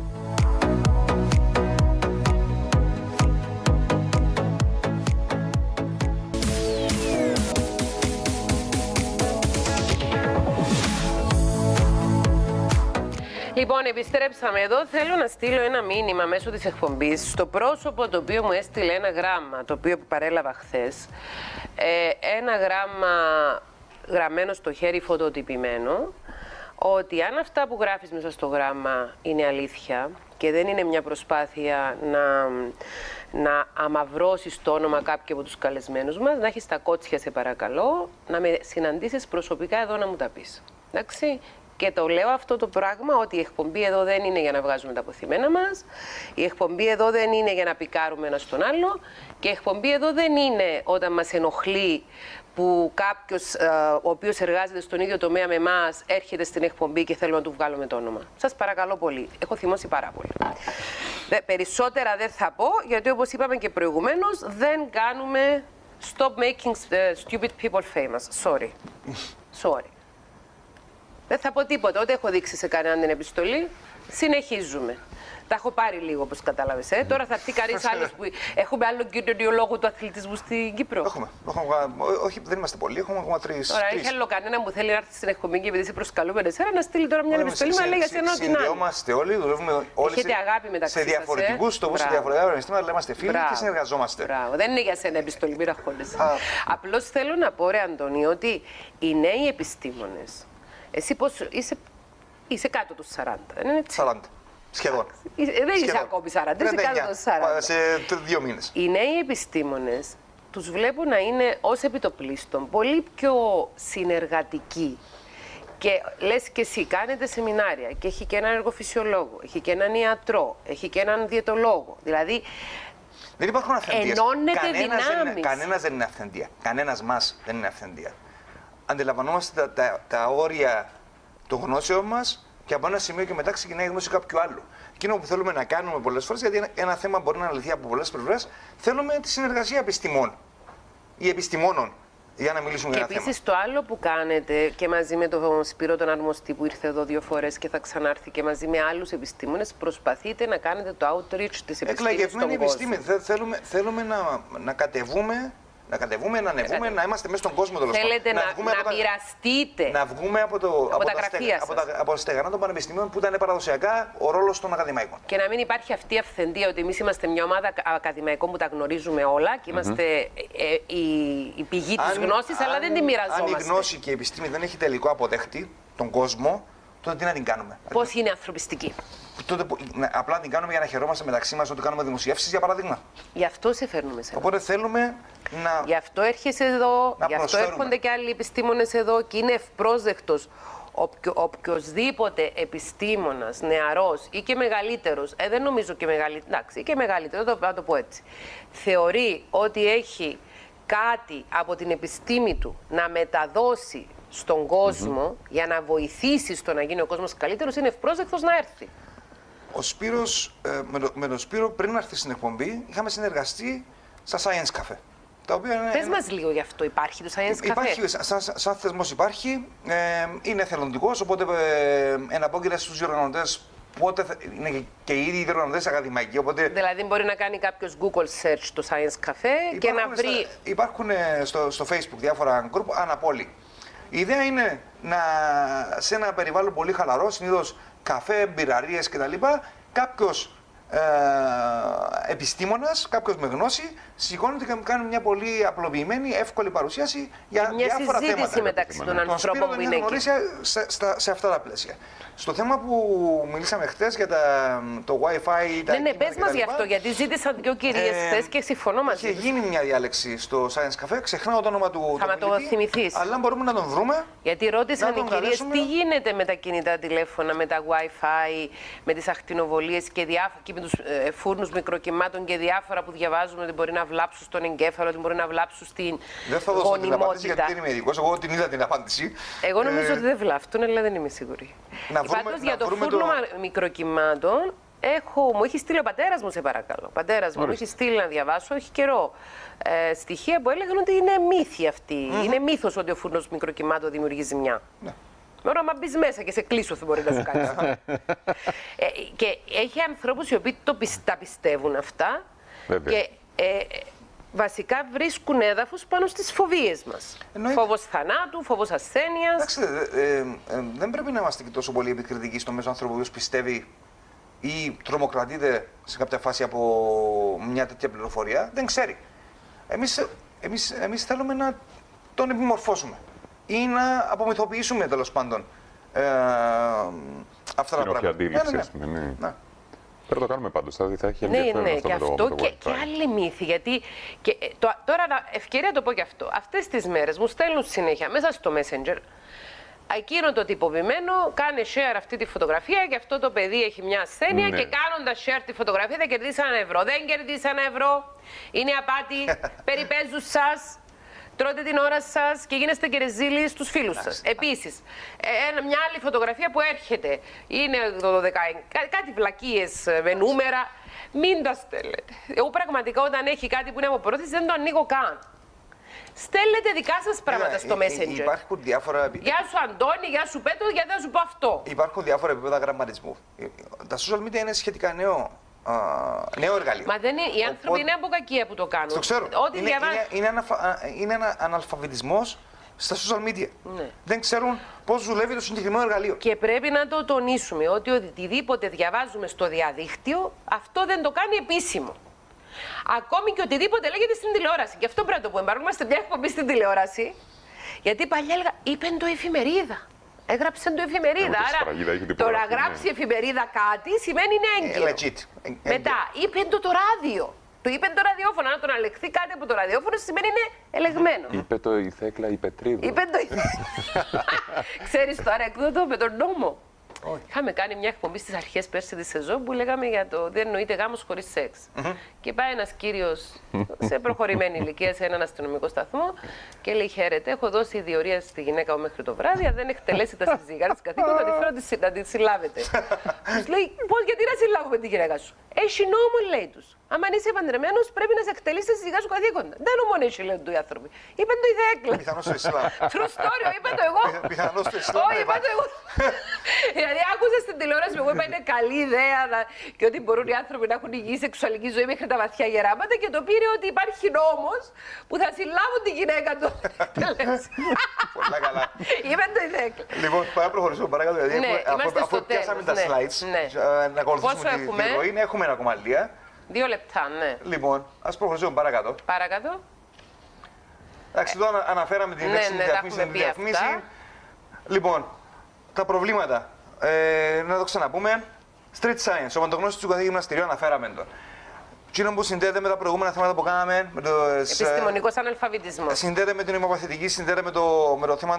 Speaker 3: Λοιπόν, επιστρέψαμε εδώ. Θέλω να στείλω ένα μήνυμα μέσω της εκπομπής στο πρόσωπο το οποίο μου έστειλε ένα γράμμα, το οποίο παρέλαβα χθες. Ε, ένα γράμμα γραμμένο στο χέρι, φωτοτυπημένο, ότι αν αυτά που γράφεις μέσα στο γράμμα είναι αλήθεια και δεν είναι μια προσπάθεια να, να αμαυρώσεις το όνομα κάποιου από τους καλεσμένους μας, να έχεις τα κότσια, σε παρακαλώ, να με συναντήσεις προσωπικά εδώ να μου τα πεις. Εντάξει. Και το λέω αυτό το πράγμα, ότι η εκπομπή εδώ δεν είναι για να βγάζουμε τα αποθυμένα μας, η εκπομπή εδώ δεν είναι για να πικάρουμε ένα στον άλλο και η εκπομπή εδώ δεν είναι όταν μας ενοχλεί που κάποιος ε, ο οποίος εργάζεται στον ίδιο τομέα με εμάς έρχεται στην εκπομπή και θέλουμε να του βγάλουμε το όνομα. Σας παρακαλώ πολύ. Έχω θυμώσει πάρα πολύ. Δε, περισσότερα δεν θα πω, γιατί όπως είπαμε και προηγουμένως, δεν κάνουμε stop making stupid people famous. Sorry. Sorry. Δεν θα πω τίποτα, ούτε έχω δείξει σε κανέναν την επιστολή. Συνεχίζουμε. Τα έχω πάρει λίγο, όπως κατάλαβες. Ε. Τώρα θα έρθει κανείς άλλος που... Έχουμε άλλο κοινωνιολόγο του αθλητισμού στην Κύπρο.
Speaker 4: Έχουμε. έχουμε. Όχι, δεν είμαστε πολλοί, έχουμε ακόμα τρεις.
Speaker 3: Τώρα, έχει άλλο κανένα που θέλει να έρθει στην εκπομπή και επειδή σε προσκαλούμε εσένα να στείλει τώρα μια επιστολή μα λέει για σένα ότι είναι.
Speaker 4: Συνδεόμαστε όλοι, δουλεύουμε όλοι
Speaker 3: σε, αγάπη μεταξύ
Speaker 4: σε διαφορετικούς τόπους, σε διαφορετικά οργανιστήματα, αλλά είμαστε φίλοι και συνεργαζόμαστε.
Speaker 3: Μπράβο. Δεν είναι για σένα επιστολή, μην αγχώνεσαι. Απλώς θέλω να πω, ρε Αντώνη, ότι οι νέοι επιστήμονες. Εσύ πώς είσαι, είσαι κάτω του σαράντα, δεν είναι έτσι?
Speaker 4: σαράντα. Σχεδόν.
Speaker 3: Δεν είσαι ακόμη σαράντα, είσαι κάτω του σαράντα.
Speaker 4: Σε δύο μήνες.
Speaker 3: Οι νέοι επιστήμονες τους βλέπω να είναι ως επιτοπλίστων πολύ πιο συνεργατικοί. Και λες και εσύ, κάνετε σεμινάρια και έχει και έναν εργοφυσιολόγο, έχει και έναν ιατρό, έχει και έναν διαιτολόγο. Δηλαδή,
Speaker 4: δεν υπάρχουν αυθεντίες.
Speaker 3: Ενώνεται δυνάμεις.
Speaker 4: Δεν, κανένας δεν είναι αυθεντία. Κανένας μας δεν είναι αυθεντία. Αντιλαμβανόμαστε τα, τα, τα όρια των γνώσεων μας και από ένα σημείο και μετά ξεκινάει η γνώση κάποιου άλλου. Εκείνο που θέλουμε να κάνουμε πολλές φορές, γιατί ένα, ένα θέμα μπορεί να λυθεί από πολλές πλευρές, θέλουμε τη συνεργασία επιστημών ή επιστημόνων για να μιλήσουμε για ένα θέμα.
Speaker 3: Και επίσης το άλλο που κάνετε και μαζί με τον Σπύρο τον Αρμοστή που ήρθε εδώ δύο φορές και θα ξανάρθει και μαζί με άλλους επιστήμονες, προσπαθείτε να κάνετε το outreach της επιστήμης στον κόσμο.
Speaker 4: Εκλαγευμένη επιστήμη. Θέλουμε, θέλουμε να, να κατεβούμε. Να κατεβούμε, να ανεβούμε, να είμαστε μέσα στον κόσμο τέλος πάντων.
Speaker 3: Θέλετε να, να, να μοιραστείτε.
Speaker 4: Να βγούμε από, το, από, από τα, τα γραφεία από τα, από τα στεγανά των πανεπιστημίων που ήταν παραδοσιακά ο ρόλος των ακαδημαϊκών.
Speaker 3: Και να μην υπάρχει αυτή η αυθεντία ότι εμείς είμαστε μια ομάδα ακαδημαϊκών που τα γνωρίζουμε όλα και είμαστε mm-hmm. ε, η, η πηγή της γνώσης, αλλά δεν τη μοιραζόμαστε.
Speaker 4: Αν η γνώση και η επιστήμη δεν έχει τελικό αποδέχτη τον κόσμο, τότε τι να την κάνουμε.
Speaker 3: Πώς είναι ανθρωπιστική.
Speaker 4: Τότε, απλά την κάνουμε για να χαιρόμαστε μεταξύ μας ότι κάνουμε δημοσιεύσεις, για παράδειγμα.
Speaker 3: Γι' αυτό σε φέρνουμε σε εδώ.
Speaker 4: Οπότε θέλουμε να.
Speaker 3: Γι' αυτό έρχεσαι εδώ, γι' αυτό έρχονται και άλλοι επιστήμονες εδώ και είναι ευπρόσδεκτος οποιο, οποιοσδήποτε επιστήμονας, νεαρός ή και μεγαλύτερος, ε, δεν νομίζω και μεγαλύτερος, εντάξει, ή και μεγαλύτερος, το, να το πω έτσι, θεωρεί ότι έχει κάτι από την επιστήμη του να μεταδώσει στον κόσμο mm-hmm. για να βοηθήσει στο να γίνει ο κόσμος καλύτερος, είναι ευπρόσδεκτος να έρθει.
Speaker 4: Ο Σπύρος, ε, με, το, με τον Σπύρο πριν να έρθει στην εκπομπή, είχαμε συνεργαστεί στα Science Cafe. Τα οποία είναι,
Speaker 3: Πες μας λίγο γι' αυτό, υπάρχει το Science Cafe.
Speaker 4: Υπάρχει, σαν, σαν θεσμός υπάρχει, ε, είναι εθελοντικός, οπότε ε, εναπόκειται στους διοργανωτές. Πότε θα, είναι και οι ίδιοι διοργανωτές ακαδημαϊκοί. Οπότε...
Speaker 3: Δηλαδή, μπορεί να κάνει κάποιος Google search το Science Cafe και να βρει.
Speaker 4: Στα, υπάρχουν στο, στο Facebook διάφορα group αναπόλη. Η ιδέα είναι να, σε ένα περιβάλλον πολύ χαλαρό, συνήθως καφέ, μπειραρίες κτλ., κάποιος ε, επιστήμονας, κάποιος με γνώση, σηκώνεται και κάνει μια πολύ απλοποιημένη, εύκολη παρουσίαση για
Speaker 3: μια
Speaker 4: διάφορα θέματα.
Speaker 3: Μια συζήτηση μεταξύ των ανθρώπων που είναι εκεί.
Speaker 4: Σε, σε, σε αυτά τα πλαίσια. Στο θέμα που μιλήσαμε χθες για τα, το Wi-Fi.
Speaker 3: Ναι, ναι, πες μας γι' αυτό, γιατί ζήτησαν δύο κυρίες ε, χθες και συμφωνώ μαζί.
Speaker 4: Είχε γίνει μια διάλεξη στο Science Cafe, ξεχνάω το όνομα του.
Speaker 3: Θα το θυμηθείς.
Speaker 4: Αλλά μπορούμε να τον βρούμε.
Speaker 3: Γιατί ρώτησαν οι κυρίες τι γίνεται με τα κινητά τηλέφωνα, με τα Wi-Fi, με τις ακτινοβολίες και, και με τους ε, φούρνους μικροκυμάτων και διάφορα που διαβάζουμε ότι μπορεί να βλάψουν στον εγκέφαλο, ότι μπορεί να βλάψουν στην γονιμότητα.
Speaker 4: Δεν θα δώσω την απάντηση γιατί δεν είμαι ειδικός. Εγώ την είδα την απάντηση.
Speaker 3: Εγώ νομίζω ε... ότι δεν βλάφτουν, αλλά δεν είμαι σίγουρη. Πάντως για το φούρνο το... μικροκυμάτων έχω, μου έχει στείλει ο πατέρας μου, σε παρακαλώ. Ο πατέρας μου, μου έχει στείλει να διαβάσω, έχει καιρό. Ε, στοιχεία που έλεγαν ότι είναι μύθοι αυτοί. Mm-hmm. Είναι μύθος ότι ο φούρνος μικροκυμάτων δημιουργεί ζημιά. Ναι. Τώρα, μα μπει μέσα και σε κλείσω, δεν μπορεί να σου κάνει. ε, και έχει ανθρώπους οι οποίοι το, τα πιστεύουν αυτά. Βέβαια. Και ε, βασικά βρίσκουν έδαφος πάνω στις φοβίες μας. Εννοείται. Φόβος θανάτου, φόβος ασθένειας.
Speaker 4: Εντάξει, ε, ε, ε, δεν πρέπει να είμαστε και τόσο πολύ επικριτικοί στο μέσο άνθρωπο που πιστεύει ή τρομοκρατείται σε κάποια φάση από μια τέτοια πληροφορία. Δεν ξέρει. Εμείς, εμείς, εμείς θέλουμε να τον επιμορφώσουμε ή να απομυθοποιήσουμε τέλος πάντων ε, αυτά τα πράγματα.
Speaker 1: Αντίληψη, ναι, ναι. ναι. ναι. Πρέπει να το κάνουμε πάντως, θα, θα έχει
Speaker 3: ναι,
Speaker 1: ενδιαφέρον
Speaker 3: ναι,
Speaker 1: αυτό
Speaker 3: και
Speaker 1: με
Speaker 3: αυτό
Speaker 1: το, με το
Speaker 3: και, και άλλοι μύθοι, γιατί και, το, τώρα ευκαιρία το πω και αυτό. Αυτές τις μέρες μου στέλνουν συνέχεια μέσα στο Messenger εκείνο το τυποποιημένο, κάνε share αυτή τη φωτογραφία και αυτό το παιδί έχει μια ασθένεια ναι. και κάνοντας share τη φωτογραφία θα κερδίσει ένα ευρώ. Δεν κερδίσει ένα ευρώ, είναι απάτη, περιπέζουν σας. Τρώτε την ώρα σας και γίνεστε και ρεζίλοι στους φίλους σας. Επίσης, ε, μια άλλη φωτογραφία που έρχεται είναι το δεκαέξι, κάτι βλακίες με νούμερα. Μην τα στέλνετε. Εγώ πραγματικά όταν έχει κάτι που είναι από πρόθεση δεν το ανοίγω καν. Στέλνετε δικά σας πράγματα στο Messenger.
Speaker 4: Υπάρχουν διάφορα...
Speaker 3: Γεια σου Αντώνη, γεια σου Πέτρο, γιατί θα σου πω αυτό.
Speaker 4: Υπάρχουν διάφορα επίπεδα γραμματισμού. Τα social media είναι σχετικά νέο. Uh, νέο εργαλείο.
Speaker 3: Μα δεν είναι, οι άνθρωποι Οπότε... είναι από κακία που το κάνουν.
Speaker 4: Το ξέρω.
Speaker 3: Ό,τι
Speaker 4: είναι,
Speaker 3: διαβά...
Speaker 4: είναι, είναι, αναφα... είναι ένα αναλφαβητισμός στα social media. Ναι. Δεν ξέρουν πώς δουλεύει το συγκεκριμένο εργαλείο.
Speaker 3: Και πρέπει να το τονίσουμε ότι οτιδήποτε διαβάζουμε στο διαδίκτυο, αυτό δεν το κάνει επίσημο. Ακόμη και οτιδήποτε λέγεται στην τηλεόραση. Και αυτό πρέπει να το πούμε. Είμαστε μια εκπομπή στην τηλεόραση. Γιατί παλιά έλεγα, είπε το εφημερίδα. Έγραψε το εφημερίδα. Άρα το να γράψει ναι. εφημερίδα κάτι σημαίνει είναι έγκυρο.
Speaker 4: Legit.
Speaker 3: Μετά, είπε το το ράδιο. Του είπε το ραδιόφωνο. Αν τον αλεχθεί κάτι από το ραδιόφωνο σημαίνει είναι ελεγμένο.
Speaker 1: Είπε το η Θέκλα η Πετρίδου.
Speaker 3: Είπε το η Θέκλα. Ξέρεις το ανεκδότο με τον νόμο. Όχι. Είχαμε κάνει μια εκπομπή στις αρχές πέρσι τη σεζόν που λέγαμε για το δεν εννοείται γάμος χωρίς σεξ. Mm-hmm. Και πάει ένας κύριος σε προχωρημένη ηλικία σε έναν αστυνομικό σταθμό και λέει: χαίρετε, έχω δώσει διορία στη γυναίκα μου μέχρι το βράδυ. Αν δεν εκτελέσει τα συζυγάρια της καθήκοντα, θα τη φέρω να τη συλλάβετε. Τους λέει: πώς, γιατί να συλλάβουμε τη γυναίκα σου? Έχει νόμο, λέει τους. Αν είσαι παντρεμένος, πρέπει να σε εκτελήσει τα συζυγάρια σου καθήκοντα. Δεν είναι μόνο έτσι, λένε οι άνθρωποι. Είπαν το η Θέκλα.
Speaker 4: Πιθανώς στο Ισλάμ.
Speaker 3: True story, είπα το εγώ.
Speaker 4: Πιθανώς στο Ισλάμ.
Speaker 3: Όχι, είπα το εγώ. Δηλαδή, άκουσα στην τηλεόραση εγώ είπα είναι καλή ιδέα και ότι μπορούν οι άνθρωποι να έχουν υγιή σεξουαλική ζωή μέχρι τα βαθιά γεράματα και το πήρε ότι υπάρχει νόμος που θα συλλάβουν τη γυναίκα του.
Speaker 4: Πολλά καλά.
Speaker 3: Είπαν το η Θέκλα.
Speaker 4: Λοιπόν, πάμε να προχωρήσουμε παρακάτω. Αφού πιάσαμε τα slides, να ακολουθήσουμε τη ροή, έχουμε ένα κομμαλία.
Speaker 3: Δύο λεπτά, ναι.
Speaker 4: Λοιπόν, ας προχωρήσουμε παρακάτω.
Speaker 3: Παρακάτω.
Speaker 4: Εντάξει, εδώ αναφέραμε την λέξη
Speaker 3: ναι,
Speaker 4: διαφήμιση. διαφήμιση. Λοιπόν, τα προβλήματα. Ε, να το ξαναπούμε. Street science, ο παντογνώστης του καθηγητή γυμναστηρίου, αναφέραμε τον. Εκείνο που συνδέεται με τα προηγούμενα θέματα που κάναμε. Με το,
Speaker 3: επιστημονικός αναλφαβητισμός.
Speaker 4: Συνδέεται με την ημοπαθητική, συνδέεται με το, με το θέμα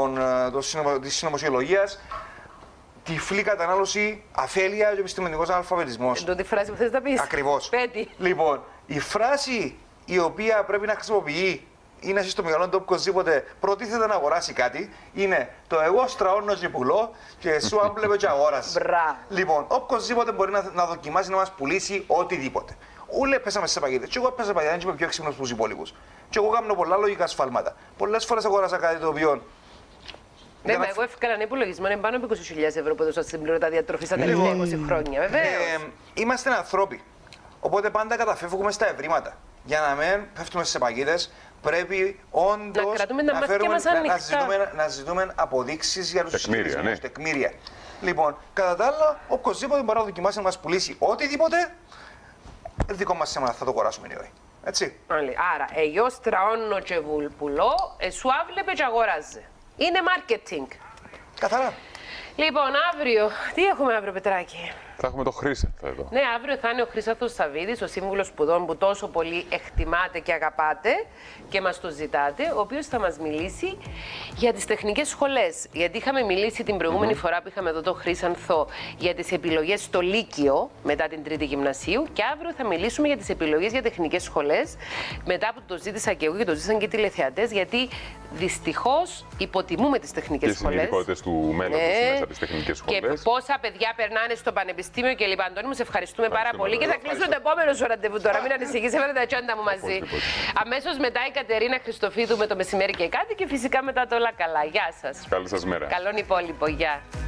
Speaker 4: της συνωμοσιολογίας. Τυφλή κατανάλωση, αφέλεια και επιστημονικός αναλφαβητισμός.
Speaker 3: Εντό τη φράση που θες να πεις.
Speaker 4: Ακριβώς.
Speaker 3: Πέτει.
Speaker 4: Λοιπόν, η φράση η οποία πρέπει να χρησιμοποιεί ή να ζει στο μυαλό του οποιοδήποτε προτίθεται να αγοράσει κάτι είναι το εγώ στραώνω και πουλώ και σου άμπλεπε και αγόρασε.
Speaker 3: Μπράβο.
Speaker 4: Λοιπόν, οποιοδήποτε μπορεί να, να δοκιμάσει να μας πουλήσει οτιδήποτε. Ούλε πέσαμε σε παγίδες. Και εγώ έπαιζα παγίδες, είμαι πιο έξυπνος από τους υπόλοιπους. Και εγώ κάνω πολλά λογικά σφάλματα. Πολλές φορές αγοράσα κάτι το οποίο.
Speaker 3: Ναι, μα εγώ έφυγα έναν υπολογισμό, είναι πάνω από είκοσι χιλιάδες ευρώ που έδωσα στην πληρώτα διατροφή στα τελευταία είκοσι χρόνια, βεβαίως.
Speaker 4: Ε, είμαστε ανθρώποι. Οπότε πάντα καταφεύγουμε στα ευρήματα. Για να μην πέφτουμε σε παγίδες, πρέπει όντως
Speaker 3: να, να, να, φέρουμε,
Speaker 4: να, να, ζητούμε, να ζητούμε αποδείξεις για τους
Speaker 1: τεκμήρια, ναι.
Speaker 4: τεκμήρια. Λοιπόν, κατά τα άλλα, οποιοδήποτε μπορεί να δοκιμάσει να μας πουλήσει οτιδήποτε, δικό μας θέμα θα το κοράσουμε οι Έτσι.
Speaker 3: Άρα, εγώ στραώνω και πουλώ, εσού άβλεπε και αγοράζει. Είναι marketing.
Speaker 4: Καθαρά.
Speaker 3: Λοιπόν, αύριο, τι έχουμε αύριο, Πετράκη?
Speaker 1: Θα έχουμε το Χρήσανθο εδώ.
Speaker 3: Ναι, αύριο θα είναι ο Χρήσανθος Σαββίδης, ο σύμβουλος σπουδών που τόσο πολύ εκτιμάτε και αγαπάτε και μας το ζητάτε, ο οποίος θα μας μιλήσει για τις τεχνικές σχολές. Γιατί είχαμε μιλήσει την προηγούμενη mm-hmm. φορά που είχαμε εδώ το Χρήσανθο για τις επιλογές στο Λύκειο μετά την Τρίτη Γυμνασίου και αύριο θα μιλήσουμε για τις επιλογές για τεχνικές σχολές μετά που το ζήτησα και εγώ και το ζήτησαν και οι τηλεθεατές, γιατί δυστυχώς υποτιμούμε τις τεχνικές
Speaker 1: και
Speaker 3: σχολές.
Speaker 1: Και συνειδητότητες του μέλλοντος ναι. μέσα από τις τεχνικές σχολές. Και
Speaker 3: πόσα παιδιά περνάνε στο πανεπιστήμιο και λοιπά. Αντώνη μου, σε ευχαριστούμε πάρα πολύ και θα κλείσουμε το επόμενο σου ραντεβού τώρα. Μην ανησυχείς, έβαλε τα τσόντα μου μαζί. Αμέσως μετά η Κατερίνα Χριστοφίδου με το μεσημέρι και κάτι και φυσικά μετά το όλα καλά. Γεια σας.
Speaker 1: Καλή σας μέρα.
Speaker 3: Καλόν υπόλοιπο. Γεια.